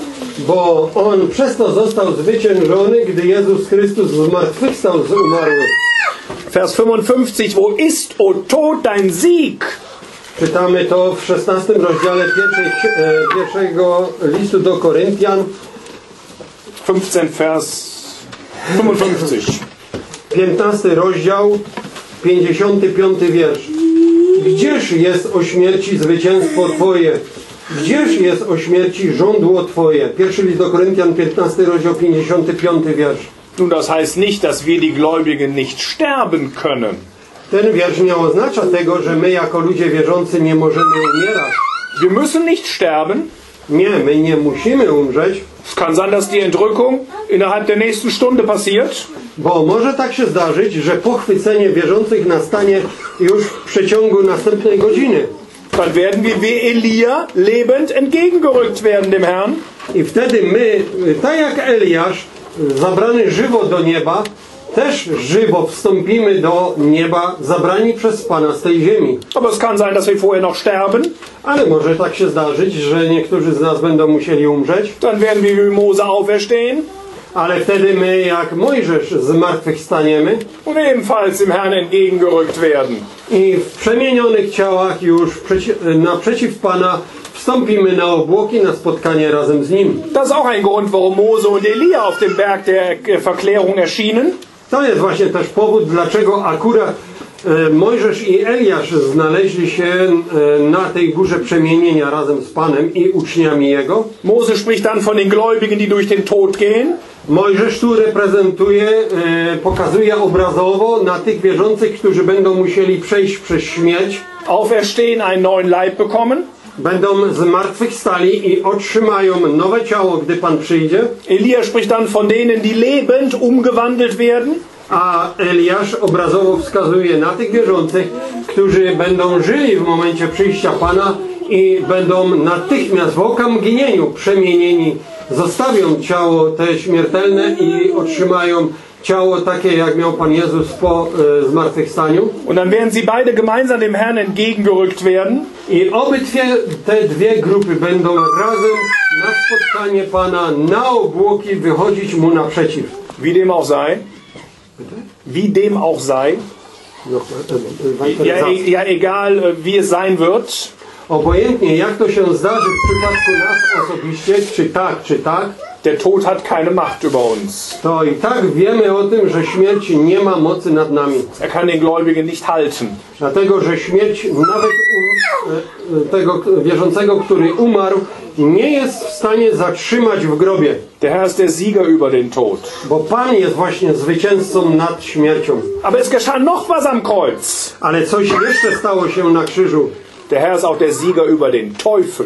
A: Bo On przez to został zwyciężony, gdy Jezus Chrystus zmartwychwstał z umarłych.
B: Vers fünfundfünfzig, wo ist, o Tod, dein Sieg?
A: Czytamy to w szesnastym rozdziale pierwszej, e, pierwszego listu do Koryntian.
B: fünfzehn, Vers fünfundfünfzig.
A: piętnasty rozdział, pięćdziesiąty piąty wiersz. Gdzież jest o śmierci zwycięstwo Twoje? Gdzież jest o śmierci żądło Twoje? Pierwszy list do Koryntian, piętnasty rozdział, pięćdziesiąty piąty wiersz.
B: Nun, das heißt nicht, dass wir die Gläubigen nicht sterben können.
A: Ten wiersz nie oznacza tego, że my jako ludzie wierzący nie możemy umierać.
B: Wir müssen nicht sterben.
A: Nie, my nie musimy umrzeć,
B: Es kann sein, dass die Entrückung innerhalb der nächsten Stunde passiert.
A: bo może tak się zdarzyć, że pochwycenie wierzących nastanie już w przeciągu następnej godziny.
B: Dann werden wir wie Elia lebend entgegengerückt werden dem Herrn.
A: I wtedy my, tak jak Eliasz, zabrany żywo do nieba, też żywo wstąpimy do nieba, zabrani przez Pana z tej ziemi.
B: Aber es kann sein, dass wir vorher noch sterben.
A: Ale może tak się zdarzyć, że niektórzy z nas będą musieli umrzeć,
B: Dann werden wir wie Mose auferstehen
A: ale wtedy my, jak Mojżesz, zmartwychwstaniemy
B: und ebenfalls dem Herrn entgegengerückt werden.
A: i w przemienionych ciałach już przeci naprzeciw Pana wstąpimy na obłoki na spotkanie razem z Nim.
B: Das ist auch ein Grund, warum Mose und Elia auf dem Berg der Verklärung erschienen.
A: To jest właśnie też powód, dlaczego akurat e, Mojżesz i Eliasz znaleźli się e, na tej górze przemienienia razem z Panem i uczniami Jego.
B: Mose spricht dann von den Gläubigen, die durch den Tod gehen.
A: Mojżesz tu reprezentuje, e, pokazuje obrazowo na tych wierzących, którzy będą musieli przejść przez śmierć,
B: Auferstehen, einen neuen Leib bekommen.
A: będą zmartwychwstali i otrzymają nowe ciało, gdy Pan przyjdzie.
B: Elia spricht dann von denen, die lebend umgewandelt werden.
A: A Eliasz obrazowo wskazuje na tych wierzących, którzy będą żyli w momencie przyjścia Pana i będą natychmiast w okamgnieniu przemienieni. Zostawią ciało te śmiertelne i otrzymają ciało takie, jak miał Pan Jezus po e, zmartwychwstaniu.
B: Und dann werden sie beide gemeinsam dem Herrn entgegengerückt werden.
A: I obydwie te dwie grupy będą razem na spotkanie Pana, na obłoki wychodzić Mu naprzeciw.
B: Wie dem auch sei. Wie dem auch sei. Ja, e- ja egal, wie es sein wird.
A: Obojętnie jak to się zdarzy w przypadku nas osobiście, czy tak, czy tak,
B: Der Tod hat keine Macht über uns.
A: to i tak wiemy o tym, że śmierć nie ma mocy nad nami.
B: Er kann den Gläubigen nicht halten.
A: Dlatego, że śmierć nawet um, e, tego wierzącego, który umarł, nie jest w stanie zatrzymać w grobie.
B: Der Herr ist der Sieger über den Tod.
A: Bo Pan jest właśnie zwycięzcą nad śmiercią.
B: Aber es geschah noch was am Kreuz.
A: Ale coś jeszcze stało się na krzyżu.
B: Der Herr ist auch der Sieger über den Teufel.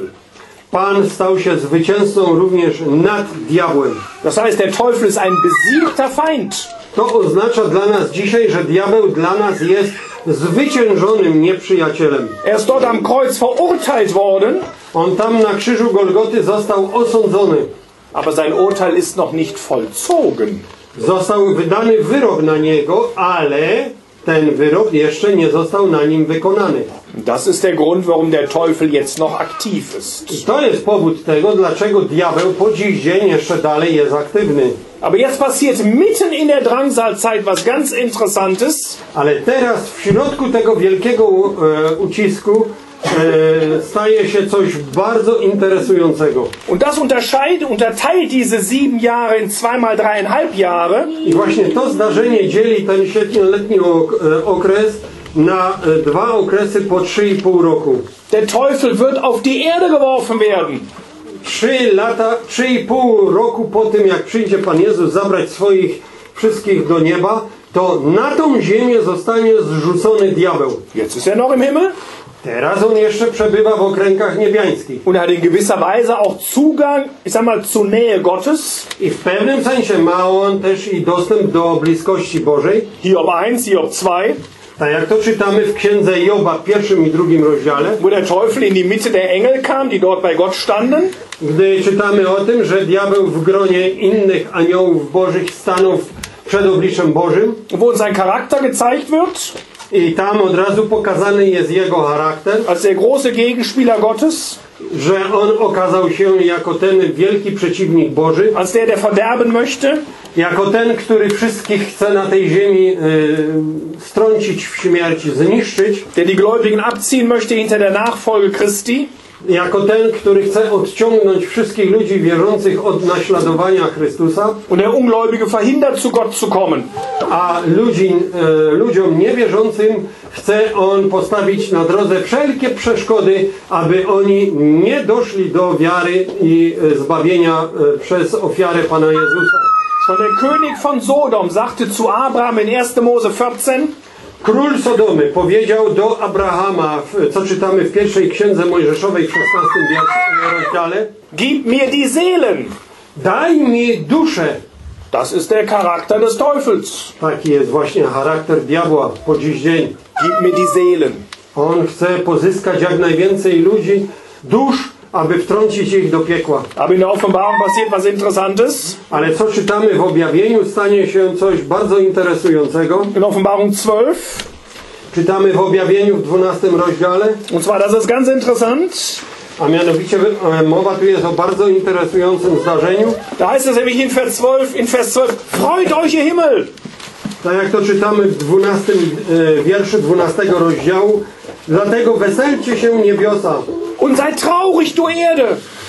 A: Pan stał się zwycięzcą również nad diabłem.
B: Das heißt, der Teufel ist ein besiegter Feind.
A: To oznacza dla nas dzisiaj, że diabeł dla nas jest zwyciężonym nieprzyjacielem.
B: Er ist dort am Kreuz verurteilt worden,
A: On tam na krzyżu Golgoty został osądzony.
B: aber sein Urteil ist noch nicht vollzogen.
A: Został wydany wyrok na niego, ale ten wyrok jeszcze nie został na nim wykonany.
B: Das ist der Grund, warum der Teufel jetzt noch aktiv ist.
A: I to jest powód tego, dlaczego diabeł po dziś dzień jeszcze dalej jest aktywny.
B: Aber jetzt passiert mitten in der Drangsalzeit was ganz Interessantes.
A: Ale teraz w środku tego wielkiego e, ucisku e, staje się coś bardzo interesującego.
B: Und das unterscheidet, unterteilt diese sieben Jahre in zweimal dreieinhalb Jahre.
A: I właśnie to zdarzenie dzieli ten siedmioletni ok- e, okres na e, dwa okresy po trzy i pół roku.
B: Der Teufel wird auf die Erde geworfen werden.
A: Trzy lata, trzy i pół roku po tym, jak przyjdzie Pan Jezus zabrać swoich wszystkich do nieba, to na tą ziemię zostanie zrzucony diabeł.
B: Jetzt ist er noch im Himmel
A: Teraz on jeszcze przebywa w okręgach niebiańskich.
B: und hat in gewisser Weise auch Zugang, ich sag mal, zur Nähe Gottes.
A: I w pewnym sensie ma on też i dostęp do bliskości Bożej.
B: Hiob eins, Hiob zwei,
A: Tak jak to czytamy w księdze Joba w pierwszym i drugim rozdziale,
B: wo der Teufel in die Mitte der Engel kam, die dort bei Gott standen.
A: gdy czytamy o tym, że diabeł w gronie innych aniołów bożych stanął przed obliczem Bożym
B: Wo uns sein Charakter gezeigt wird,
A: i tam od razu pokazany jest jego charakter,
B: als der große Gegenspieler Gottes,
A: że on okazał się jako ten wielki przeciwnik Boży,
B: als der, der verderben möchte.
A: jako ten, który wszystkich chce na tej ziemi y, strącić w śmierć, zniszczyć,
B: Der die Gläubigen abziehen möchte hinter der Nachfolge Christi.
A: jako ten, który chce odciągnąć wszystkich ludzi wierzących od naśladowania Chrystusa,
B: und der Ungläubige verhindert, zu Gott zu kommen.
A: a ludzi, e, ludziom niewierzącym chce On postawić na drodze wszelkie przeszkody, aby oni nie doszli do wiary i e, zbawienia e, przez ofiarę Pana Jezusa.
B: Schon der König von Sodom sagte zu Abraham in erster Mose vierzehn,
A: Król Sodomy powiedział do Abrahama, w- co czytamy w pierwszej księdze Mojżeszowej w szesnastym wierszu- rozdziale:
B: gib mir die Seelen.
A: daj mi duszę.
B: Das ist der Charakter des Teufels.
A: Taki jest właśnie charakter diabła po dziś dzień.
B: Gib mir die Seelen.
A: On chce pozyskać jak najwięcej ludzi, dusz, aby wtrącić ich do piekła.
B: Aber in der Offenbarung passiert was Interessantes.
A: Ale co czytamy w objawieniu, stanie się coś bardzo interesującego.
B: In Offenbarung zwölf.
A: Czytamy w objawieniu w dwunastym rozdziale,
B: Und zwar, das ist ganz interessant.
A: a mianowicie e, mowa tu jest o bardzo interesującym zdarzeniu.
B: Da heißt es nämlich in Vers zwölf, in Vers zwölf, freut euch ihr Himmel.
A: Tak jak to czytamy w dwunastym e, wierszu dwunastego rozdziału. Dlatego weselcie się niebiosa,
B: Und seid traurig, du Erde.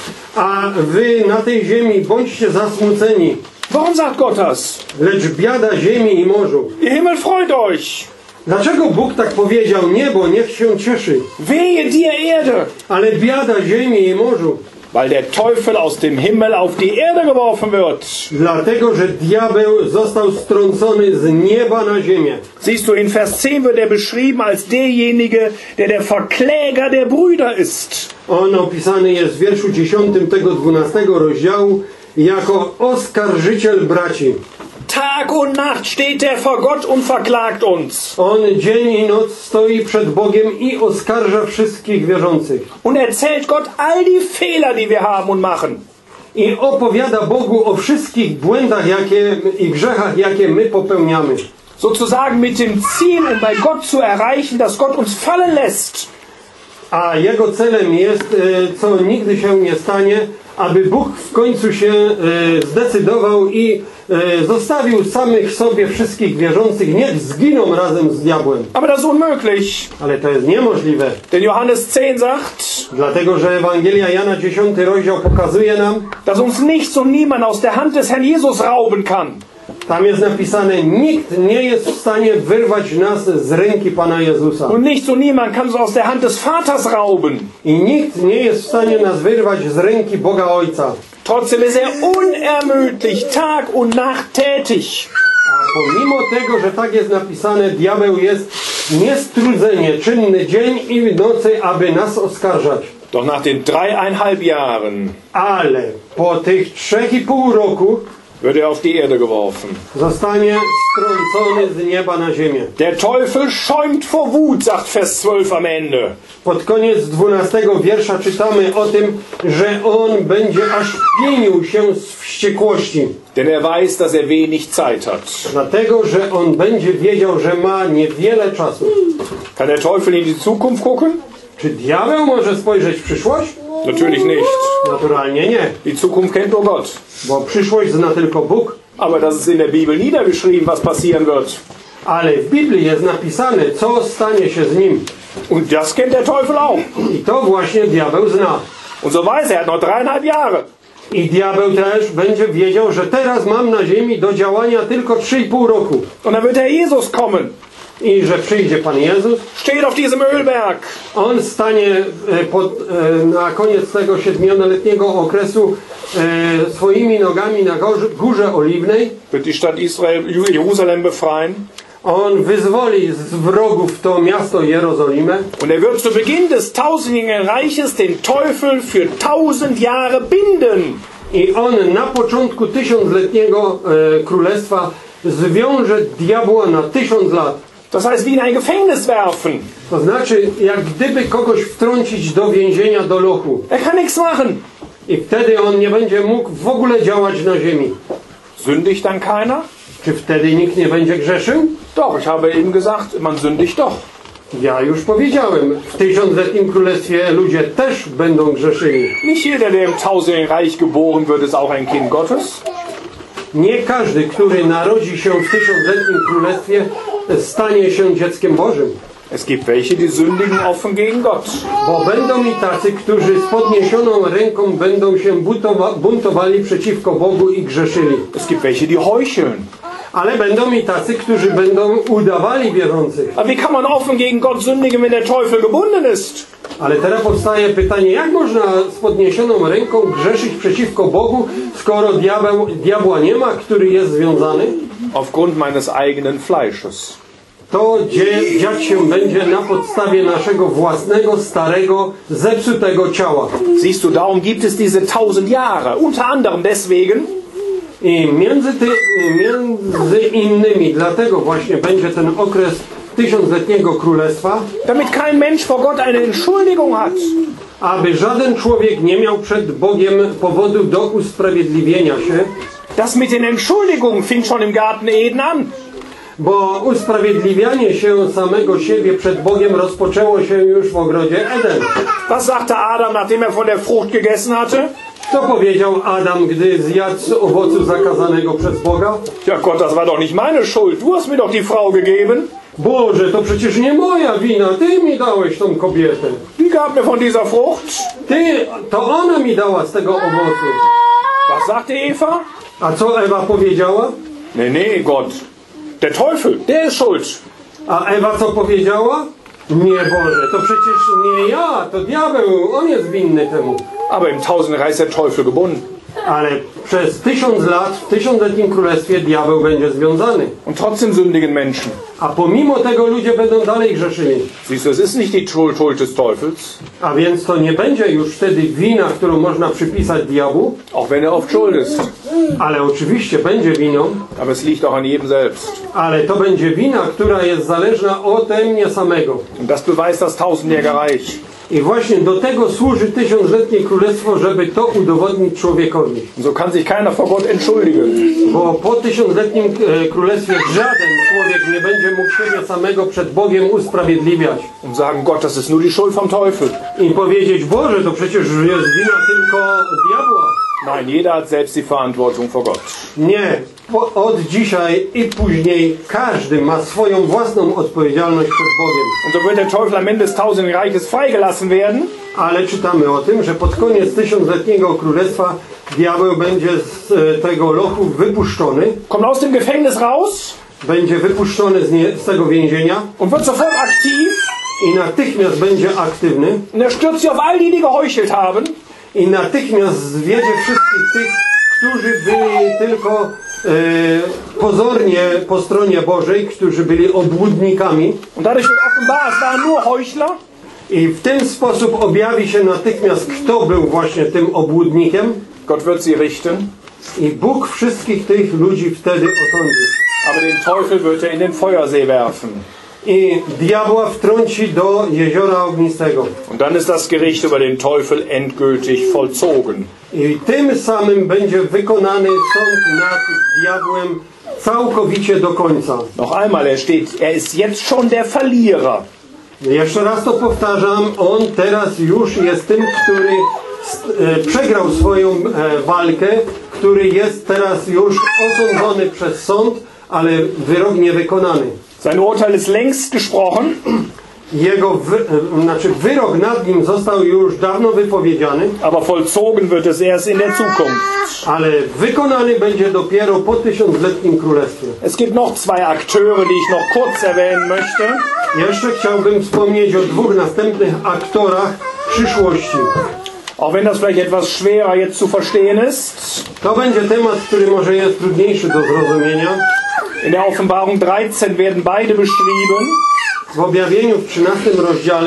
A: a wy na tej ziemi bądźcie zasmuceni.
B: Warum sagt Gott das?
A: Lecz biada ziemi i morzu.
B: Ihr Himmel freut euch.
A: Dlaczego Bóg tak powiedział? Niebo niech się cieszy,
B: Wehe dir Erde.
A: ale biada ziemi i morzu.
B: Weil der Teufel aus dem Himmel auf die Erde geworfen wird.
A: Dlatego, że diabeł został strącony z nieba na ziemię.
B: Siehst du, in Vers zehn wird er beschrieben als derjenige, der der Verkläger der Brüder ist.
A: On opisany jest w wierszu dziesiątym tego dwunastego rozdziału jako oskarżyciel braci.
B: Tag und Nacht steht er vor Gott und verklagt uns.
A: On dzień i noc stoi przed Bogiem i oskarża wszystkich wierzących.
B: Und erzählt Gott all die Fehler, die wir haben und machen.
A: I opowiada Bogu o wszystkich błędach jakie, i grzechach, jakie my popełniamy.
B: Sozusagen mit dem Ziel, um bei Gott zu erreichen, dass Gott uns fallen lässt.
A: A jego celem jest, e, co nigdy się nie stanie, aby Bóg w końcu się e, zdecydował i e, zostawił samych sobie wszystkich wierzących, niech zginą razem z diabłem.
B: Aber das ist unmöglich.
A: Ale to jest niemożliwe,
B: Denn Johannes zehn sagt,
A: dlatego że Ewangelia Jana dziesiąty rozdział pokazuje nam,
B: dass uns nichts und niemand aus der Hand des Herrn Jesus rauben kann.
A: tam jest napisane, nikt nie jest w stanie wyrwać nas z ręki Pana Jezusa.
B: Und nichts und niemand kann uns aus der Hand des Vaters rauben.
A: I nikt nie jest w stanie nas wyrwać z ręki Boga Ojca.
B: Trotzdem ist er unermüdlich, Tag und Nacht tätig.
A: A pomimo tego, że tak jest napisane, diabeł jest niestrudzenie, czynny dzień i nocy, aby nas oskarżać.
B: Doch nach den dreieinhalb Jahren
A: Ale po tych trzech i pół roku
B: wird er auf die Erde geworfen.
A: zostanie strącony z nieba na ziemię.
B: Der Teufel schäumt vor Wut, sagt Vers zwölf am Ende.
A: Pod koniec dwunastego wiersza czytamy o tym, że on będzie aż pienił się z wściekłości.
B: Denn er weiß, dass er wenig Zeit hat.
A: Dlatego, że on będzie wiedział, że ma niewiele czasu.
B: Kann der Teufel in die Zukunft gucken?
A: Czy diabeł może spojrzeć w przyszłość?
B: Natürlich nicht.
A: Naturalnie nie,
B: Die Zukunft kennt nur Gott.
A: bo przyszłość zna tylko Bóg.
B: Aber das ist in der Bibel niedergeschrieben, was passieren wird.
A: Ale w Biblii jest napisane, co stanie się z nim.
B: Und das kennt der Teufel auch.
A: I to właśnie diabeł zna.
B: Und so weiß er, er hat noch dreieinhalb Jahre.
A: I diabeł też będzie wiedział, że teraz mam na ziemi do działania tylko trzy i pół roku.
B: Und dann wird der Jesus kommen.
A: I że przyjdzie Pan Jezus.
B: Steht auf diesem Ölberg.
A: On stanie e, pod, e, na koniec tego siedmioletniego okresu e, swoimi nogami na górze, górze Oliwnej.
B: Wird die Stadt Israel, Jerusalem befreien.
A: On wyzwoli z wrogów to miasto Jerozolimę.
B: Und er wird zu Beginn des tausendjährigen Reiches den Teufel für tausend Jahre binden.
A: I on na początku tysiącletniego e, królestwa zwiąże diabła na tysiąc lat.
B: Das heißt, wie in ein Gefängnis werfen.
A: To znaczy, jak gdyby kogoś wtrącić do więzienia, do lochu.
B: Er kann nichts machen.
A: I wtedy on nie będzie mógł w ogóle działać na ziemi.
B: Sündigt dann keiner?
A: Czy wtedy nikt nie będzie grzeszył?
B: Doch, ich habe eben gesagt, man sündigt doch.
A: Ja już powiedziałem, w tysiącletnim królestwie ludzie też będą grzeszyli.
B: Nicht jeder, der im tausendjährigen Reich geboren wird, ist auch ein Kind Gottes.
A: Nie każdy, który narodzi się w tysiącletnim królestwie, stanie się dzieckiem Bożym.
B: Es gibt welche, die sündigen offen gegen Gott.
A: Bo będą i tacy, którzy z podniesioną ręką będą się buntowa- buntowali przeciwko Bogu i grzeszyli.
B: Es gibt welche, die heucheln.
A: Ale będą i tacy, którzy będą udawali wierzących.
B: Aber wie kann man offen gegen Gott sündigen, wenn der Teufel gebunden ist?
A: Ale teraz powstaje pytanie, jak można z podniesioną ręką grzeszyć przeciwko Bogu, skoro diabeł, diabła nie ma, który jest związany?
B: Aufgrund meines eigenen Fleisches.
A: To dzie- dziać się będzie na podstawie naszego własnego, starego, zepsutego ciała.
B: Siehst du, darum gibt es diese tausend Jahre. Unter anderem deswegen,
A: I między, ty, między innymi dlatego właśnie będzie ten okres tysiącletniego królestwa,
B: damit kein Mensch vor Gott eine Entschuldigung hat.
A: aby żaden człowiek nie miał przed Bogiem powodu do usprawiedliwienia się,
B: Das mit den Entschuldigungen fing schon im Garten Eden an.
A: bo usprawiedliwianie się samego siebie przed Bogiem rozpoczęło się już w ogrodzie Eden.
B: Was sagte Adam, nachdem er von der Frucht gegessen hatte?
A: Co powiedział Adam, gdy zjadł z owocu zakazanego przez Boga?
B: Ja Gott, das war doch nicht meine Schuld. Du hast mir doch die Frau gegeben.
A: Boże, to przecież nie moja wina, Ty mi dałeś tą kobietę.
B: Die gab mir von dieser Frucht.
A: Ty, to ona mi dała z tego owocu.
B: Was sagte Eva?
A: A co Ewa powiedziała?
B: Nee, nee, Gott. Der Teufel, der ist schuld.
A: A Ewa co powiedziała? Nie Boże, to przecież nie ja, to diabeł, on jest winny temu.
B: Aber im Tausendreich ist der Teufel gebunden.
A: Ale przez tysiąc lat w tysiącletnim królestwie diabeł będzie związany.
B: Und trotzdem sündigen Menschen.
A: A pomimo tego ludzie będą dalej grzeszyli.
B: Siehst du, es ist nicht die Schuld Schuld des Teufels,
A: A więc to nie będzie już wtedy wina, którą można przypisać diabłu,
B: auch wenn er oft schuld ist.
A: ale oczywiście będzie winą,
B: Aber es liegt auch an jedem selbst.
A: ale to będzie wina, która jest zależna ode mnie samego.
B: Und das beweist das tausendjährige Reich.
A: I właśnie do tego służy tysiącletnie królestwo, żeby to udowodnić człowiekowi.
B: Und so kann sich keiner vor Gott entschuldigen.
A: Bo po tysiącletnim e, królestwie żaden człowiek nie będzie mógł siebie samego przed Bogiem usprawiedliwiać.
B: Und sagen, Gott, das ist nur die Schuld vom Teufel.
A: I powiedzieć, Boże, to przecież jest wina tylko diabła.
B: Nein, jeder hat selbst die Verantwortung vor Gott.
A: Nie. Po, od dzisiaj i później każdy ma swoją własną odpowiedzialność przed Bogiem.
B: Und so wird der Teufel am Ende des tausendjährigen Reiches freigelassen werden.
A: Ale czytamy o tym, że pod koniec tysiącletniego królestwa diabeł będzie z e, tego lochu wypuszczony.
B: Kommt aus dem Gefängnis raus
A: Będzie wypuszczony z, nie, z tego więzienia
B: und wird sofort aktiv.
A: i natychmiast będzie aktywny.
B: Und er stürzt sich auf all die, die geheuchelt haben.
A: I natychmiast zwiedzie wszystkich tych, którzy byli tylko e, pozornie po stronie Bożej, którzy byli obłudnikami.
B: Und dadurch wird offenbar, es waren nur Heuchler.
A: I w ten sposób objawi się natychmiast, kto był właśnie tym obłudnikiem.
B: Gott wird sie richten.
A: I Bóg wszystkich tych ludzi wtedy osądzi.
B: Aber den Teufel wird er in den Feuersee werfen.
A: I diabła wtrąci do jeziora ognistego.
B: Und dann ist das Gericht über den Teufel endgültig vollzogen.
A: I tym samym będzie wykonany sąd nad diabłem całkowicie do końca.
B: Noch einmal, er steht, er ist jetzt schon der Verlierer.
A: Jeszcze raz to powtarzam, on teraz już jest tym, który e, przegrał swoją e, walkę, który jest teraz już osądzony przez sąd, ale wyrok niewykonany.
B: Sein Urteil ist längst gesprochen.
A: Jego wy, e, znaczy wyrok nad nim został już dawno wypowiedziany,
B: Aber vollzogen wird es erst in der Zukunft.
A: ale wykonany będzie dopiero po tysiącletnim królestwie.
B: Es gibt noch zwei Akteure, die ich noch kurz erwähnen möchte.
A: Jeszcze chciałbym wspomnieć o dwóch następnych aktorach przyszłości.
B: Auch wenn das vielleicht etwas schwerer jetzt zu verstehen ist.
A: To będzie temat, który może jest trudniejszy do zrozumienia.
B: In der Offenbarung dreizehn werden beide beschrieben.
A: W objawieniu w trzynastym rozdziale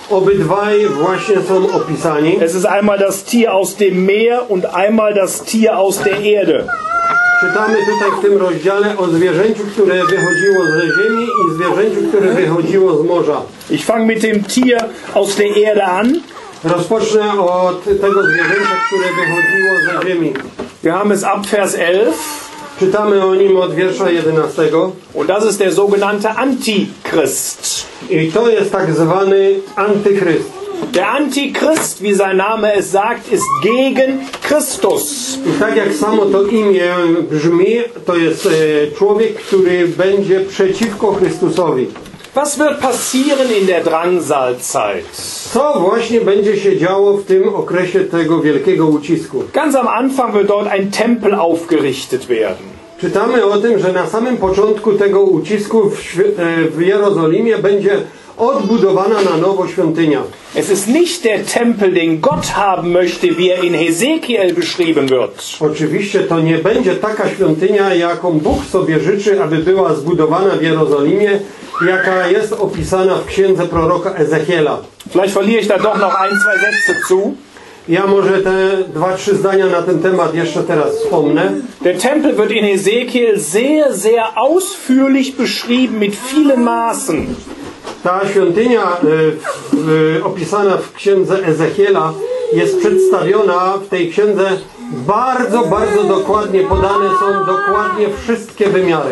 A: obydwaj właśnie są opisani.
B: Es ist einmal das Tier aus dem Meer und einmal das Tier aus der Erde.
A: Czytamy tutaj w tym rozdziale o zwierzęciu, które wychodziło ze ziemi i zwierzęciu, które wychodziło z morza.
B: Ich fange mit dem Tier aus der Erde an.
A: Rozpocznę od tego zwierzęcia, które wychodziło ze ziemi.
B: Wir haben es ab Vers elf.
A: Czytamy o nim od wiersza jedenastego.
B: Und das ist der sogenannte Antichrist.
A: I to jest tak zwany antychryst.
B: Der Antichrist, wie sein Name es sagt, ist gegen Christus.
A: I tak jak samo to imię brzmi, to jest e, człowiek, który będzie przeciwko Chrystusowi.
B: Was wird passieren in der Drangsalzeit?
A: Co właśnie będzie się działo w tym okresie tego wielkiego ucisku?
B: Ganz am Anfang wird dort ein Tempel aufgerichtet werden.
A: Czytamy o tym, że na samym początku tego ucisku w, świ- e, w Jerozolimie będzie odbudowana na nowo świątynia.
B: Es ist nicht der Tempel, den Gott haben möchte, wie er in Hesekiel beschrieben wird.
A: Oczywiście to nie będzie taka świątynia, jaką Bóg sobie życzy, aby była zbudowana w Jerozolimie, jaka jest opisana w księdze proroka Ezechiela.
B: Vielleicht verliere ich da doch noch ein, zwei Sätze zu.
A: Ja może te dwa, trzy zdania na ten temat jeszcze teraz wspomnę.
B: Der Tempel wird in Hesekiel sehr, sehr ausführlich beschrieben mit vielen Maßen.
A: Ta świątynia y, y, opisana w księdze Ezechiela jest przedstawiona w tej księdze bardzo, bardzo dokładnie. Podane są dokładnie wszystkie wymiary.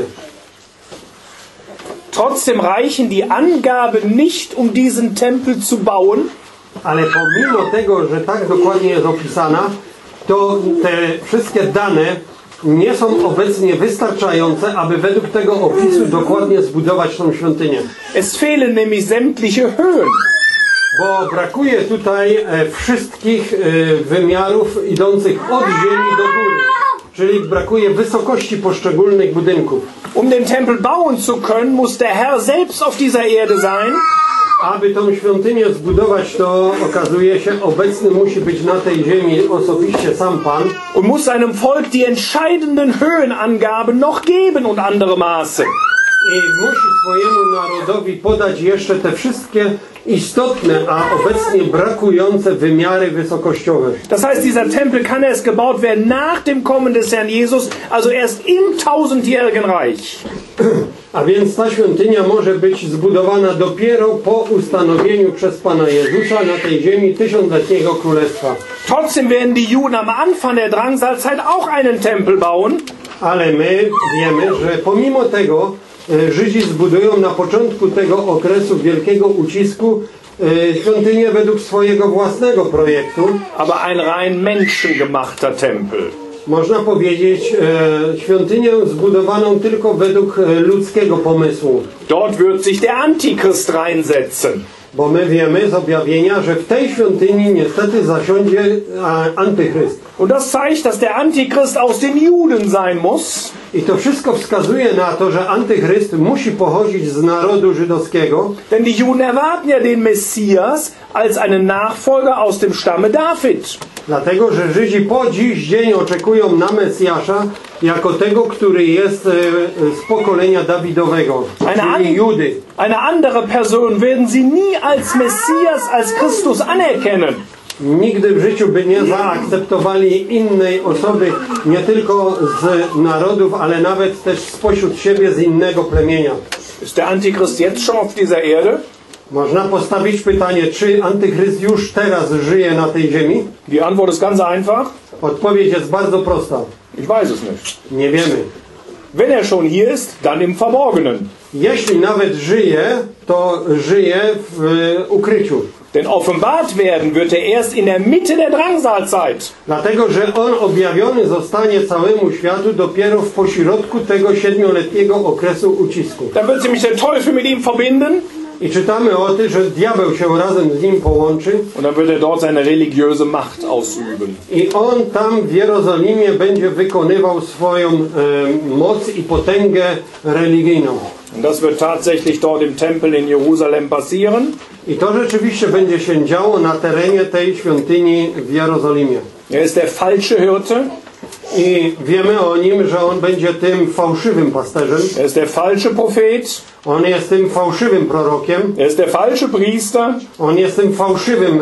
B: Trotzdem reichen die Angaben nicht, um diesen Tempel zu bauen.
A: Ale pomimo tego, że tak dokładnie jest opisana, to te wszystkie dane nie są obecnie wystarczające, aby według tego opisu dokładnie zbudować tą świątynię.
B: Es fehlen nämlich sämtliche Höhen.
A: Bo brakuje tutaj e, wszystkich e, wymiarów idących od ziemi do góry. Czyli brakuje wysokości poszczególnych budynków.
B: Um den Tempel bauen zu können, muss der Herr selbst auf dieser Erde sein.
A: Aby tą świątynię zbudować, to okazuje się, obecny musi być na tej ziemi osobiście sam Pan.
B: Und muss seinem Volk die entscheidenden Höhenangaben noch geben und andere Maße.
A: I musi swojemu narodowi podać jeszcze te wszystkie istotne, a obecnie brakujące wymiary wysokościowe.
B: Das heißt, dieser Tempel kann erst gebaut werden nach dem Kommen des Herrn Jesus, also erst im tausendjährigen Reich.
A: A więc ta świątynia może być zbudowana dopiero po ustanowieniu przez Pana Jezusa na tej ziemi tysiącletniego królestwa.
B: Trotzdem werden die Juden am Anfang der Drangsalzeit auch einen Tempel bauen.
A: Ale my wiemy, że pomimo tego e, Żydzi zbudują na początku tego okresu wielkiego ucisku e, świątynię według swojego własnego projektu.
B: Aber ein rein menschengemachter Tempel.
A: Można powiedzieć e, świątynię zbudowaną tylko według e, ludzkiego pomysłu.
B: Dort wird sich der Antichrist reinsetzen.
A: Bo my wiemy z objawienia, że w tej świątyni niestety zasiądzie a, antychryst.
B: Und das zeigt, dass der Antichrist aus den Juden sein muss.
A: I to wszystko wskazuje na to, że antychryst musi pochodzić z narodu żydowskiego.
B: Denn die Juden erwarten ja den Messias als einen Nachfolger aus dem Stamme David.
A: Dlatego, że Żydzi po dziś dzień oczekują na Mesjasza jako tego, który jest e, z pokolenia Dawidowego, czyli Judy.
B: Eine andere Person werden sie nie als Messias, als Christus anerkennen.
A: Nigdy w życiu by nie zaakceptowali innej osoby, nie tylko z narodów, ale nawet też spośród siebie z innego plemienia.
B: Ist der Antichrist jetzt schon auf dieser Erde?
A: Można postawić pytanie, czy antychryst już teraz żyje na tej ziemi?
B: Die Antwort ist ganz einfach.
A: Odpowiedź jest bardzo prosta.
B: Ich weiß es nicht.
A: Nie wiemy.
B: Wenn er schon hier ist, dann im Verborgenen.
A: Jeśli nawet żyje, to żyje w e, ukryciu.
B: Denn offenbart werden wird er erst in der Mitte der Drangsalzeit.
A: Dlatego, że on objawiony zostanie całemu światu dopiero w pośrodku tego siedmioletniego okresu ucisku.
B: Dann wird sich der Teufel mit ihm verbinden.
A: I czytamy o tym, że diabeł się razem z nim połączy.
B: Und dann wird er dort seine religiöse Macht ausüben.
A: I on tam w Jerozolimie będzie wykonywał swoją e, moc i potęgę religijną.
B: Und das wird tatsächlich dort im Tempel in Jerusalem passieren.
A: I to rzeczywiście będzie się działo na terenie tej świątyni w Jerozolimie.
B: Er ist der falsche Hirte.
A: I wiemy o nim, że on będzie tym fałszywym pasterzem.
B: Er ist der falsche Prophet.
A: On jest tym fałszywym prorokiem.
B: Er ist der falsche Priester.
A: On jest tym fałszywym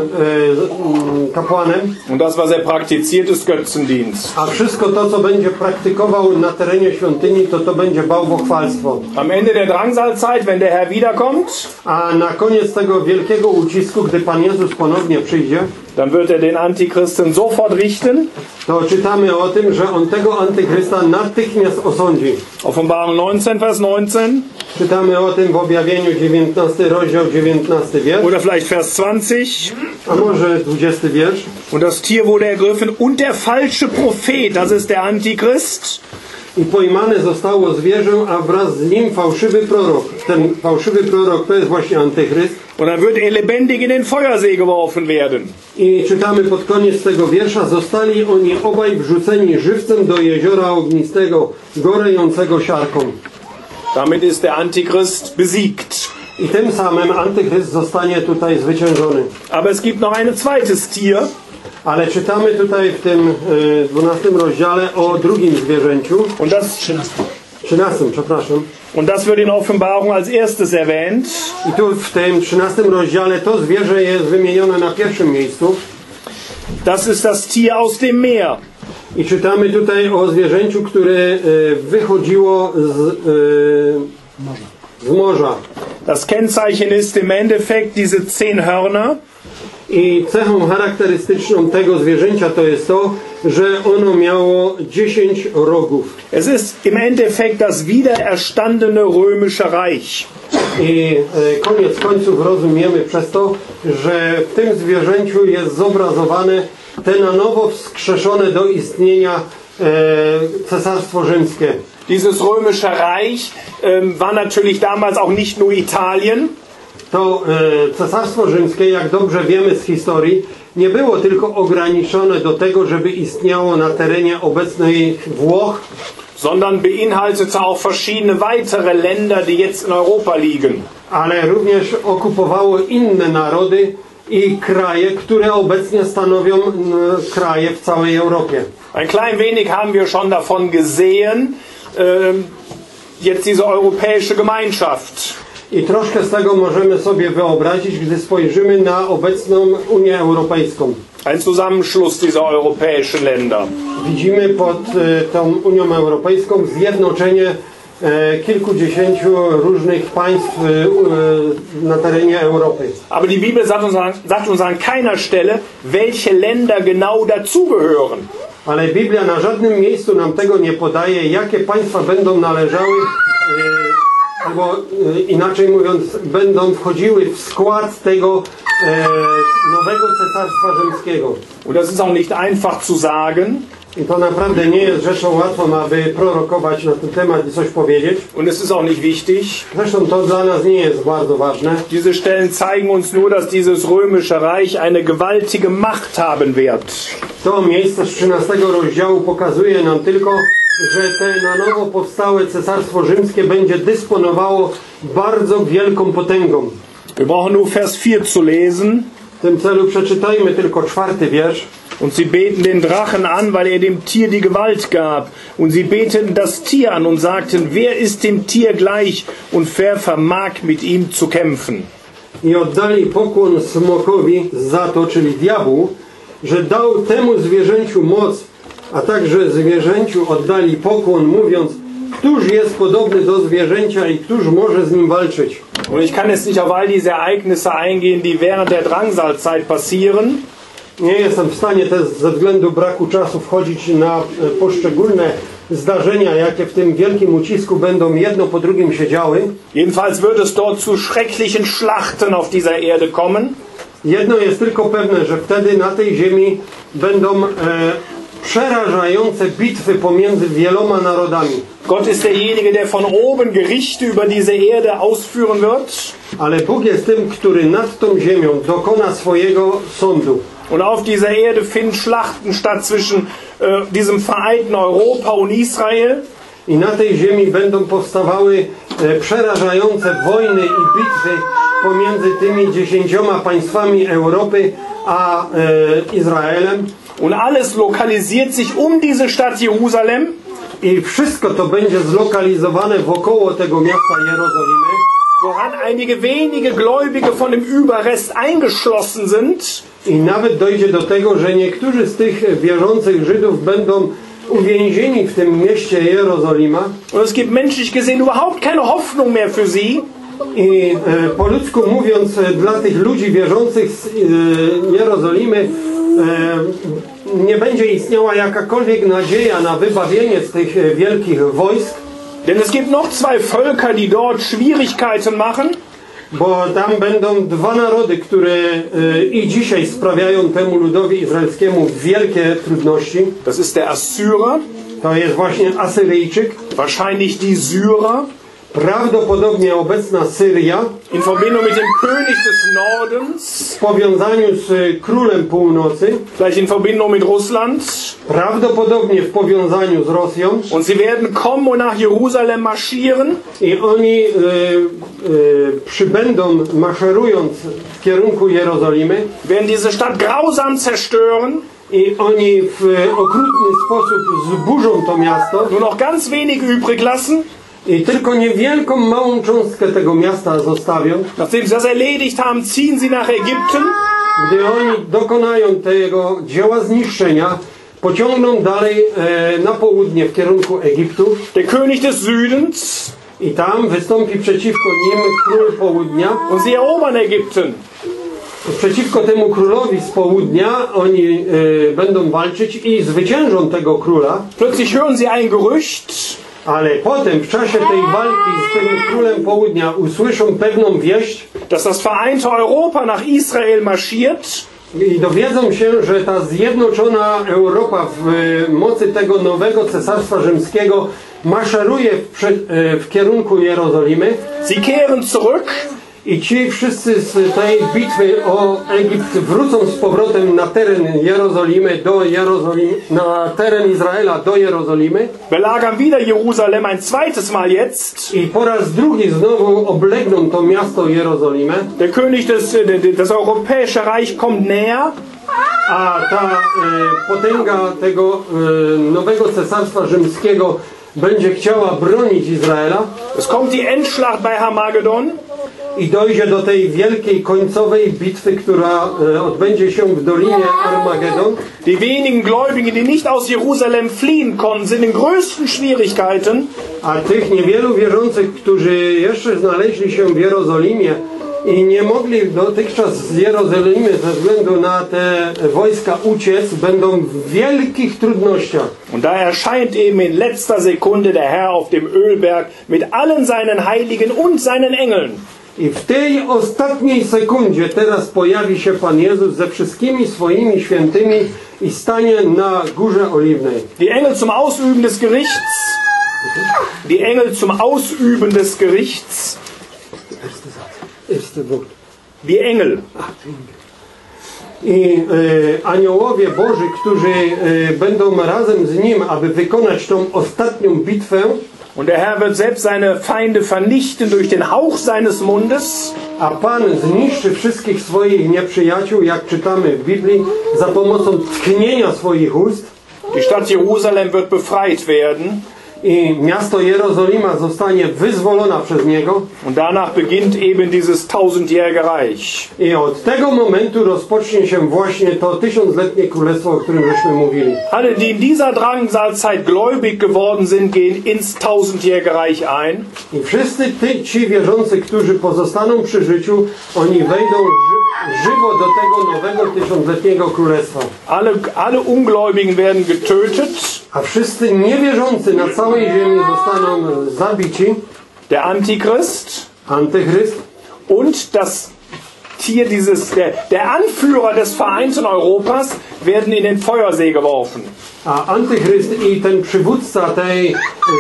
A: e, kapłanem.
B: Und das, was er praktiziert, ist Götzendienst.
A: A wszystko to, co będzie praktykował na terenie świątyni, to to będzie bałwochwalstwo.
B: Am Ende der Drangsalzeit, wenn der Herr wiederkommt,
A: A na koniec tego wielkiego ucisku, gdy Pan Jezus ponownie przyjdzie,
B: dann wird er den Antichristen sofort richten.
A: to czytamy o tym, że on tego antychrysta natychmiast osądzi.
B: Offenbarung neunzehn, Vers neunzehn.
A: Czytamy o tym w objawieniu dziewiętnasty rozdział, dziewiętnasty wiersz,
B: Oder vielleicht Vers zwanzig.
A: a może dwudziesty wiersz.
B: Und das Tier wurde ergriffen und der falsche Prophet, das ist der Antichrist.
A: I pojmane zostało zwierzę, a wraz z nim fałszywy prorok. Ten fałszywy prorok to jest właśnie Antychryst.
B: Und dann wird er lebendig in den Feuersee geworfen werden.
A: I czytamy pod koniec tego wiersza: zostali oni obaj wrzuceni żywcem do jeziora ognistego, gorejącego siarką.
B: Damit ist der Antichrist besiegt.
A: I tym samym Antychryst zostanie tutaj zwyciężony.
B: Aber es gibt noch ein zweites Tier.
A: Ale czytamy tutaj w tym y, dwunastym rozdziale o drugim zwierzęciu.
B: Und das,
A: trzynastym, przepraszam.
B: und das wird in Offenbarung als erstes erwähnt.
A: I tu w tym trzynastym rozdziale to zwierzę jest wymienione na pierwszym miejscu.
B: Das ist das Tier aus dem Meer.
A: I czytamy tutaj o zwierzęciu, które y, wychodziło z, y, z morza.
B: Das Kennzeichen ist im Endeffekt diese zehn Hörner.
A: I cechą charakterystyczną tego zwierzęcia to jest to, że ono miało dziesięć rogów.
B: Es ist im Endeffekt das wiedererstandene römische Reich.
A: I e, koniec końców rozumiemy przez to, że w tym zwierzęciu jest zobrazowane te na nowo wskrzeszone do istnienia e, cesarstwo rzymskie.
B: Dieses römische Reich ähm, war natürlich damals auch nicht nur Italien.
A: To e, cesarstwo rzymskie, jak dobrze wiemy z historii, nie było tylko ograniczone do tego, żeby istniało na terenie obecnych Włoch,
B: sondern beinhaltete auch verschiedene weitere Länder, die jetzt in Europa liegen.
A: ale również okupowało inne narody i kraje, które obecnie stanowią m, kraje w całej Europie.
B: Ein klein wenig haben wir schon davon gesehen, ähm, jetzt diese europäische Gemeinschaft.
A: I troszkę z tego możemy sobie wyobrazić, gdy spojrzymy na obecną Unię Europejską.
B: Ein Zusammenschluss dieser europäischen Länder.
A: Widzimy pod e, tą Unią Europejską zjednoczenie e, kilkudziesięciu różnych państw e, e, na terenie Europy.
B: Aber die Bibel sagt uns, an- sagt uns an keiner Stelle, welche Länder genau dazugehören.
A: Ale Biblia na żadnym miejscu nam tego nie podaje, jakie państwa będą należały, e, albo e, inaczej mówiąc, będą wchodziły w skład tego e, nowego cesarstwa rzymskiego.
B: Und das ist auch nicht einfach zu sagen.
A: I to naprawdę nie jest rzeczą łatwą, aby prorokować na ten temat i coś powiedzieć.
B: Und es ist auch nicht wichtig.
A: Zresztą to dla nas nie jest bardzo ważne.
B: Diese Stellen zeigen uns nur, dass dieses römische Reich eine gewaltige Macht haben wird.
A: To miejsce z trzynastego rozdziału pokazuje nam tylko, że te na nowo powstałe cesarstwo rzymskie będzie dysponowało bardzo wielką potęgą.
B: Wir brauchen nur Vers vier zu lesen.
A: W tym celu przeczytajmy tylko czwarty wiersz.
B: Und sie beten den Drachen an, weil er dem Tier die Gewalt gab. Und sie beteten das Tier an und sagten, wer ist dem Tier gleich und wer vermag mit ihm zu kämpfen?
A: I oddali pokłon smokowi za to, czyli diabłu, że dał temu zwierzęciu moc, a także zwierzęciu oddali pokłon, mówiąc, któż jest podobny do zwierzęcia i któż może z nim walczyć.
B: Und ich kann jetzt nicht auf all diese Ereignisse eingehen, die während der Drangsalzeit passieren.
A: Nie jestem w stanie też ze względu braku czasu wchodzić na e, poszczególne zdarzenia, jakie w tym wielkim ucisku będą jedno po drugim się działy.
B: Jedenfalls wird es dort zu schrecklichen Schlachten auf dieser Erde kommen.
A: Jedno jest tylko pewne, że wtedy na tej ziemi będą e, przerażające bitwy pomiędzy wieloma narodami.
B: Gott ist derjenige, der von oben Gerichte über diese Erde ausführen wird.
A: Ale Bóg jest tym, który nad tą ziemią dokona swojego sądu.
B: Und auf dieser Erde finden Schlachten statt zwischen äh, diesem vereinten Europa und Israel.
A: I na tej ziemi będą powstawały e, przerażające wojny i bitwy pomiędzy tymi dziesięcioma państwami Europy a e, Izraelem.
B: Und alles lokalisiert sich um diese Stadt Jerusalem.
A: I wszystko to będzie zlokalizowane wokoło tego miasta Jerozolimy,
B: woran einige wenige Gläubige von dem Überrest eingeschlossen sind.
A: I nawet dojdzie do tego, że niektórzy z tych wierzących Żydów będą uwięzieni w tym mieście Jerozolima.
B: Und es gibt menschlich gesehen überhaupt keine Hoffnung mehr für sie.
A: I e, po ludzku mówiąc, e, dla tych ludzi wierzących z e, Jerozolimy e, nie będzie istniała jakakolwiek nadzieja na wybawienie z tych e, wielkich wojsk.
B: Denn es gibt noch zwei Völker, die dort Schwierigkeiten machen.
A: Bo tam będą dwa narody, które e, i dzisiaj sprawiają temu ludowi izraelskiemu wielkie trudności.
B: Das ist der Assyrer.
A: To jest właśnie Asyryjczyk,
B: wahrscheinlich die Syrer,
A: prawdopodobnie obecna Syria,
B: in Verbindung mit dem König des Nordens,
A: w powiązaniu z królem północy,
B: vielleicht in Verbindung mit Russland.
A: prawdopodobnie w powiązaniu z Rosją.
B: Und sie werden kommen und nach Jerusalem marschieren.
A: I oni e, e, przybędą, maszerując w kierunku Jerozolimy,
B: werden diese Stadt grausam zerstören.
A: i oni w okrutny sposób zburzą to miasto
B: Nur noch ganz wenig übrig lassen.
A: i tylko niewielką, małą cząstkę tego miasta zostawią.
B: Nachdem sie das erledigt haben, ziehen sie nach Ägypten.
A: Gdy oni dokonają tego dzieła zniszczenia, pociągną dalej e, na południe w kierunku Egiptu
B: Der König des Südens.
A: i tam wystąpi przeciwko nim król południa.
B: Und sie erobern Ägypten.
A: Przeciwko temu królowi z południa oni e, będą walczyć i zwyciężą tego króla.
B: Plötzlich hören sie ein Gerücht.
A: Ale potem w czasie tej walki z tym królem południa usłyszą pewną wieść
B: Dass das vereinte Europa nach Israel marschiert.
A: i dowiedzą się, że ta zjednoczona Europa w mocy tego nowego cesarstwa rzymskiego maszeruje w, prze, w kierunku Jerozolimy.
B: Sie kehren zurück.
A: I ci wszyscy z tej bitwy o Egipt wrócą z powrotem na teren Jerozolimy, do Jerozolimy, na teren Izraela do Jerozolimy.
B: Belagern wieder Jerusalem ein zweites Mal jetzt.
A: I po raz drugi znowu oblegną to miasto Jerozolimę.
B: Der König des, das europäische Reich kommt näher.
A: A ta e, potęga tego e, nowego cesarstwa rzymskiego będzie chciała bronić Izraela.
B: Es kommt die Endschlacht bei Hamagedon.
A: I dojdzie do tej wielkiej końcowej bitwy, która e, odbędzie się w Dolinie Armagedon.
B: Die wenigen Gläubigen, die nicht aus Jerusalem fliehen konnten, sind in größten Schwierigkeiten.
A: A tych niewielu wierzących, którzy jeszcze znaleźli się w Jerozolimie i nie mogli dotychczas z Jerozolimy ze względu na te wojska uciec, będą w wielkich trudnościach.
B: Und da erscheint eben in letzter Sekunde der Herr auf dem Ölberg mit allen seinen Heiligen und seinen Engeln.
A: I w tej ostatniej sekundzie teraz pojawi się Pan Jezus ze wszystkimi swoimi świętymi i stanie na Górze Oliwnej.
B: Die Engel zum Ausüben des Gerichts. Die Engel zum Ausüben des Gerichts. Die Engel.
A: I e, aniołowie Boży, którzy e, będą razem z Nim, aby wykonać tą ostatnią bitwę.
B: Und der Herr wird selbst seine Feinde vernichten durch den Hauch seines Mundes.
A: A Pan zniszczy wszystkich swoich nieprzyjaciół, jak czytamy w Biblii, za pomocą tchnienia swoich ust.
B: Die Stadt Jerusalem wird befreit werden.
A: I miasto Jerozolima zostanie wyzwolona przez Niego.
B: Und danach beginnt eben dieses tausendjährige Reich.
A: I od tego momentu rozpocznie się właśnie to tysiącletnie królestwo, o którym żeśmy mówili.
B: Alle, die in dieser Drangsalzeit gläubig geworden sind, gehen ins tausendjährige Reich ein.
A: I wszyscy ty, ci wierzący, którzy pozostaną przy życiu, oni wejdą ży, żywo do tego nowego tysiącletniego królestwa.
B: Alle, alle Ungläubigen werden getötet.
A: A wszyscy niewierzący na całej ziemi zostaną zabici.
B: Der Antichrist
A: Antychryst
B: und das Tier dieses, der, der Anführer des vereinten Europas werden in den Feuersee geworfen.
A: A Antychryst i ten przywódca tej,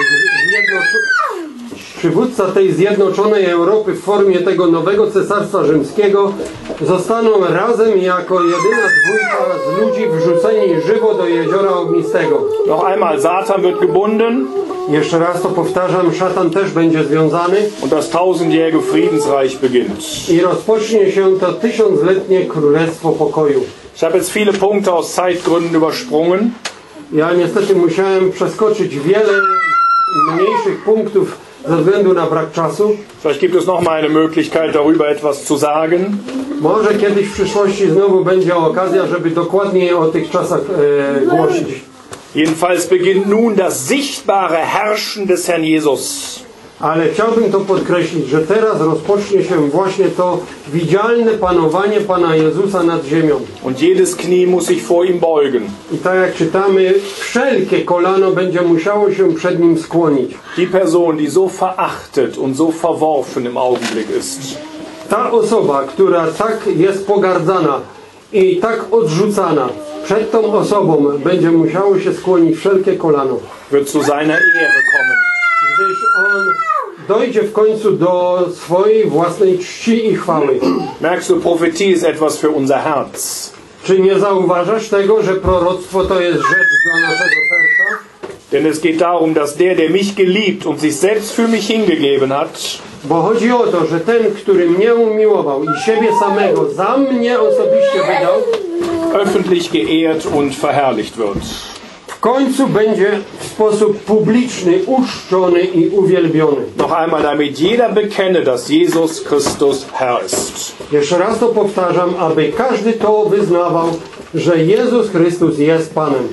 A: przywódca tej zjednoczonej Europy w formie tego nowego cesarstwa rzymskiego zostaną razem jako jedyna dwójka z ludzi wrzuceni żywo do jeziora ognistego.
B: Noch einmal, Satan wird gebunden.
A: Jeszcze raz to powtarzam, szatan też będzie związany.
B: Und das tausendjährige Friedensreich beginnt.
A: I rozpocznie się to tysiącletnie królestwo pokoju.
B: Ich habe jetzt viele Punkte aus Zeitgründen übersprungen.
A: Ja niestety musiałem przeskoczyć wiele mniejszych punktów ze względu na brak czasu.
B: Vielleicht gibt es noch mal eine Möglichkeit, darüber etwas zu sagen.
A: Może kiedyś w przyszłości znowu będzie okazja, żeby dokładniej o tych czasach e, głosić.
B: Jedenfalls beginnt nun das sichtbare Herrschen des Herrn Jesus.
A: Ale chciałbym to podkreślić, że teraz rozpocznie się właśnie to widzialne panowanie Pana Jezusa nad ziemią.
B: Und jedes Knie muss sich vor ihm beugen.
A: I tak jak czytamy, wszelkie kolano będzie musiało się przed Nim skłonić.
B: Die Person, die so verachtet und so verworfen im Augenblick ist.
A: Ta osoba, która tak jest pogardzana i tak odrzucana. Przed tą osobą będzie musiało się skłonić wszelkie kolano.
B: Wird zu seiner Ehre kommen.
A: Gdyż on dojdzie w końcu do swojej własnej czci i chwały.
B: Merkst du, Prophetie ist etwas für unser Herz.
A: Czy nie zauważasz tego, że proroctwo to jest rzecz dla naszego serca?
B: Denn es geht darum, dass der, der mich geliebt und sich selbst für mich hingegeben hat,
A: Bo chodzi o to, że ten, który mnie umiłował i siebie samego za mnie osobiście wydał,
B: öffentlich geehrt und verherrlicht wird.
A: w końcu będzie w sposób publiczny uczczony i uwielbiony.
B: Noch einmal, damit jeder bekenne, dass Jesus Christus Herr ist.
A: Jeszcze raz to powtarzam, aby każdy to wyznawał, że Jezus Chrystus jest Panem.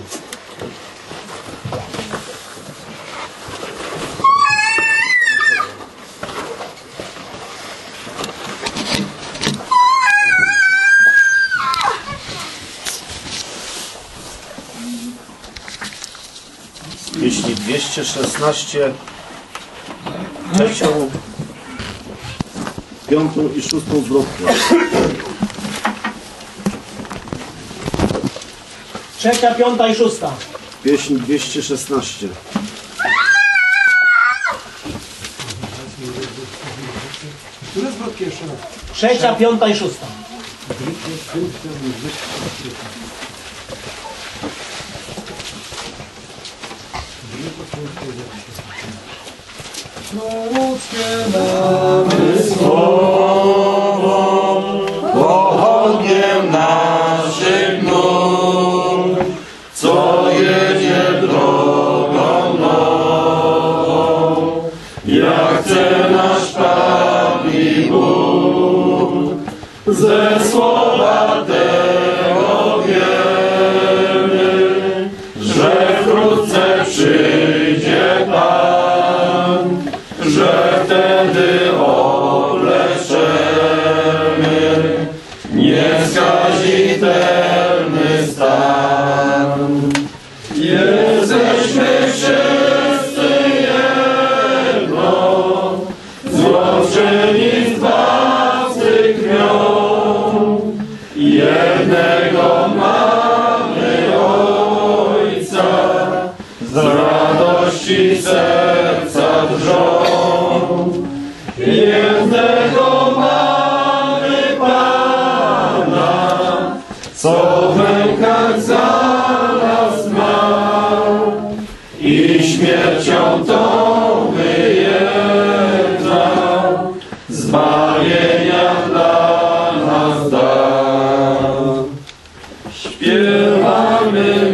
C: Jeśli dwieście szesnaście, trzecią, piątą i szóstą zwrotkę.
E: Trzecia, piąta i szósta.
C: Pieśń dwieście szesnaście.
D: Które zwrotki jeszcze raz?
E: Trzecia, piąta i szósta.
F: Pochodniem naszych nóg, co jedzie drogą nową, jak chce nasz Pan i Bóg. Ze słowa tego wiemy, że wkrótce przyjdzie Pan, że wtedy obleczemy nieskazitelny stan. Jesteśmy wszyscy jedno, złączeni Zbawcy krwią. Jednego mamy Ojca, z radości serca drżą. Jednego mamy Pana, co w rękach za nas ma i śmiercią tą wyjedna, zbawienia dla nas da. Śpiewamy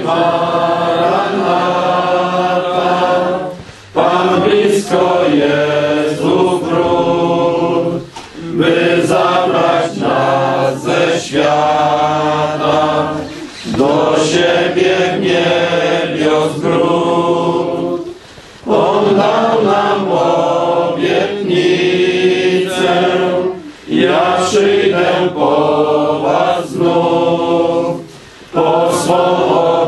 F: Maranata, Pan blisko Jezu wrót, by zabrać nas ze świata do siebie w niebios gród. On dał nam obietnicę, ja przyjdę po was znów, po swą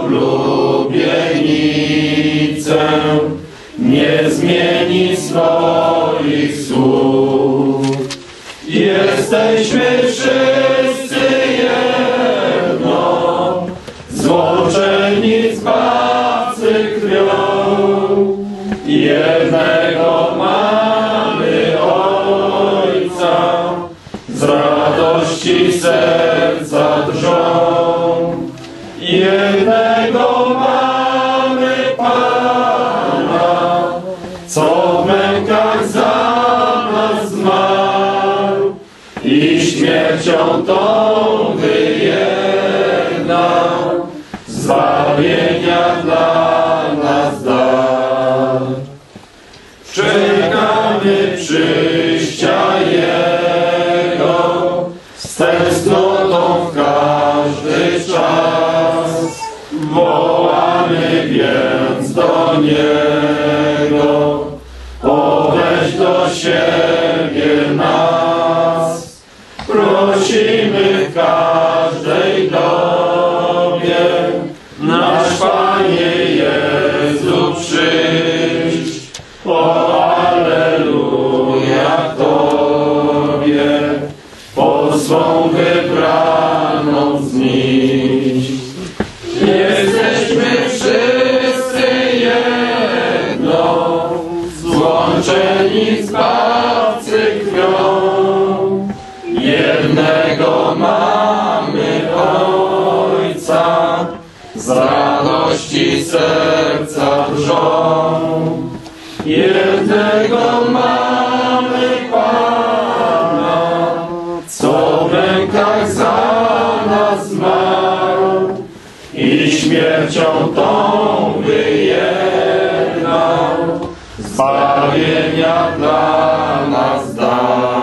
F: oblubienicę, nie zmieni swoich słów. Jesteśmy wszyscy jedno, złączeni Zbawcy krwią. Jednego mamy Ojca, z radości serca drżą. Jednego mamy Pana, co w mękach za nas zmarł i śmiercią tą wyjednał, zbawienia dla nas da. Czekamy przyjścia Jego, z tęsknotą w każdy czas. Wołamy więc do Niego, poweź do siebie nas. Prosimy w każdej dobie, nasz Panie Jezu przyjdź. O Alleluja Tobie, po swą wybraną znić. Jesteśmy wszyscy jedno, złączeni Zbawcy krwią. Jednego mamy Ojca, z radości serca drżą. Jednego mamy Pana, co w rękach za nas zmarł i śmiercią tą wyjednał, zbawienia dla nas dał.